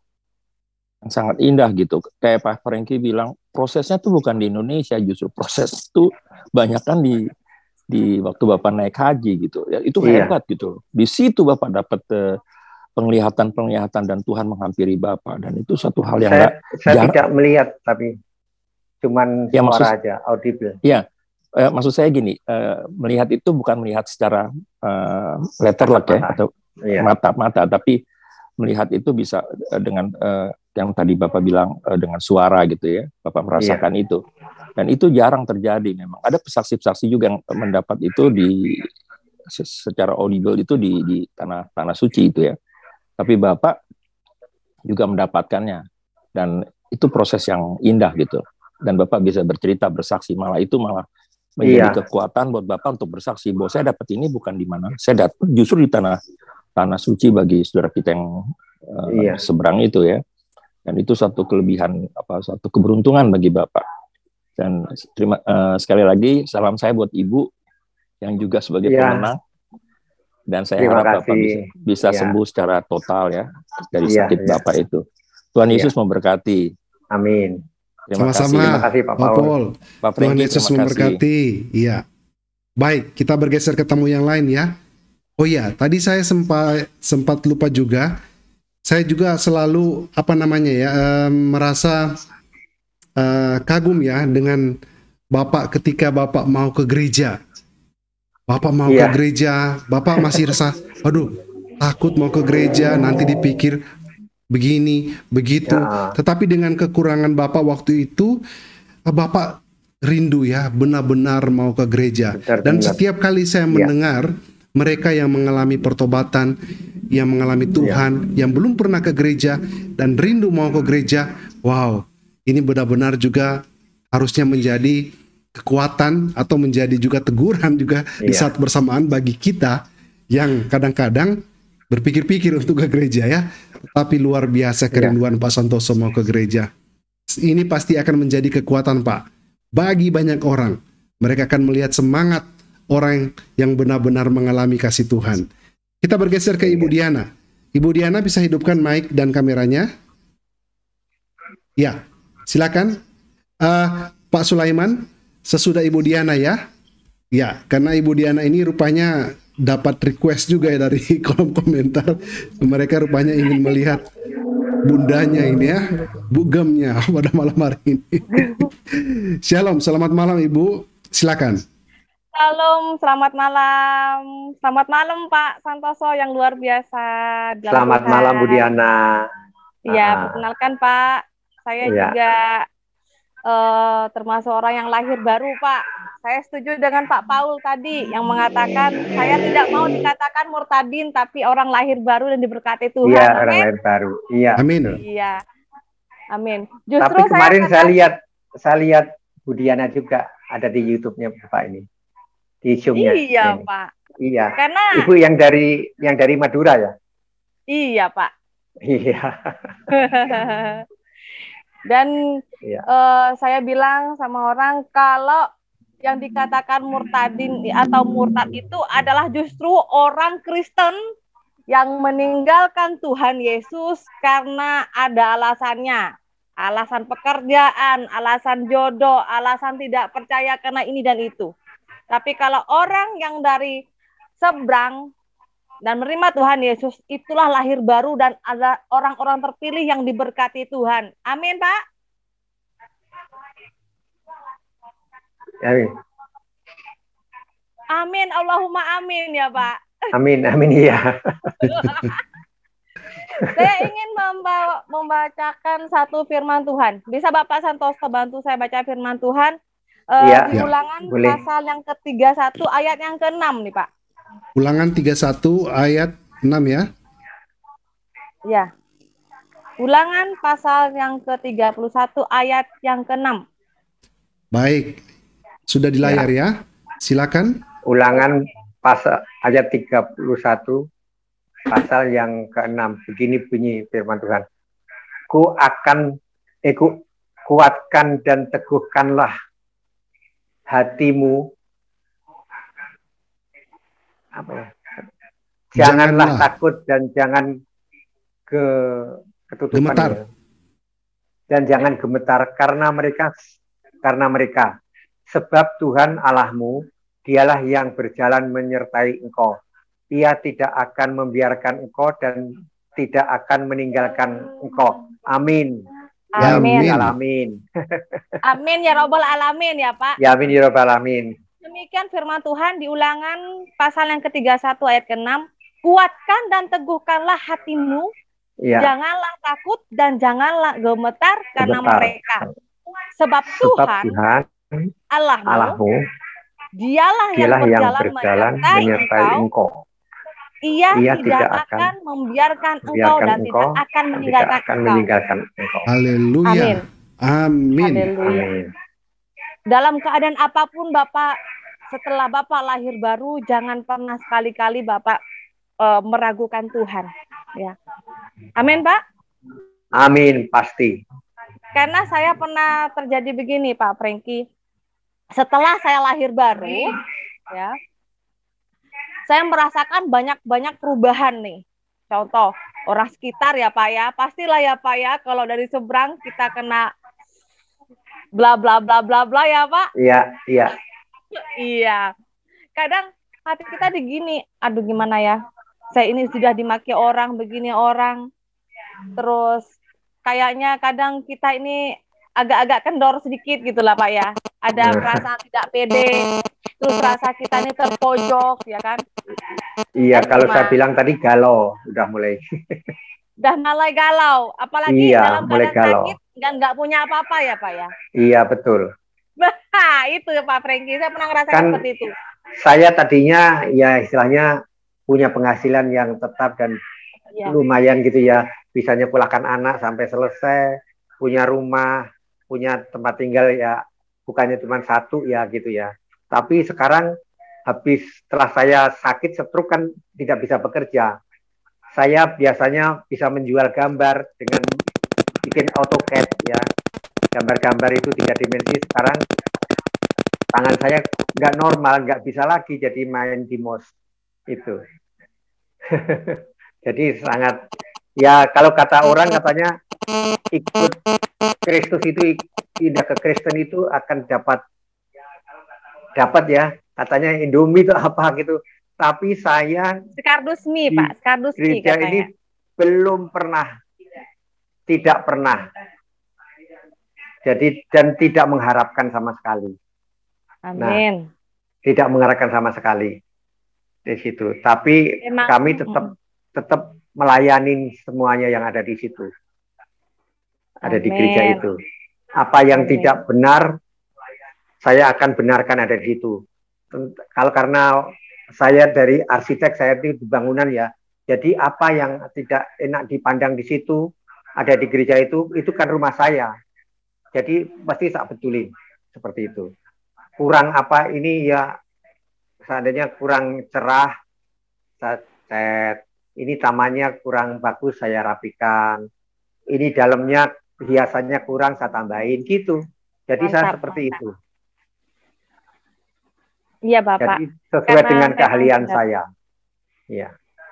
yang sangat indah gitu. Kayak Pak Franky bilang, prosesnya tuh bukan di Indonesia, justru proses itu banyak kan di di waktu Bapak naik haji gitu. Ya, itu iya. hebat gitu. Di situ Bapak dapat uh, penglihatan-penglihatan dan Tuhan menghampiri Bapak, dan itu satu hal yang saya, gak, saya jarang. tidak melihat, tapi cuman ya, suara maksud, aja, audible. Iya, uh, maksud saya gini, uh, melihat itu bukan melihat secara uh, letterlock ya, atau iya. mata-mata, tapi melihat itu bisa uh, dengan uh, yang tadi Bapak bilang uh, dengan suara gitu ya, Bapak merasakan iya. itu. Dan itu jarang terjadi memang. Ada saksi-saksi juga yang mendapat itu di secara audible itu di, di tanah tanah suci itu ya. Tapi Bapak juga mendapatkannya. Dan itu proses yang indah gitu. Dan Bapak bisa bercerita, bersaksi, malah itu malah menjadi iya. kekuatan buat Bapak untuk bersaksi bahwa saya dapat ini bukan di mana. Saya dapat justru di tanah tanah suci bagi saudara kita yang uh, iya. seberang itu ya. Dan itu satu kelebihan, apa satu keberuntungan bagi Bapak. Dan terima uh, sekali lagi salam saya buat Ibu yang juga sebagai ya. pemenang. Dan saya terima harap kasih. Bapak bisa, bisa ya. sembuh secara total ya dari ya, sakit ya. Bapak itu. Tuhan Yesus ya. memberkati. Amin. Terima kasih. Terima kasih Pak Paul. Pak Tuhan Yesus memberkati. Iya. Baik, kita bergeser ke tamu yang lain ya. Oh iya, tadi saya sempat sempat lupa juga. Saya juga selalu apa namanya ya uh, merasa Uh, kagum ya dengan Bapak ketika Bapak mau ke gereja. Bapak mau yeah. ke gereja, Bapak masih rasa, aduh, takut mau ke gereja, nanti dipikir begini, begitu. Yeah. Tetapi dengan kekurangan Bapak waktu itu, Bapak rindu ya, benar-benar mau ke gereja. Benar, Dan benar. setiap kali saya yeah. mendengar mereka yang mengalami pertobatan, yang mengalami Tuhan, yeah. yang belum pernah ke gereja, dan rindu mau ke gereja, wow, ini benar-benar juga harusnya menjadi kekuatan atau menjadi juga teguran juga iya. di saat bersamaan bagi kita yang kadang-kadang berpikir-pikir untuk ke gereja ya. Tapi luar biasa kerinduan Pak Santoso mau ke gereja. Ini pasti akan menjadi kekuatan Pak bagi banyak orang. Mereka akan melihat semangat orang yang benar-benar mengalami kasih Tuhan. Kita bergeser ke Ibu Diana. Ibu Diana bisa hidupkan mic dan kameranya. Ya, silakan. Uh, Pak Sulaiman, sesudah Ibu Diana ya. Ya, karena Ibu Diana ini rupanya dapat request juga ya dari kolom komentar. Mereka rupanya ingin melihat bundanya ini ya, bugemnya pada malam hari ini. Shalom, selamat malam Ibu. Silakan. Shalom, selamat malam. Selamat malam Pak Santoso yang luar biasa. Selamat Tuhan. Malam Bu Diana. Iya, ah. Perkenalkan Pak, saya ya. juga uh, termasuk orang yang lahir baru Pak. Saya setuju dengan Pak Paul tadi yang mengatakan saya tidak mau dikatakan murtadin tapi orang lahir baru dan diberkati Tuhan. Iya, orang lahir baru. Iya. Amin. Iya. Amin. Justru tapi kemarin saya, saya, saya lihat saya lihat Bu Diana juga ada di YouTube-nya Bapak ini. Di Zoom-nya. Iya, ini. Pak. Iya. Karena Ibu yang dari yang dari Madura ya? Iya, Pak. Iya. Dan iya. Uh, saya bilang sama orang kalau yang dikatakan murtadin atau murtad itu adalah justru orang Kristen yang meninggalkan Tuhan Yesus karena ada alasannya. Alasan pekerjaan, alasan jodoh, alasan tidak percaya karena ini dan itu. Tapi kalau orang yang dari seberang dan menerima Tuhan Yesus, itulah lahir baru dan ada orang-orang terpilih yang diberkati Tuhan. Amin, Pak. Amin. Amin, Allahumma amin ya Pak. Amin, amin iya. Saya ingin membawa, membacakan satu firman Tuhan. Bisa Bapak Santoso bantu saya baca firman Tuhan? Uh, ya, di Ulangan ya, pasal yang ke tiga puluh satu ayat yang ke enam nih Pak. Ulangan tiga puluh satu ayat enam ya. Ya. Ulangan pasal yang ke tiga puluh satu ayat yang ke enam. Baik. Sudah di layar ya. ya. Silakan. Ulangan pasal ayat tiga puluh satu pasal yang keenam. Begini bunyi firman Tuhan. Ku akan eh, ku, kuatkan dan teguhkanlah hatimu. Apa ya? Janganlah, janganlah takut dan jangan ke ketutupan gemetar. Ya. Dan jangan gemetar karena mereka karena mereka sebab Tuhan Allahmu dialah yang berjalan menyertai engkau. Ia tidak akan membiarkan engkau dan tidak akan meninggalkan engkau. Amin. Amin. Ya alamin. Amin ya robbal alamin ya Pak. Ya amin ya robbal alamin. Demikian firman Tuhan di Ulangan pasal yang ke tiga puluh satu ayat ke enam. Kuatkan dan teguhkanlah hatimu. Ya. Janganlah takut dan janganlah gemetar karena gemetar. mereka. Sebab Tuhan, Sebab Tuhan Allahmu, Allahmu dialah, dialah yang berjalan, yang berjalan menyertai, menyertai engkau. engkau. Ia, Ia tidak, tidak akan membiarkan engkau dan engkau, tidak akan meninggalkan, tidak akan engkau. meninggalkan engkau. Haleluya. Amin. Amin. Haleluya. Amin. Dalam keadaan apapun Bapak, setelah Bapak lahir baru, jangan pernah sekali-kali Bapak uh, meragukan Tuhan. Ya. Amin, Pak? Amin, pasti. Karena saya pernah terjadi begini, Pak Franky. Setelah saya lahir baru, ya, saya merasakan banyak-banyak perubahan nih. Contoh, orang sekitar ya Pak ya, pastilah ya Pak ya, kalau dari seberang kita kena bla bla bla bla bla ya Pak. Iya, iya. Iya. Kadang hati kita digini, aduh gimana ya, saya ini sudah dimaki orang, begini orang, terus kayaknya kadang kita ini agak-agak kendor sedikit gitu lah Pak ya. Ada perasaan tidak pede, terus rasa kita ini terpojok ya kan. Iya, dan kalau cuma, saya bilang tadi galau, udah mulai. Udah mulai galau, apalagi iya, dalam mulai keadaan galau. sakit dan nggak punya apa-apa ya Pak ya. Iya, betul. Nah, itu Pak Franky, saya pernah ngerasain kan, seperti itu. Saya tadinya ya istilahnya punya penghasilan yang tetap dan ya. lumayan gitu ya. Bisa nyekolahkan anak sampai selesai, punya rumah, punya tempat tinggal ya, bukannya cuma satu ya gitu ya. Tapi sekarang habis setelah saya sakit stroke kan tidak bisa bekerja. saya biasanya bisa menjual gambar dengan bikin AutoCAD ya. Gambar-gambar itu tiga dimensi. Sekarang tangan saya nggak normal, nggak bisa lagi jadi main di mouse itu. Jadi sangat, ya kalau kata orang katanya ikut Kristus itu, pindah ke Kristen itu akan dapat dapat ya, katanya Indomie itu apa gitu. Tapi saya Skardusmi, Pak, Skardusmi gereja katanya. ini belum pernah, tidak pernah. Jadi dan tidak mengharapkan sama sekali. Amin. Nah, tidak mengharapkan sama sekali di situ. Tapi Emang, kami tetap mm. tetap melayani semuanya yang ada di situ. Ada Amin. Di gereja itu. Apa yang Amin. Tidak benar, saya akan benarkan ada di situ. Kalau karena saya dari arsitek, saya itu di bangunan ya. Jadi apa yang tidak enak dipandang di situ, ada di gereja itu, itu kan rumah saya. Jadi pasti saya betulin seperti itu. Kurang apa ini ya, seandainya kurang cerah, saya cat. Ini tamannya kurang bagus, saya rapikan. Ini dalamnya hiasannya kurang, saya tambahin gitu. Jadi mantap, saya seperti mantap. Itu. Iya Bapak. Jadi sesuai Karena dengan keahlian benar. Saya. Ya.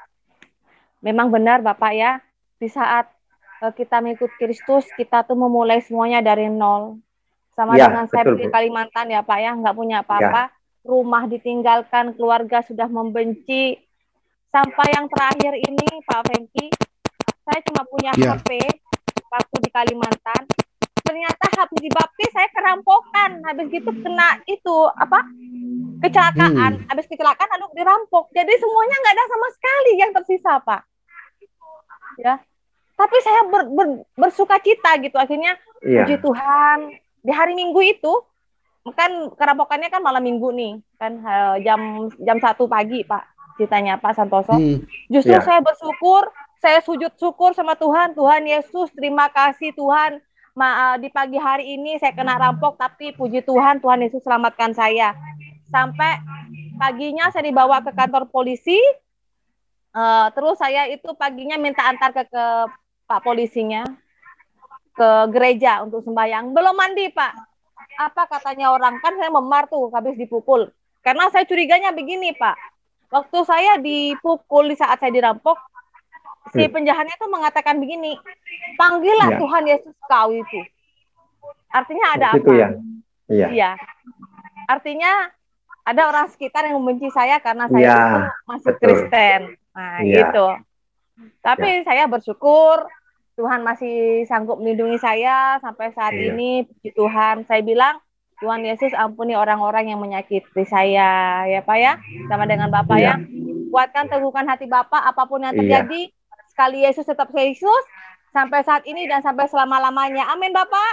Memang benar Bapak ya. Di saat uh, kita mengikut Kristus, kita tuh memulai semuanya dari nol. Sama ya, dengan saya di Kalimantan ya Pak ya, nggak punya apa-apa. Ya. Rumah ditinggalkan, keluarga sudah membenci. Sampai yang terakhir ini Pak Franky, saya cuma punya ya. H P waktu di Kalimantan. Ternyata habis dibaptis saya kerampokan. Habis gitu kena itu apa? Kecelakaan, hmm. habis kecelakaan lalu dirampok. Jadi semuanya nggak ada sama sekali yang tersisa, Pak. Ya, tapi saya ber, ber, bersuka cita gitu. Akhirnya yeah. puji Tuhan di hari Minggu itu, kan kerampokannya kan malam Minggu nih, kan jam jam satu pagi, Pak. Ceritanya Pak Santoso. Hmm. Justru yeah. saya bersyukur, saya sujud syukur sama Tuhan. Tuhan Yesus, terima kasih Tuhan. Ma, di pagi hari ini saya kena rampok, tapi puji Tuhan, Tuhan Yesus selamatkan saya. Sampai paginya saya dibawa ke kantor polisi, uh, terus saya itu paginya minta antar ke, ke Pak polisinya, ke gereja untuk sembahyang. Belum mandi Pak, apa katanya orang, kan saya memar tuh habis dipukul. Karena saya curiganya begini Pak, waktu saya dipukul di saat saya dirampok, si penjahatnya tuh mengatakan begini, panggillah ya. Tuhan Yesus kau itu. Artinya ada apa? Ya. Iya. Iya. Artinya ada orang sekitar yang membenci saya karena saya ya, itu masih betul. Kristen. Nah, ya. Gitu. Tapi ya. Saya bersyukur Tuhan masih sanggup melindungi saya sampai saat ya. Ini. Puji Tuhan. Saya bilang, Tuhan Yesus ampuni orang-orang yang menyakiti saya. Ya Pak ya. Sama dengan Bapak ya. ya. Kuatkan, teguhkan hati Bapak apapun yang terjadi. Ya. Sekali Yesus tetap Yesus. Sampai saat ini dan sampai selama-lamanya. Amin Bapak.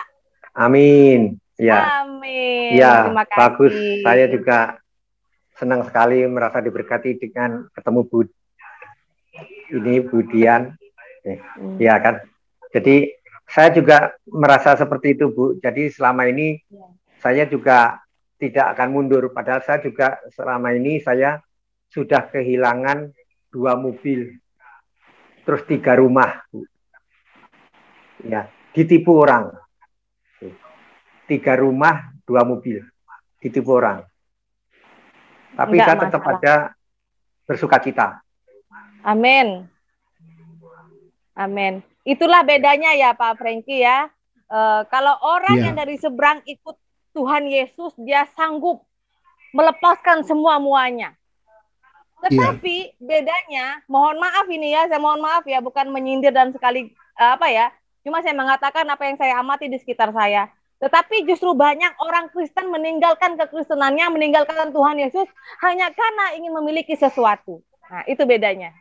Amin. Ya. Amin. Ya, terima kasih. Bagus. Saya juga senang sekali merasa diberkati dengan ketemu Bu ini Bu Dian. Eh, hmm. Ya kan. Jadi saya juga merasa seperti itu Bu. Jadi selama ini ya. Saya juga tidak akan mundur. Padahal saya juga selama ini saya sudah kehilangan dua mobil, terus tiga rumah. Bu. Ya, ditipu orang. Tiga rumah, dua mobil, ditipu orang. Tapi enggak, saya tetap masalah. Ada bersuka cita. Amin. Amin. Itulah bedanya ya Pak Franky ya. E, kalau orang yeah. yang dari seberang ikut Tuhan Yesus, dia sanggup melepaskan semua-muanya. Tetapi yeah. bedanya, mohon maaf ini ya, saya mohon maaf ya, bukan menyindir dan sekali apa ya, cuma saya mengatakan apa yang saya amati di sekitar saya. Tetapi justru banyak orang Kristen meninggalkan kekristenannya, meninggalkan Tuhan Yesus hanya karena ingin memiliki sesuatu. Nah, itu bedanya.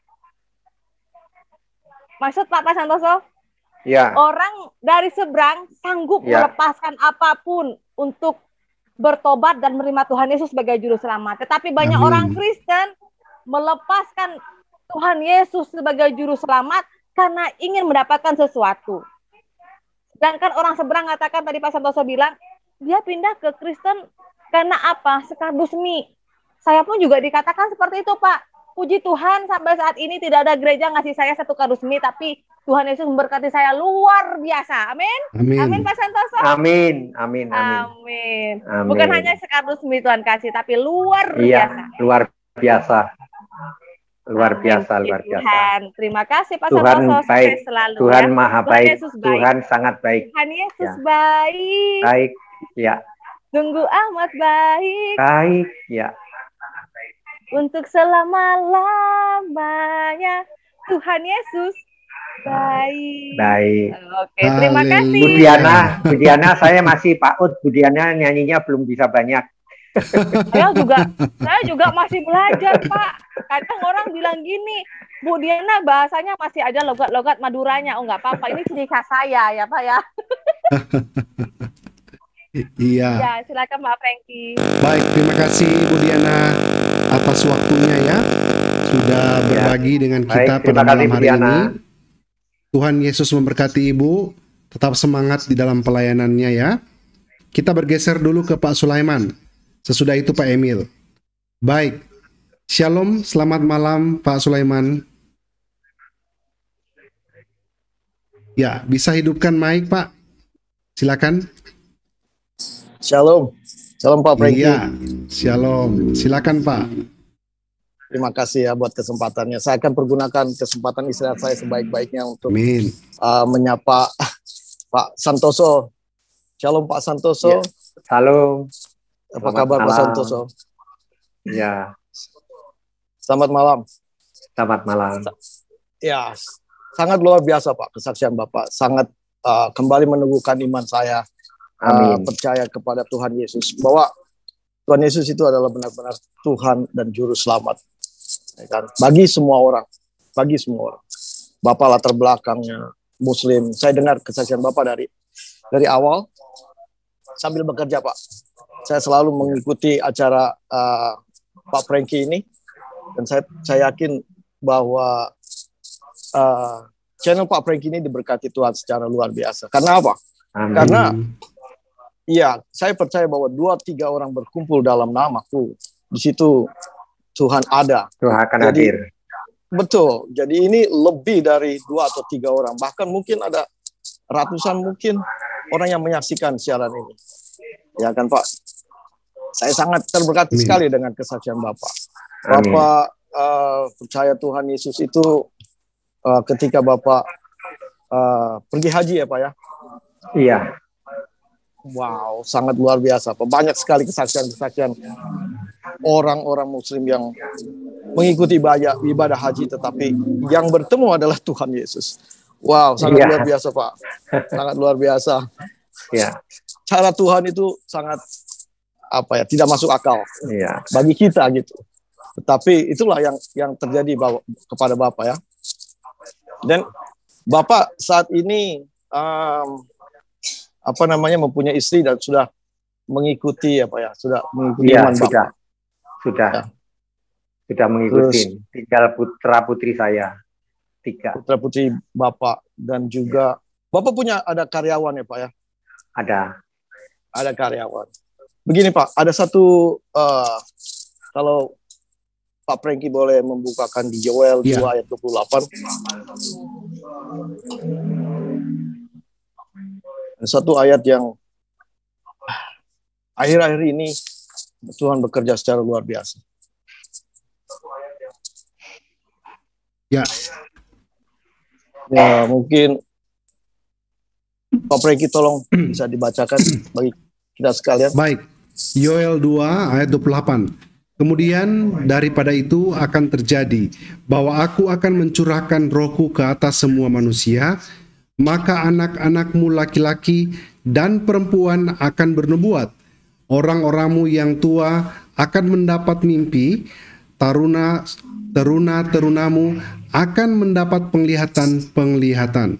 Maksud Pak Pak Santoso? Ya. Orang dari seberang sanggup ya. Melepaskan apapun untuk bertobat dan menerima Tuhan Yesus sebagai juru selamat. Tetapi banyak Amin. Orang Kristen melepaskan Tuhan Yesus sebagai juru selamat karena ingin mendapatkan sesuatu. Sedangkan orang seberang katakan tadi Pak Santoso bilang, dia pindah ke Kristen karena apa? Skardusmi. Saya pun juga dikatakan seperti itu Pak. puji Tuhan sampai saat ini tidak ada gereja ngasih saya satu kardus mie, tapi Tuhan Yesus memberkati saya luar biasa. Amin. Amin. Amin Pak Santoso. Amin. Amin. Amin. Amin. Amin. Bukan hanya sekardus mie Tuhan kasih, tapi luar Iya, biasa. luar biasa. Luar Amin. biasa, Puji luar biasa. Tuhan. Terima kasih Pak Tuhan Santoso, baik. sukses selalu Tuhan ya. maha Tuhan baik. Yesus baik. Tuhan sangat baik. Tuhan Yesus Ya. baik. Baik. Ya. Sungguh amat baik. Baik. Ya. Untuk selama-lamanya Tuhan Yesus baik. Baik. Oke, terima kasih. Bu Diana, Bu Diana, saya masih Pak Ud. Bu Diana nyanyinya belum bisa banyak. Saya juga, saya juga masih belajar, Pak. Kadang orang bilang gini, Bu Diana bahasanya masih ada logat-logat Maduranya. Oh, nggak apa-apa, ini ciri khas saya ya, Pak ya. Iya. Ya, silakan Pak Franky. Baik, terima kasih Bu Diana atas waktunya ya. Sudah berbagi dengan kita Baik, pada terima kasih, malam Bu hari Diana. ini. Tuhan Yesus memberkati Ibu. Tetap semangat di dalam pelayanannya ya. Kita bergeser dulu ke Pak Sulaiman. Sesudah itu Pak Emil. Baik. Shalom, selamat malam Pak Sulaiman. Ya, bisa hidupkan mic Pak. Silakan. Shalom, shalom Pak Franky. Iya, shalom. Silakan Pak. Terima kasih ya buat kesempatannya. Saya akan pergunakan kesempatan istirahat saya sebaik-baiknya untuk Amin. uh, menyapa Pak Santoso. Shalom Pak Santoso. Ya. Shalom. Apa Selamat kabar Pak malam. Santoso? Ya, Selamat malam. selamat malam. Ya, sangat luar biasa Pak kesaksian Bapak. Sangat uh, kembali meneguhkan iman saya. Uh, Amin. percaya kepada Tuhan Yesus bahwa Tuhan Yesus itu adalah benar-benar Tuhan dan Juru Selamat, ya kan? Bagi semua orang, bagi semua orang. Bapak latar belakangnya Muslim. Saya dengar kesaksian Bapak dari dari awal sambil bekerja Pak. Saya selalu mengikuti acara uh, Pak Franky ini dan saya saya yakin bahwa uh, channel Pak Franky ini diberkati Tuhan secara luar biasa. Karena apa? Amin. Karena iya, saya percaya bahwa dua tiga orang berkumpul dalam namaku. Di situ Tuhan ada. Tuhan akan Jadi, hadir. Betul. Jadi ini lebih dari dua atau tiga orang. Bahkan mungkin ada ratusan mungkin orang yang menyaksikan siaran ini. Ya kan Pak? Saya sangat terberkati Amin. sekali dengan kesaksian Bapak. Amin. Bapak uh, percaya Tuhan Yesus itu uh, ketika Bapak uh, pergi haji ya Pak ya? Iya. Wow, sangat luar biasa. Pak. Banyak sekali kesaksian-kesaksian orang-orang Muslim yang mengikuti ibadah, ibadah haji, tetapi yang bertemu adalah Tuhan Yesus. Wow, sangat Iya. luar biasa Pak. Sangat luar biasa. Iya. Cara Tuhan itu sangat apa ya? Tidak masuk akal Iya. bagi kita gitu. Tetapi itulah yang yang terjadi bawa- kepada Bapak ya. Dan Bapak saat ini um, apa namanya mempunyai istri dan sudah mengikuti apa ya sudah mengikuti Iya, iman sudah. Bapak. Sudah. Ya. Sudah mengikuti. Tinggal putra putri saya. Tiga. Putra putri Bapak dan juga Bapak punya ada karyawan ya Pak ya. Ada. Ada karyawan. Begini Pak, ada satu uh, kalau Pak Franky boleh membukakan di Yoel Iya. dua ayat dua puluh delapan. Satu ayat yang akhir-akhir ini Tuhan bekerja secara luar biasa. Ya. Ya, mungkin Pak Franky tolong bisa dibacakan bagi kita sekalian. Baik, Yoel dua ayat dua puluh delapan. Kemudian daripada itu akan terjadi bahwa aku akan mencurahkan rohku ke atas semua manusia, maka anak-anakmu laki-laki dan perempuan akan bernubuat. Orang-orangmu yang tua akan mendapat mimpi, taruna teruna-terunamu akan mendapat penglihatan-penglihatan.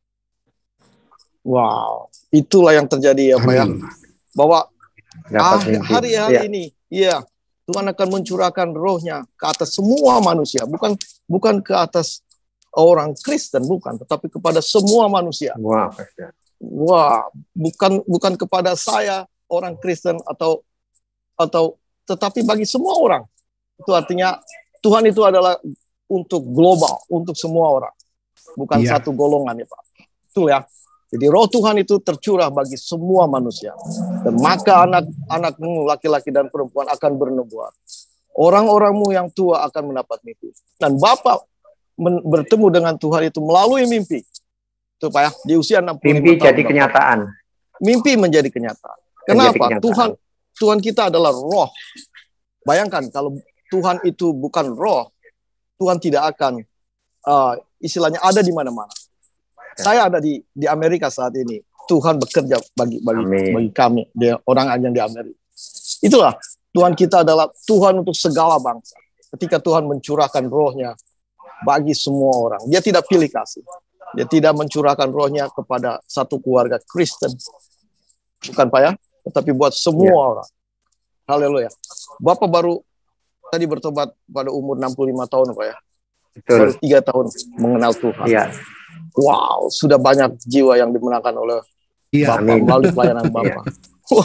Wow, itulah yang terjadi ya Pak ya. Amin. Bahwa Dapat ah, mimpi. hari-hari Iya. ini, iya, Tuhan akan mencurahkan rohnya ke atas semua manusia, bukan bukan ke atas orang Kristen, bukan, tetapi kepada semua manusia. Wah, Pastor. Wah, bukan bukan kepada saya orang Kristen atau atau tetapi bagi semua orang. Itu artinya Tuhan itu adalah untuk global, untuk semua orang, bukan Iya. satu golongan ya Pak. Betul ya. Jadi roh Tuhan itu tercurah bagi semua manusia. Dan maka anak-anakmu laki-laki dan perempuan akan bernubuat. Orang-orangmu yang tua akan mendapat mimpi. Dan Bapak men- bertemu dengan Tuhan itu melalui mimpi. Itu Pak ya, di usia enam puluh lima Mimpi tahun. jadi Bapak. kenyataan. Mimpi menjadi kenyataan. Menjadi Kenapa? kenyataan. Tuhan Tuhan kita adalah roh. Bayangkan kalau Tuhan itu bukan roh, Tuhan tidak akan uh, istilahnya ada di mana-mana. Saya ada di di Amerika saat ini. Tuhan bekerja bagi bagi Amin. bagi kami, dia orang yang di Amerika. Itulah Tuhan kita adalah Tuhan untuk segala bangsa. Ketika Tuhan mencurahkan rohnya bagi semua orang, dia tidak pilih kasih. Dia tidak mencurahkan rohnya kepada satu keluarga Kristen. Bukan Pak ya, tetapi buat semua Ya. orang. Haleluya. Bapak baru tadi bertobat pada umur enam puluh lima tahun Pak ya. Betul. Baru tiga tahun mengenal Tuhan. Iya. Wow, sudah banyak jiwa yang dimenangkan oleh Iya. Bapak Amin. melalui pelayanan Bapak. Wah,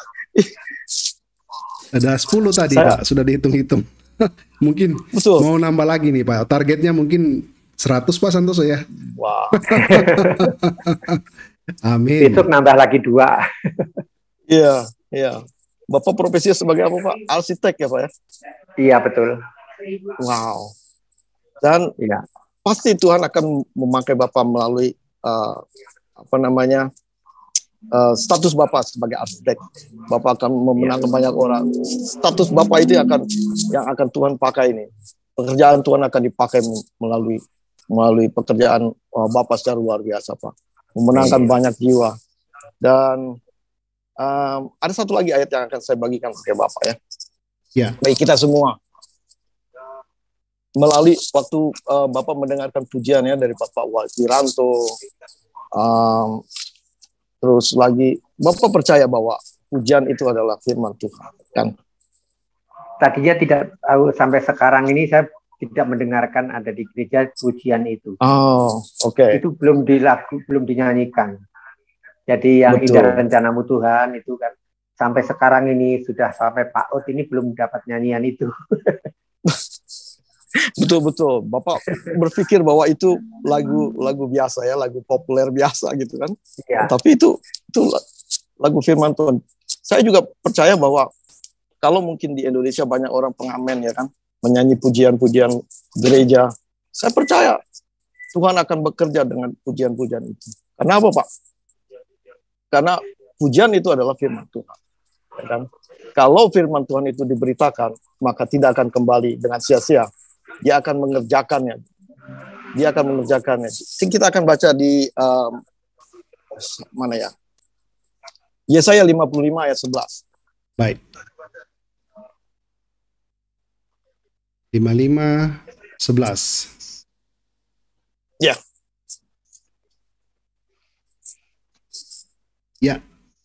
Ada sepuluh tadi Saya- Pak, sudah dihitung-hitung. Mungkin betul. mau nambah lagi nih Pak. Targetnya mungkin seratus Pak Santoso ya. Wah, Amin. Besok nambah lagi dua. iya, iya. Bapak profesinya sebagai apa Pak? Arsitek ya Pak ya? Iya, betul. Wow. Dan Iya. pasti Tuhan akan memakai Bapak melalui uh, apa namanya uh, status Bapak sebagai arsitek. Bapak akan memenangkan banyak orang. Status Bapak itu yang akan yang akan Tuhan pakai ini. Pekerjaan Tuhan akan dipakai melalui melalui pekerjaan uh, Bapak secara luar biasa Pak. Memenangkan Iya. banyak jiwa. Dan um, ada satu lagi ayat yang akan saya bagikan ke Bapak ya. Ya. Bagi kita semua. Melalui waktu uh, Bapak mendengarkan pujian ya dari Bapak Wiranto, um, terus lagi Bapak percaya bahwa pujian itu adalah firman Tuhan, kan? Tadinya tidak tahu sampai sekarang ini saya tidak mendengarkan ada di gereja pujian itu. Oh, oke. Itu belum dilagu, belum dinyanyikan. Jadi yang Betul. indah rencanamu Tuhan itu kan sampai sekarang ini sudah sampai Pak Ut ini belum dapat nyanyian itu. Betul-betul. Bapak berpikir bahwa itu lagu lagu biasa ya, lagu populer biasa gitu kan? Ya. Tapi itu itu lagu firman Tuhan. Saya juga percaya bahwa kalau mungkin di Indonesia banyak orang pengamen ya kan, menyanyi pujian-pujian gereja, saya percaya Tuhan akan bekerja dengan pujian-pujian itu. Karena apa Pak? Karena pujian itu adalah firman Tuhan. Ya kan? Kalau firman Tuhan itu diberitakan, maka tidak akan kembali dengan sia-sia. Dia akan mengerjakannya. Dia akan mengerjakannya. Kita akan baca di um, mana ya? Yesaya lima puluh lima ayat sebelas. Baik. lima puluh lima sebelas. Ya. Ya.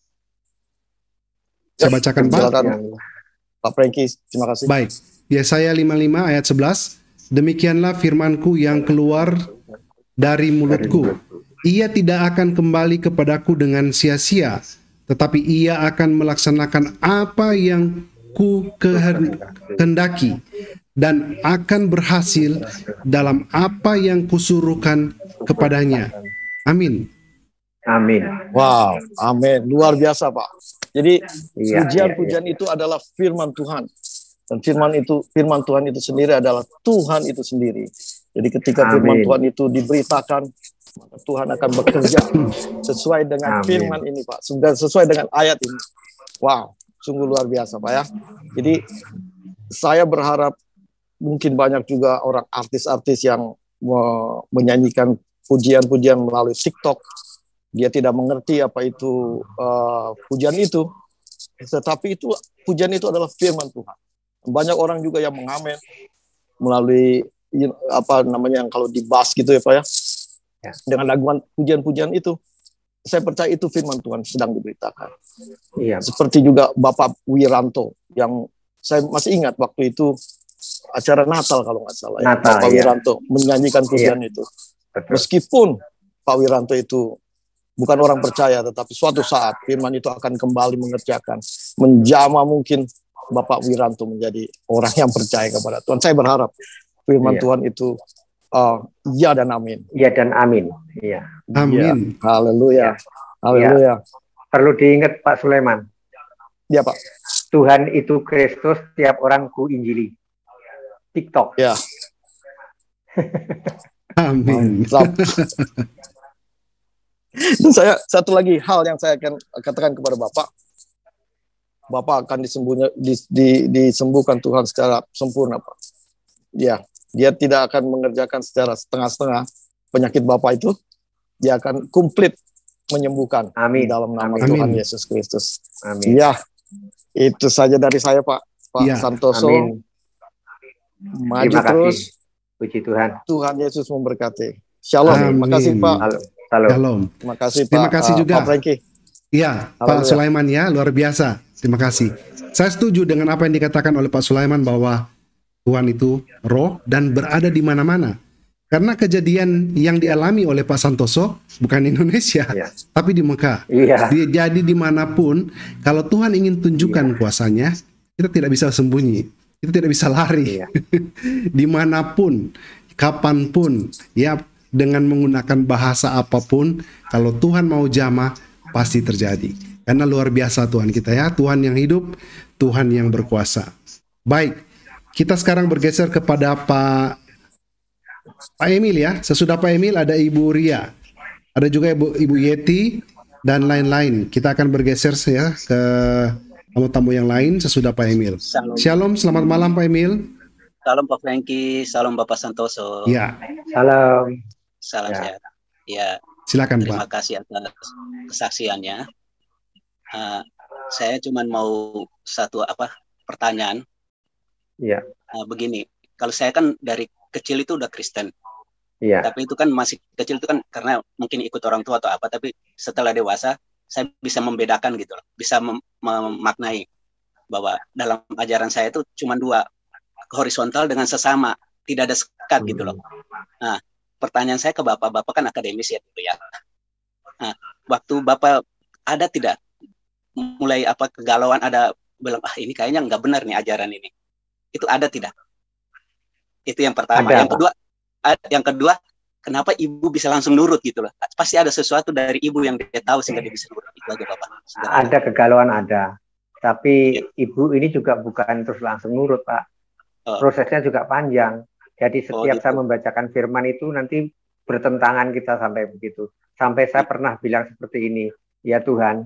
Saya bacakan Pak. Silakan, Pak Franky, terima kasih. Baik. Yesaya lima puluh lima ayat sebelas. Demikianlah firmanku yang keluar dari mulutku. Ia tidak akan kembali kepadaku dengan sia-sia, tetapi ia akan melaksanakan apa yang ku kehendaki dan akan berhasil dalam apa yang kusuruhkan kepadanya. Amin. Amin. Wow, amin. Luar biasa, Pak. Jadi Iya, pujian-pujian iya, iya. itu adalah firman Tuhan. Dan firman itu, firman Tuhan itu sendiri adalah Tuhan itu sendiri. Jadi ketika firman Amin. Tuhan itu diberitakan, maka Tuhan akan bekerja sesuai dengan Amin. firman ini, Pak. Sudah sesuai dengan ayat ini. Wow, sungguh luar biasa, Pak ya. Jadi saya berharap mungkin banyak juga orang artis-artis yang me- menyanyikan pujian-pujian melalui TikTok. Dia tidak mengerti apa itu uh, pujian itu, tetapi itu pujian itu adalah firman Tuhan. Banyak orang juga yang mengamen melalui apa namanya yang kalau di bass gitu ya Pak ya, Ya. dengan laguan pujian-pujian itu. Saya percaya itu firman Tuhan sedang diberitakan. Iya. Seperti juga Bapak Wiranto yang saya masih ingat waktu itu acara Natal kalau nggak salah ya. Natal, Bapak iya. Wiranto menyanyikan pujian itu. Betul. Meskipun Pak Wiranto itu bukan orang percaya, tetapi suatu saat firman itu akan kembali mengerjakan, menjama mungkin Bapak Wiranto menjadi orang yang percaya kepada Tuhan. Saya berharap firman iya. Tuhan itu uh, ya dan amin. Ya dan amin. Iya. Amin. Ya, haleluya. Haleluya. Ya. Perlu diingat Pak Sulaiman. Ya Pak. Tuhan itu Kristus, tiap orang ku injili. TikTok. Ya. Amin. Dan saya satu lagi hal yang saya akan katakan kepada Bapak. Bapak akan disembuhnya, dis, di, disembuhkan Tuhan secara sempurna, Pak. Ya, dia tidak akan mengerjakan secara setengah-setengah penyakit Bapak itu. Dia akan komplit menyembuhkan. Amin. Di dalam nama Amin. Tuhan Yesus Kristus. Amin. Ya, itu saja dari saya, Pak. Pak ya. Santoso. Amin. Maju Terima terus. Kasih. Puji Tuhan. Tuhan Yesus memberkati. Shalom. Terima kasih, Pak. Halo. Shalom. Terima kasih, Pak. Terima kasih juga. Uh, Pak Franky. Iya, Pak Sulaiman ya, luar biasa. Terima kasih. Saya setuju dengan apa yang dikatakan oleh Pak Sulaiman bahwa Tuhan itu roh dan berada di mana-mana. Karena kejadian yang dialami oleh Pak Santoso bukan di Indonesia, ya. tapi di Mekah. Ya. Dia jadi dimanapun, kalau Tuhan ingin tunjukkan ya. kuasanya, kita tidak bisa sembunyi, kita tidak bisa lari. Ya. Dimanapun, kapanpun, ya dengan menggunakan bahasa apapun, kalau Tuhan mau jamah, pasti terjadi. Karena luar biasa Tuhan kita ya, Tuhan yang hidup, Tuhan yang berkuasa. Baik, kita sekarang bergeser kepada Pak Pak Emil ya. Sesudah Pak Emil ada Ibu Ria, ada juga Ibu, Ibu Yeti dan lain-lain. Kita akan bergeser ya ke tamu-tamu yang lain sesudah Pak Emil. Salam. Shalom, selamat malam Pak Emil. Salam Pak Franky, salam Bapak Santoso. Ya. Salam. Salam ya. sehat. Ya. Silakan Terima Pak. kasih atas kesaksiannya. Uh, saya cuma mau satu apa pertanyaan. Iya. Uh, begini, kalau saya kan dari kecil itu udah Kristen. Iya. Tapi itu kan masih kecil itu kan karena mungkin ikut orang tua atau apa. Tapi setelah dewasa saya bisa membedakan gitu loh, bisa mem memaknai bahwa dalam ajaran saya itu cuma dua, horizontal dengan sesama, tidak ada sekat hmm. gitu loh. Nah, pertanyaan saya ke Bapak, Bapak kan akademis ya gitu ya. Nah, waktu Bapak ada tidak mulai apa kegalauan, ada bilang ah ini kayaknya nggak benar nih ajaran ini, itu ada tidak? Itu yang pertama. Ada, yang kedua, yang kedua, kenapa ibu bisa langsung nurut gitu loh? Pasti ada sesuatu dari ibu yang dia tahu sehingga dia bisa nurut. Itu aja Bapak. Sudah ada kegalauan ada, tapi ya. Ibu ini juga bukan terus langsung nurut Pak. Oh. Prosesnya juga panjang. Jadi setiap oh, gitu. Saya membacakan firman itu nanti bertentangan kita sampai begitu. Sampai saya pernah bilang seperti ini, ya Tuhan,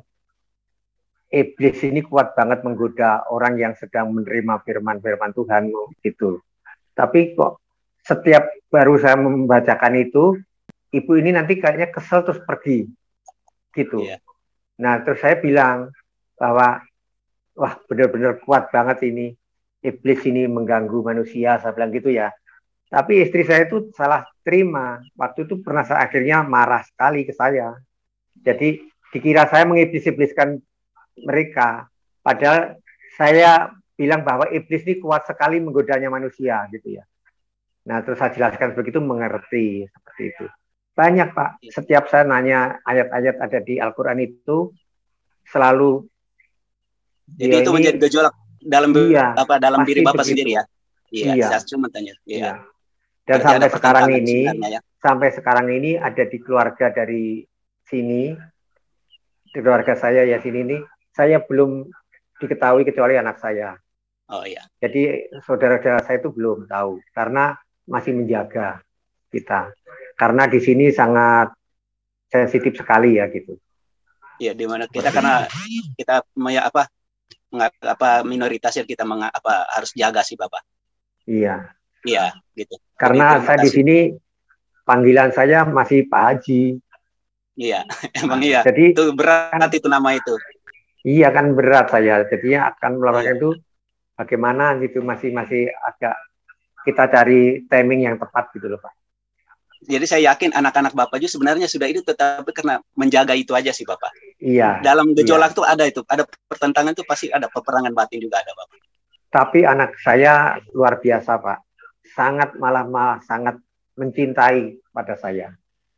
iblis ini kuat banget menggoda orang yang sedang menerima firman-firman Tuhan gitu. Tapi kok setiap baru saya membacakan itu, ibu ini nanti kayaknya kesel terus pergi gitu. Yeah. Nah terus saya bilang bahwa wah benar-benar kuat banget ini, iblis ini mengganggu manusia, saya bilang gitu ya. Tapi istri saya itu salah terima. Waktu itu pernah saya akhirnya marah sekali ke saya. Jadi dikira saya mengiblis-ibliskan mereka. Padahal saya bilang bahwa iblis ini kuat sekali menggodanya manusia gitu ya. Nah terus saya jelaskan begitu, mengerti seperti itu. Banyak Pak, setiap saya nanya ayat-ayat ada di Al-Quran itu selalu. Jadi itu ini, menjadi gejolak dalam iya, apa dalam diri Bapak begitu. Sendiri ya. Iya, iya. Saya cuma tanya. Iya. Iya. Dan Berarti sampai sekarang ini, ya. sampai sekarang ini ada di keluarga dari sini, di keluarga saya ya sini ini, saya belum diketahui kecuali anak saya. Oh iya. Jadi saudara-saudara saya itu belum tahu karena masih menjaga kita. Karena di sini sangat sensitif sekali ya gitu. Iya, di mana kita karena kita ya apa apa minoritas yang kita meng, apa harus jaga sih Bapak. Iya. Iya, gitu. Karena Jadi, saya di sini panggilan saya masih Pak Haji. Iya, emang iya. Jadi itu berat kan, itu nama itu. Iya kan berat saya. Jadinya akan melakukan iya. itu bagaimana gitu, masih masih agak kita cari timing yang tepat gitu loh Pak. Jadi saya yakin anak-anak Bapak juga sebenarnya sudah itu, tetapi karena menjaga itu aja sih Bapak. Iya. Dalam gejolak iya. tuh ada itu, ada pertentangan tuh pasti ada, peperangan batin juga ada Bapak. Tapi anak saya luar biasa Pak. Sangat malah malah sangat mencintai pada saya.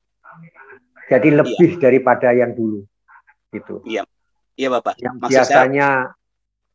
Jadi lebih iya. daripada yang dulu gitu. Iya. Iya Bapak. Yang Maksud biasanya saya...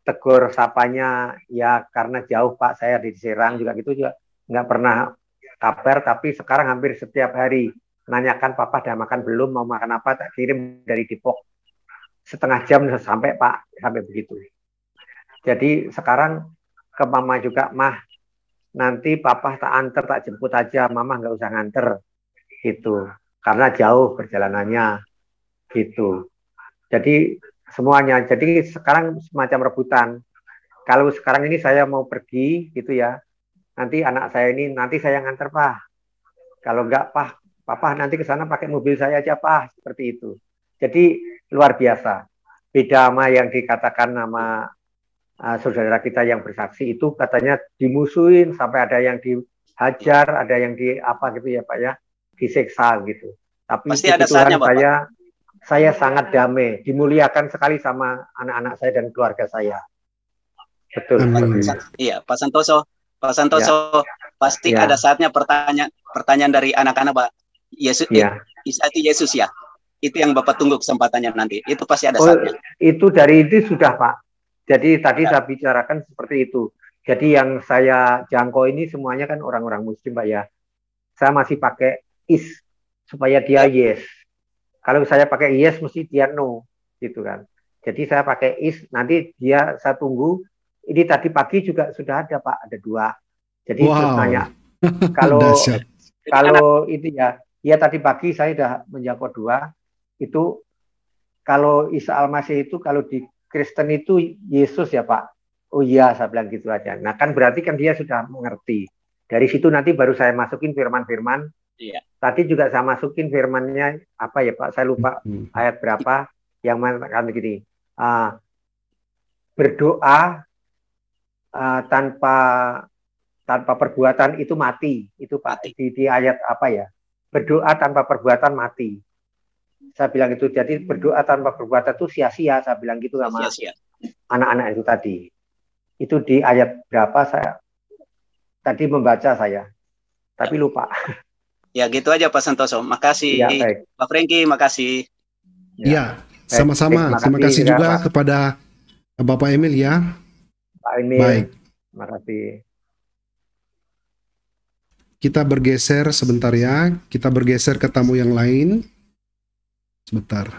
tegur sapanya ya karena jauh Pak, saya di Serang juga gitu juga nggak pernah kabar, tapi sekarang hampir setiap hari nanyakan Papa udah makan belum, mau makan apa, tak kirim dari Depok setengah jam sampai Pak, sampai begitu. Jadi sekarang ke Mama juga, Mah nanti Papa tak anter, tak jemput aja, Mama nggak usah nganter gitu, karena jauh perjalanannya gitu. Jadi semuanya, jadi sekarang semacam rebutan. Kalau sekarang ini saya mau pergi gitu ya, nanti anak saya ini nanti saya nganter Pak. Kalau enggak Pak, Papa nanti ke sana pakai mobil saya aja Pak, seperti itu. Jadi luar biasa. Beda sama yang dikatakan nama uh, saudara kita yang bersaksi itu, katanya dimusuhin sampai ada yang dihajar, ada yang di apa gitu ya Pak ya, disiksa gitu. Tapi pasti ada saatnya Bapak. Saya saya sangat damai, dimuliakan sekali sama anak-anak saya dan keluarga saya. Betul. Amin. Iya, Pak Santoso. Pak Santoso, ya. Pasti ya. Ada saatnya pertanyaan pertanyaan dari anak-anak Pak. Yesus, ya. Isa itu Yesus ya. Itu yang Bapak tunggu kesempatannya nanti. Itu pasti ada oh, saatnya. Itu dari itu sudah Pak. Jadi tadi ya. Saya bicarakan seperti itu. Jadi yang saya jangkau ini semuanya kan orang-orang Muslim Pak ya. Saya masih pakai is supaya dia ya. Yes. Kalau saya pakai yes mesti dia no gitu kan. Jadi saya pakai is, nanti dia saya tunggu. Ini tadi pagi juga sudah ada Pak, ada dua. Jadi wow. Terus nanya kalau kalau itu ya, ya tadi pagi saya sudah menjawab dua. Itu kalau Isa Al-Masih itu kalau di Kristen itu Yesus ya Pak. Oh iya, saya bilang gitu aja. Nah kan berarti kan dia sudah mengerti. Dari situ nanti baru saya masukin firman-firman. Iya. Tadi juga saya masukin firmannya apa ya Pak? Saya lupa hmm. ayat berapa yang mengatakan begini. Uh, berdoa uh, tanpa tanpa perbuatan itu mati. Itu Pak di, di ayat apa ya? Berdoa tanpa perbuatan mati. Saya bilang itu. Jadi berdoa tanpa perbuatan itu sia-sia. Saya bilang gitu sama anak-anak itu tadi. Itu di ayat berapa saya tadi membaca saya. Tapi lupa. Ya gitu aja Pak Santoso. Makasih ya, Pak Franky, makasih. Ya, sama-sama. Ya, terima kasih juga Pak. Kepada Bapak Emil ya. Pak Emil. Baik. Terima kasih. Kita bergeser sebentar ya. Kita bergeser ke tamu yang lain. Sebentar.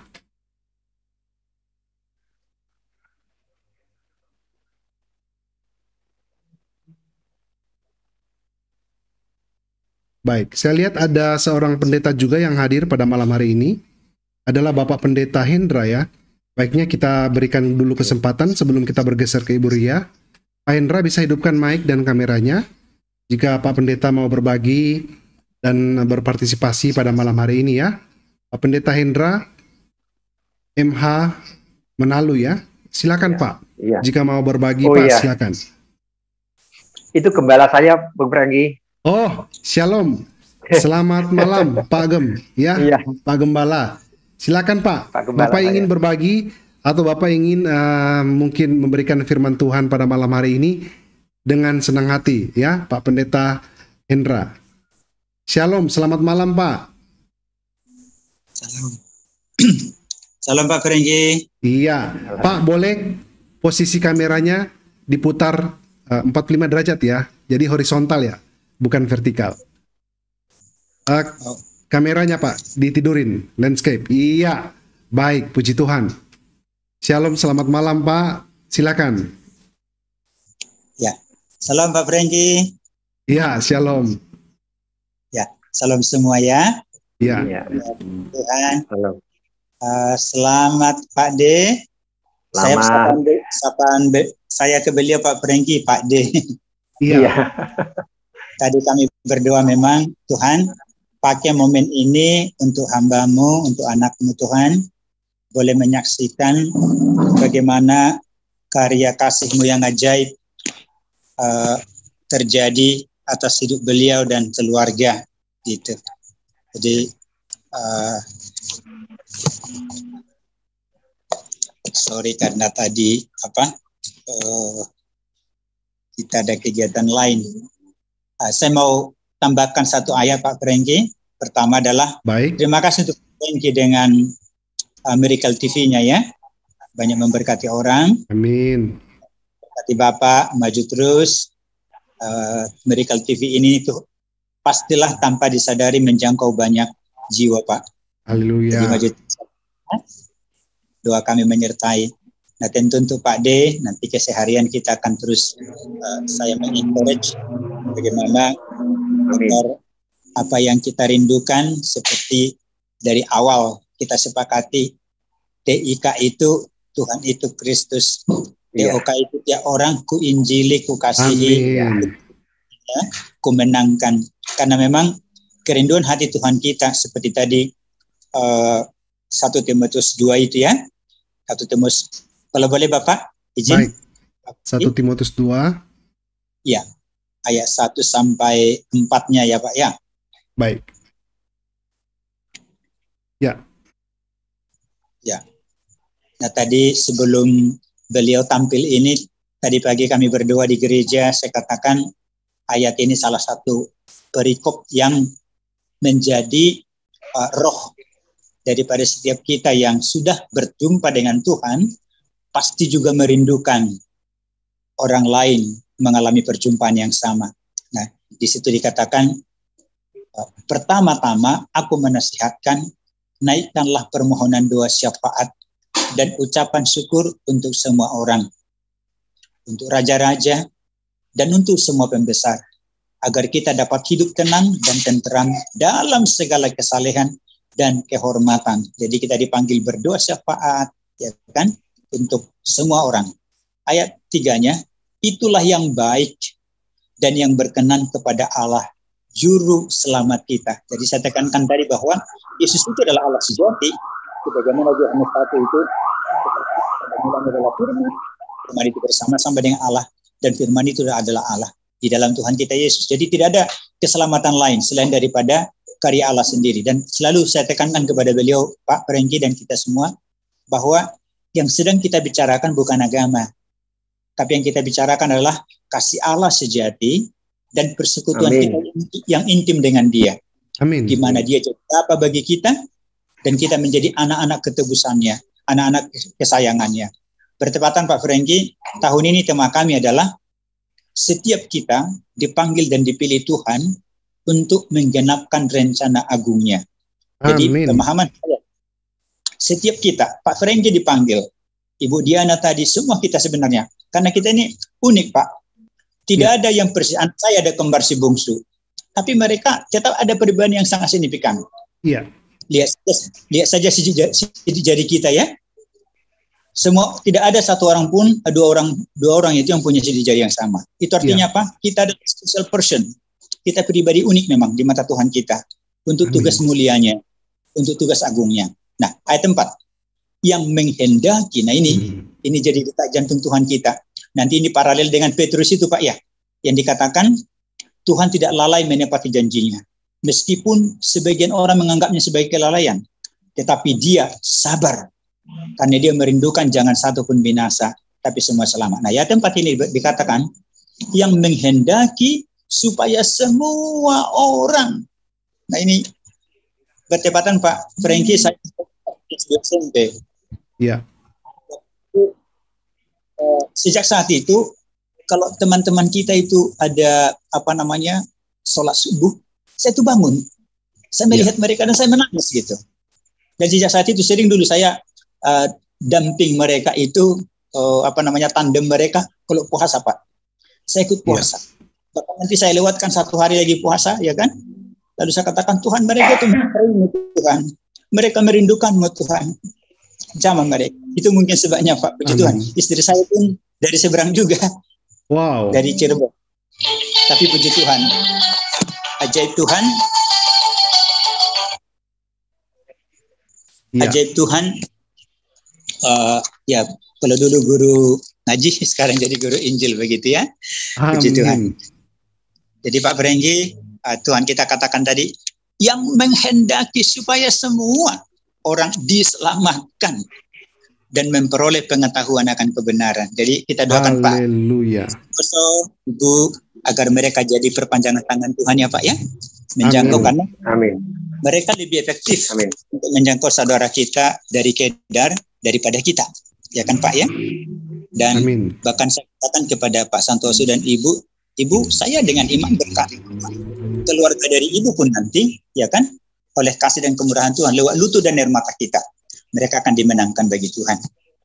Baik, saya lihat ada seorang pendeta juga yang hadir pada malam hari ini. Adalah Bapak Pendeta Hendra ya. Baiknya kita berikan dulu kesempatan sebelum kita bergeser ke Ibu Ria. Pak Hendra bisa hidupkan mic dan kameranya. Jika Pak Pendeta mau berbagi dan berpartisipasi pada malam hari ini ya. Pak Pendeta Hendra, M H Menalu ya. Silakan ya, Pak. Ya. Jika mau berbagi oh, Pak, ya. Silakan. Itu gembala saya, Bung Franky. Oh, shalom. Selamat malam, Pak Gem. Ya, iya. Pak Gembala. Silakan Pak. Pak Gembala, Bapak ingin saya. berbagi atau Bapak ingin uh, mungkin memberikan firman Tuhan pada malam hari ini dengan senang hati, ya, Pak Pendeta Hendra. Shalom, selamat malam, Pak. Shalom. Shalom Pak Franky. Iya, Shalom. Pak boleh posisi kameranya diputar uh, empat puluh lima derajat ya, jadi horizontal ya. Bukan vertikal. Uh, oh. Kameranya Pak, ditidurin. Landscape. Iya. Baik, puji Tuhan. Shalom, selamat malam Pak. Silakan. Ya, salam Pak Franky. Iya, shalom. Ya, salam semua ya. Iya. Ya, Tuhan. Halo. Uh, selamat Pak D. Selamat. Saya sapaan, sapaan saya ke beliau Pak Franky, Pak D. Iya. Tadi kami berdoa memang Tuhan pakai momen ini untuk hamba-Mu, untuk anak-Mu Tuhan, boleh menyaksikan bagaimana karya kasih-Mu yang ajaib uh, terjadi atas hidup beliau dan keluarga gitu. Jadi uh, sorry karena tadi apa uh, kita ada kegiatan lain. Uh, saya mau tambahkan satu ayat Pak Franky. Pertama adalah baik. Terima kasih untuk Franky dengan uh, Miracle T V-nya ya. Banyak memberkati orang. Amin. Berkati Bapak, maju terus. Uh, Miracle T V ini itu pastilah tanpa disadari menjangkau banyak jiwa, Pak. Haleluya. Jadi maju terus. Doa kami menyertai. Nah tentu untuk Pak D, nanti keseharian kita akan terus uh, saya mengencourage bagaimana agar apa yang kita rindukan seperti dari awal kita sepakati T I K itu Tuhan itu Kristus, T O K itu tiap orang ku injili, ku kasihi, ya, ku menangkan. Karena memang kerinduan hati Tuhan kita seperti tadi uh, satu Timotius dua itu ya, satu Timotius. Kalau boleh Bapak, izin. Baik. satu Timotius dua. Ya, ayat satu sampai empat-nya ya Pak ya. Baik. Ya. Ya. Nah tadi sebelum beliau tampil ini, tadi pagi kami berdoa di gereja, saya katakan ayat ini salah satu perikop yang menjadi uh, roh daripada setiap kita yang sudah berjumpa dengan Tuhan, pasti juga merindukan orang lain mengalami perjumpaan yang sama. Nah, di situ dikatakan, pertama-tama aku menasihatkan, naikkanlah permohonan doa syafaat dan ucapan syukur untuk semua orang, untuk raja-raja, dan untuk semua pembesar, agar kita dapat hidup tenang dan tenteram dalam segala kesalehan dan kehormatan. Jadi kita dipanggil berdoa syafaat, ya kan? Untuk semua orang. Ayat tiganya, itulah yang baik dan yang berkenan kepada Allah, juru selamat kita. Jadi saya tekankan tadi bahwa Yesus itu adalah Allah sejati. Bagaimana Yohanes satu itu, firman adalah firman, firman itu bersama-sama dengan Allah, dan firman itu adalah Allah di dalam Tuhan kita Yesus. Jadi tidak ada keselamatan lain selain daripada karya Allah sendiri. Dan selalu saya tekankan kepada beliau, Pak Franky dan kita semua, bahwa yang sedang kita bicarakan bukan agama, tapi yang kita bicarakan adalah kasih Allah sejati dan persekutuan kita yang intim dengan Dia. Amin. Di mana Dia jadi apa bagi kita dan kita menjadi anak-anak ketebusannya, anak-anak kesayangannya. Bertepatan Pak Franky, tahun ini tema kami adalah setiap kita dipanggil dan dipilih Tuhan untuk menggenapkan rencana agungnya. Jadi Amin. pemahaman saya, setiap kita, Pak Franky dipanggil, Ibu Diana tadi, semua kita sebenarnya. Karena kita ini unik, Pak. Tidak ya. ada yang persis. Saya ada kembar si bungsu. Tapi mereka tetap ada perubahan yang sangat signifikan. Iya. Lihat, lihat saja si jari kita ya. Semua, tidak ada satu orang pun, dua orang dua orang itu yang punya sidik jari yang sama. Itu artinya ya. apa? Kita adalah special person. Kita pribadi unik memang di mata Tuhan kita. Untuk Amin. tugas mulianya. Untuk tugas agungnya. Nah, ayat empat, yang menghendaki, nah ini hmm. ini jadi detak jantung Tuhan kita. Nanti ini paralel dengan Petrus itu Pak ya, yang dikatakan Tuhan tidak lalai menepati janjinya. Meskipun sebagian orang menganggapnya sebagai kelalaian, tetapi Dia sabar karena Dia merindukan jangan satu pun binasa, tapi semua selamat. Nah, ayat empat ini dikatakan yang menghendaki supaya semua orang. Nah, ini bertepatan Pak Franky, saya S M P. Ya. Sejak saat itu, kalau teman-teman kita itu ada apa namanya sholat subuh, saya tuh bangun, saya melihat ya. mereka dan saya menangis gitu. Dan sejak saat itu sering dulu saya uh, damping mereka itu uh, apa namanya tandem mereka kalau puasa Pak. Saya ikut puasa. Ya. Bahkan nanti saya lewatkan satu hari lagi puasa, ya kan? Lalu saya katakan Tuhan mereka itu Tuhan. Mereka merindukanmu Tuhan. Zaman mereka. Itu mungkin sebabnya Pak. Puji Tuhan. Istri saya pun dari seberang juga. Wow. Dari Cirebon. Tapi puji Tuhan. Ajaib Tuhan. Ya. Ajaib Tuhan. Uh, ya, kalau dulu guru ngaji, sekarang jadi guru Injil begitu ya. Amin. Puji Tuhan. Jadi Pak Franky, uh, Tuhan kita katakan tadi, yang menghendaki supaya semua orang diselamatkan dan memperoleh pengetahuan akan kebenaran. Jadi kita doakan Haleluya. Pak, so, Ibu, agar mereka jadi perpanjangan tangan Tuhan ya Pak ya, menjangkau karena Amin. mereka lebih efektif Amin. untuk menjangkau saudara kita dari Kedar daripada kita, ya kan Pak ya? Dan Amin. bahkan saya katakan kepada Pak Santoso dan Ibu, Ibu, saya dengan iman berkat keluarga dari Ibu pun nanti, ya kan, oleh kasih dan kemurahan Tuhan lewat lutut dan air mata kita, mereka akan dimenangkan bagi Tuhan.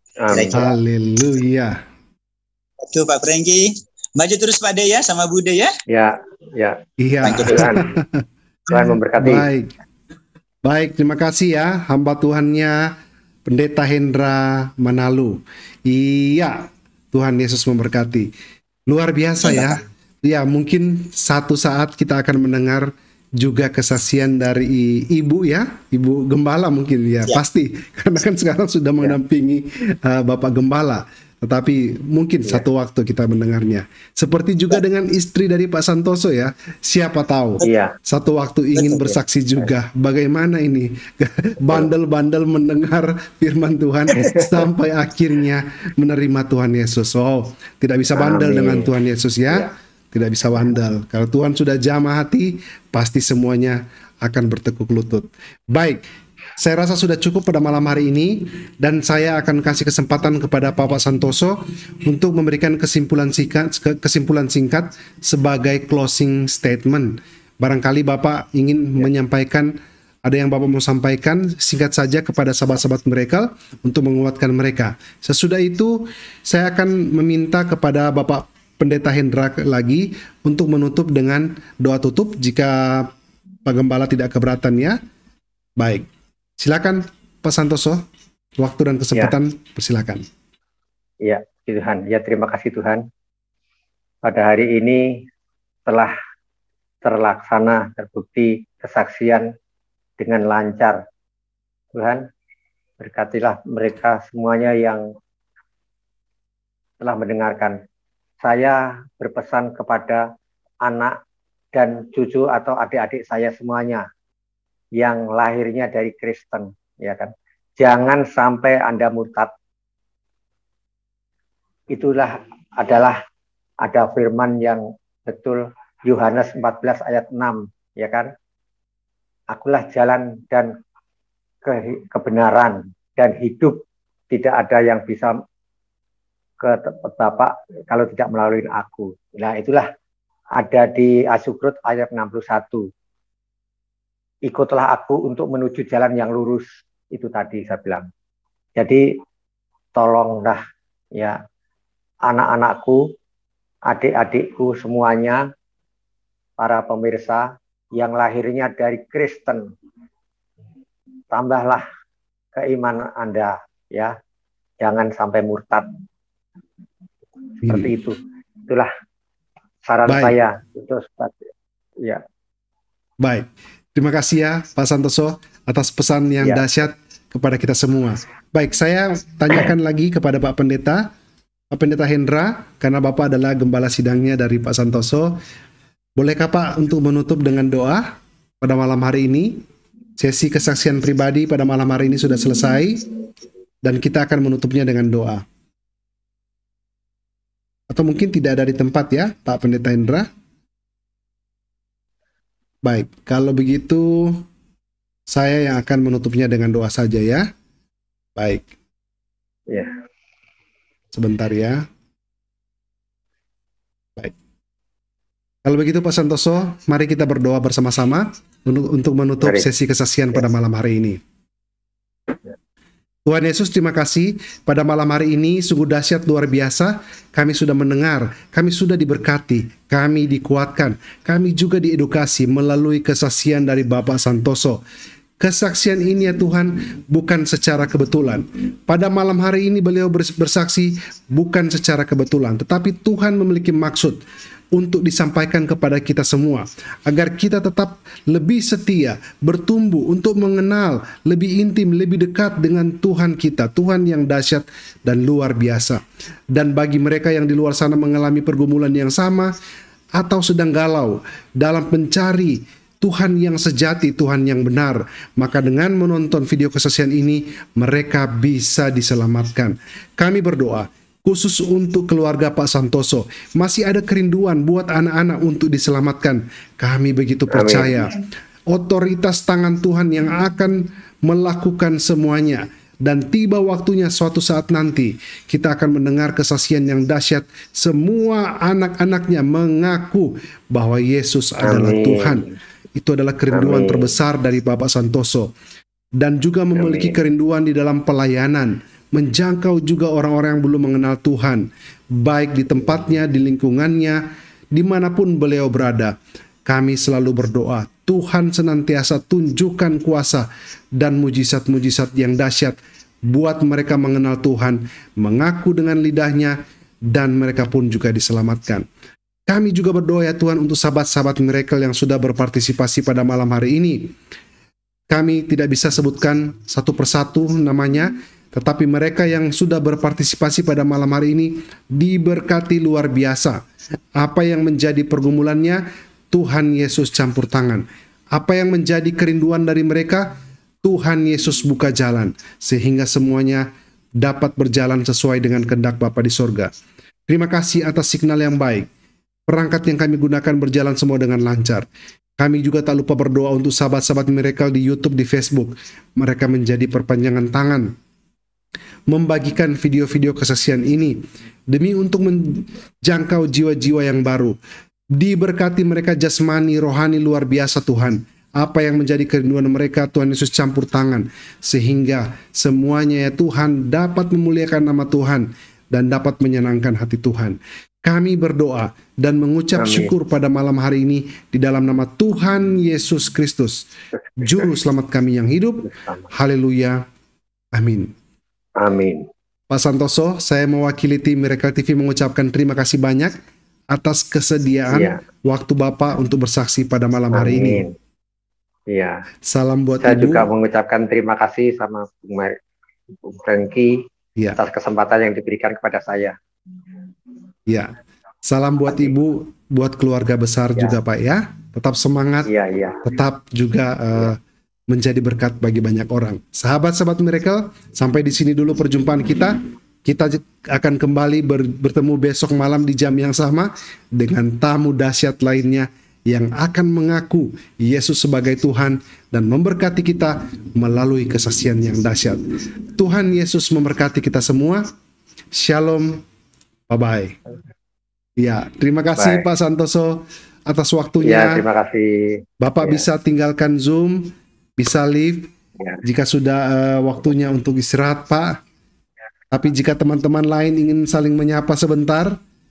Haleluya. Itu Pak Prengki. Maju terus Pak De ya, sama Bude ya. Ya, ya. Iya. Tuhan. Tuhan memberkati. Baik. Baik, terima kasih ya hamba Tuhannya Pendeta Hendra Manalu. Iya, Tuhan Yesus memberkati. Luar biasa ya. Ya, mungkin satu saat kita akan mendengar juga kesaksian dari ibu ya, ibu gembala mungkin ya, ya. Pasti karena kan sekarang sudah mendampingi uh, Bapak Gembala. Tetapi mungkin ya. Satu waktu kita mendengarnya. Seperti juga dengan istri dari Pak Santoso ya. Siapa tahu ya. Satu waktu ingin bersaksi juga. Bagaimana ini bandel-bandel mendengar firman Tuhan sampai akhirnya menerima Tuhan Yesus. Oh, tidak bisa bandel Amin. Dengan Tuhan Yesus ya. ya. Tidak bisa bandel. Kalau Tuhan sudah jamah hati, pasti semuanya akan bertekuk lutut. Baik. Saya rasa sudah cukup pada malam hari ini, dan saya akan kasih kesempatan kepada Bapak Santoso untuk memberikan kesimpulan singkat, kesimpulan singkat sebagai closing statement. Barangkali Bapak ingin ya. menyampaikan, ada yang Bapak mau sampaikan, singkat saja kepada sahabat-sahabat mereka untuk menguatkan mereka. Sesudah itu, saya akan meminta kepada Bapak Pendeta Hendra lagi untuk menutup dengan doa tutup jika Pak Gembala tidak keberatan ya. Baik. Silakan Pak Santoso, waktu dan kesempatan ya. Persilakan. Ya, Tuhan. Ya, terima kasih Tuhan. Pada hari ini telah terlaksana, terbukti kesaksian dengan lancar. Tuhan, berkatilah mereka semuanya yang telah mendengarkan. Saya berpesan kepada anak dan cucu atau adik-adik saya semuanya yang lahirnya dari Kristen, ya kan. Jangan sampai Anda murtad. Itulah adalah ada firman yang betul Yohanes empat belas ayat enam, ya kan. Akulah jalan dan ke kebenaran dan hidup, tidak ada yang bisa ke Bapa kalau tidak melalui aku. Nah, itulah ada di Asukrut ayat enam puluh satu. Ikutlah aku untuk menuju jalan yang lurus, itu tadi saya bilang. Jadi tolonglah ya anak-anakku, adik-adikku semuanya, para pemirsa yang lahirnya dari Kristen, tambahlah keimanan Anda ya, jangan sampai murtad. Seperti itu. Itulah saran Baik. saya. Itu ya. Baik. Terima kasih ya Pak Santoso atas pesan yang ya. dahsyat kepada kita semua. Baik, saya tanyakan lagi kepada Pak Pendeta, Pak Pendeta Hendra, karena Bapak adalah gembala sidangnya dari Pak Santoso. Bolehkah Pak untuk menutup dengan doa pada malam hari ini? Sesi kesaksian pribadi pada malam hari ini sudah selesai, dan kita akan menutupnya dengan doa. Atau mungkin tidak ada di tempat ya Pak Pendeta Hendra? Baik, kalau begitu saya yang akan menutupnya dengan doa saja ya. Baik. Ya. Sebentar ya. Baik. Kalau begitu Pak Santoso, mari kita berdoa bersama-sama untuk, untuk menutup mari. sesi kesaksian ya. pada malam hari ini. Ya. Tuhan Yesus, terima kasih pada malam hari ini sungguh dahsyat luar biasa. Kami sudah mendengar, kami sudah diberkati, kami dikuatkan, kami juga diedukasi melalui kesaksian dari Bapak Santoso. Kesaksian ini ya Tuhan bukan secara kebetulan. Pada malam hari ini beliau bersaksi bukan secara kebetulan, tetapi Tuhan memiliki maksud untuk disampaikan kepada kita semua, agar kita tetap lebih setia, bertumbuh untuk mengenal lebih intim, lebih dekat dengan Tuhan kita, Tuhan yang dahsyat dan luar biasa. Dan bagi mereka yang di luar sana mengalami pergumulan yang sama, atau sedang galau dalam mencari Tuhan yang sejati, Tuhan yang benar, maka dengan menonton video kesaksian ini, mereka bisa diselamatkan. Kami berdoa, khusus untuk keluarga Pak Santoso, masih ada kerinduan buat anak-anak untuk diselamatkan. Kami begitu percaya Amin. Otoritas tangan Tuhan yang akan melakukan semuanya. Dan tiba waktunya suatu saat nanti kita akan mendengar kesaksian yang dahsyat. Semua anak-anaknya mengaku bahwa Yesus adalah Amin. Tuhan. Itu adalah kerinduan Amin. terbesar dari Bapak Santoso. Dan juga memiliki Amin. kerinduan di dalam pelayanan, menjangkau juga orang-orang yang belum mengenal Tuhan, baik di tempatnya, di lingkungannya, dimanapun beliau berada. Kami selalu berdoa, Tuhan senantiasa tunjukkan kuasa dan mujizat-mujizat yang dahsyat buat mereka mengenal Tuhan, mengaku dengan lidahnya, dan mereka pun juga diselamatkan. Kami juga berdoa ya Tuhan untuk sahabat-sahabat Miracle yang sudah berpartisipasi pada malam hari ini. Kami tidak bisa sebutkan satu persatu namanya, tetapi mereka yang sudah berpartisipasi pada malam hari ini diberkati luar biasa. Apa yang menjadi pergumulannya, Tuhan Yesus campur tangan. Apa yang menjadi kerinduan dari mereka, Tuhan Yesus buka jalan, sehingga semuanya dapat berjalan sesuai dengan kehendak Bapa di sorga. Terima kasih atas signal yang baik. Perangkat yang kami gunakan berjalan semua dengan lancar. Kami juga tak lupa berdoa untuk sahabat-sahabat Miracle di YouTube, di Facebook. Mereka menjadi perpanjangan tangan, membagikan video-video kesaksian ini demi untuk menjangkau jiwa-jiwa yang baru. Diberkati mereka jasmani, rohani luar biasa Tuhan. Apa yang menjadi kerinduan mereka, Tuhan Yesus campur tangan, sehingga semuanya ya Tuhan dapat memuliakan nama Tuhan dan dapat menyenangkan hati Tuhan. Kami berdoa dan mengucap Amin. syukur pada malam hari ini di dalam nama Tuhan Yesus Kristus, Juru Selamat kami yang hidup. Haleluya. Amin. Amin. Pak Santoso, saya mewakili tim Miracle T V mengucapkan terima kasih banyak atas kesediaan Iya. waktu Bapak untuk bersaksi pada malam hari ini. Amin. Iya. Salam buat Saya Ibu. juga mengucapkan terima kasih sama Bung Mar- Bung Franky Ya, atas kesempatan yang diberikan kepada saya. ya. Salam buat Ibu, buat keluarga besar Ya. juga Pak ya. Tetap semangat, Iya, iya. tetap juga eh, menjadi berkat bagi banyak orang. Sahabat-sahabat Miracle, sampai di sini dulu perjumpaan kita. Kita akan kembali ber- bertemu besok malam di jam yang sama dengan tamu dahsyat lainnya yang akan mengaku Yesus sebagai Tuhan dan memberkati kita melalui kesaksian yang dahsyat. Tuhan Yesus memberkati kita semua. Shalom. Bye-bye. Ya, terima kasih Bye. Pak Santoso atas Iya, waktunya. terima kasih. Bapak Ya. bisa tinggalkan Zoom, bisa leave Ya. jika sudah eh, waktunya untuk istirahat Pak. Tapi jika teman-teman lain ingin saling menyapa sebentar,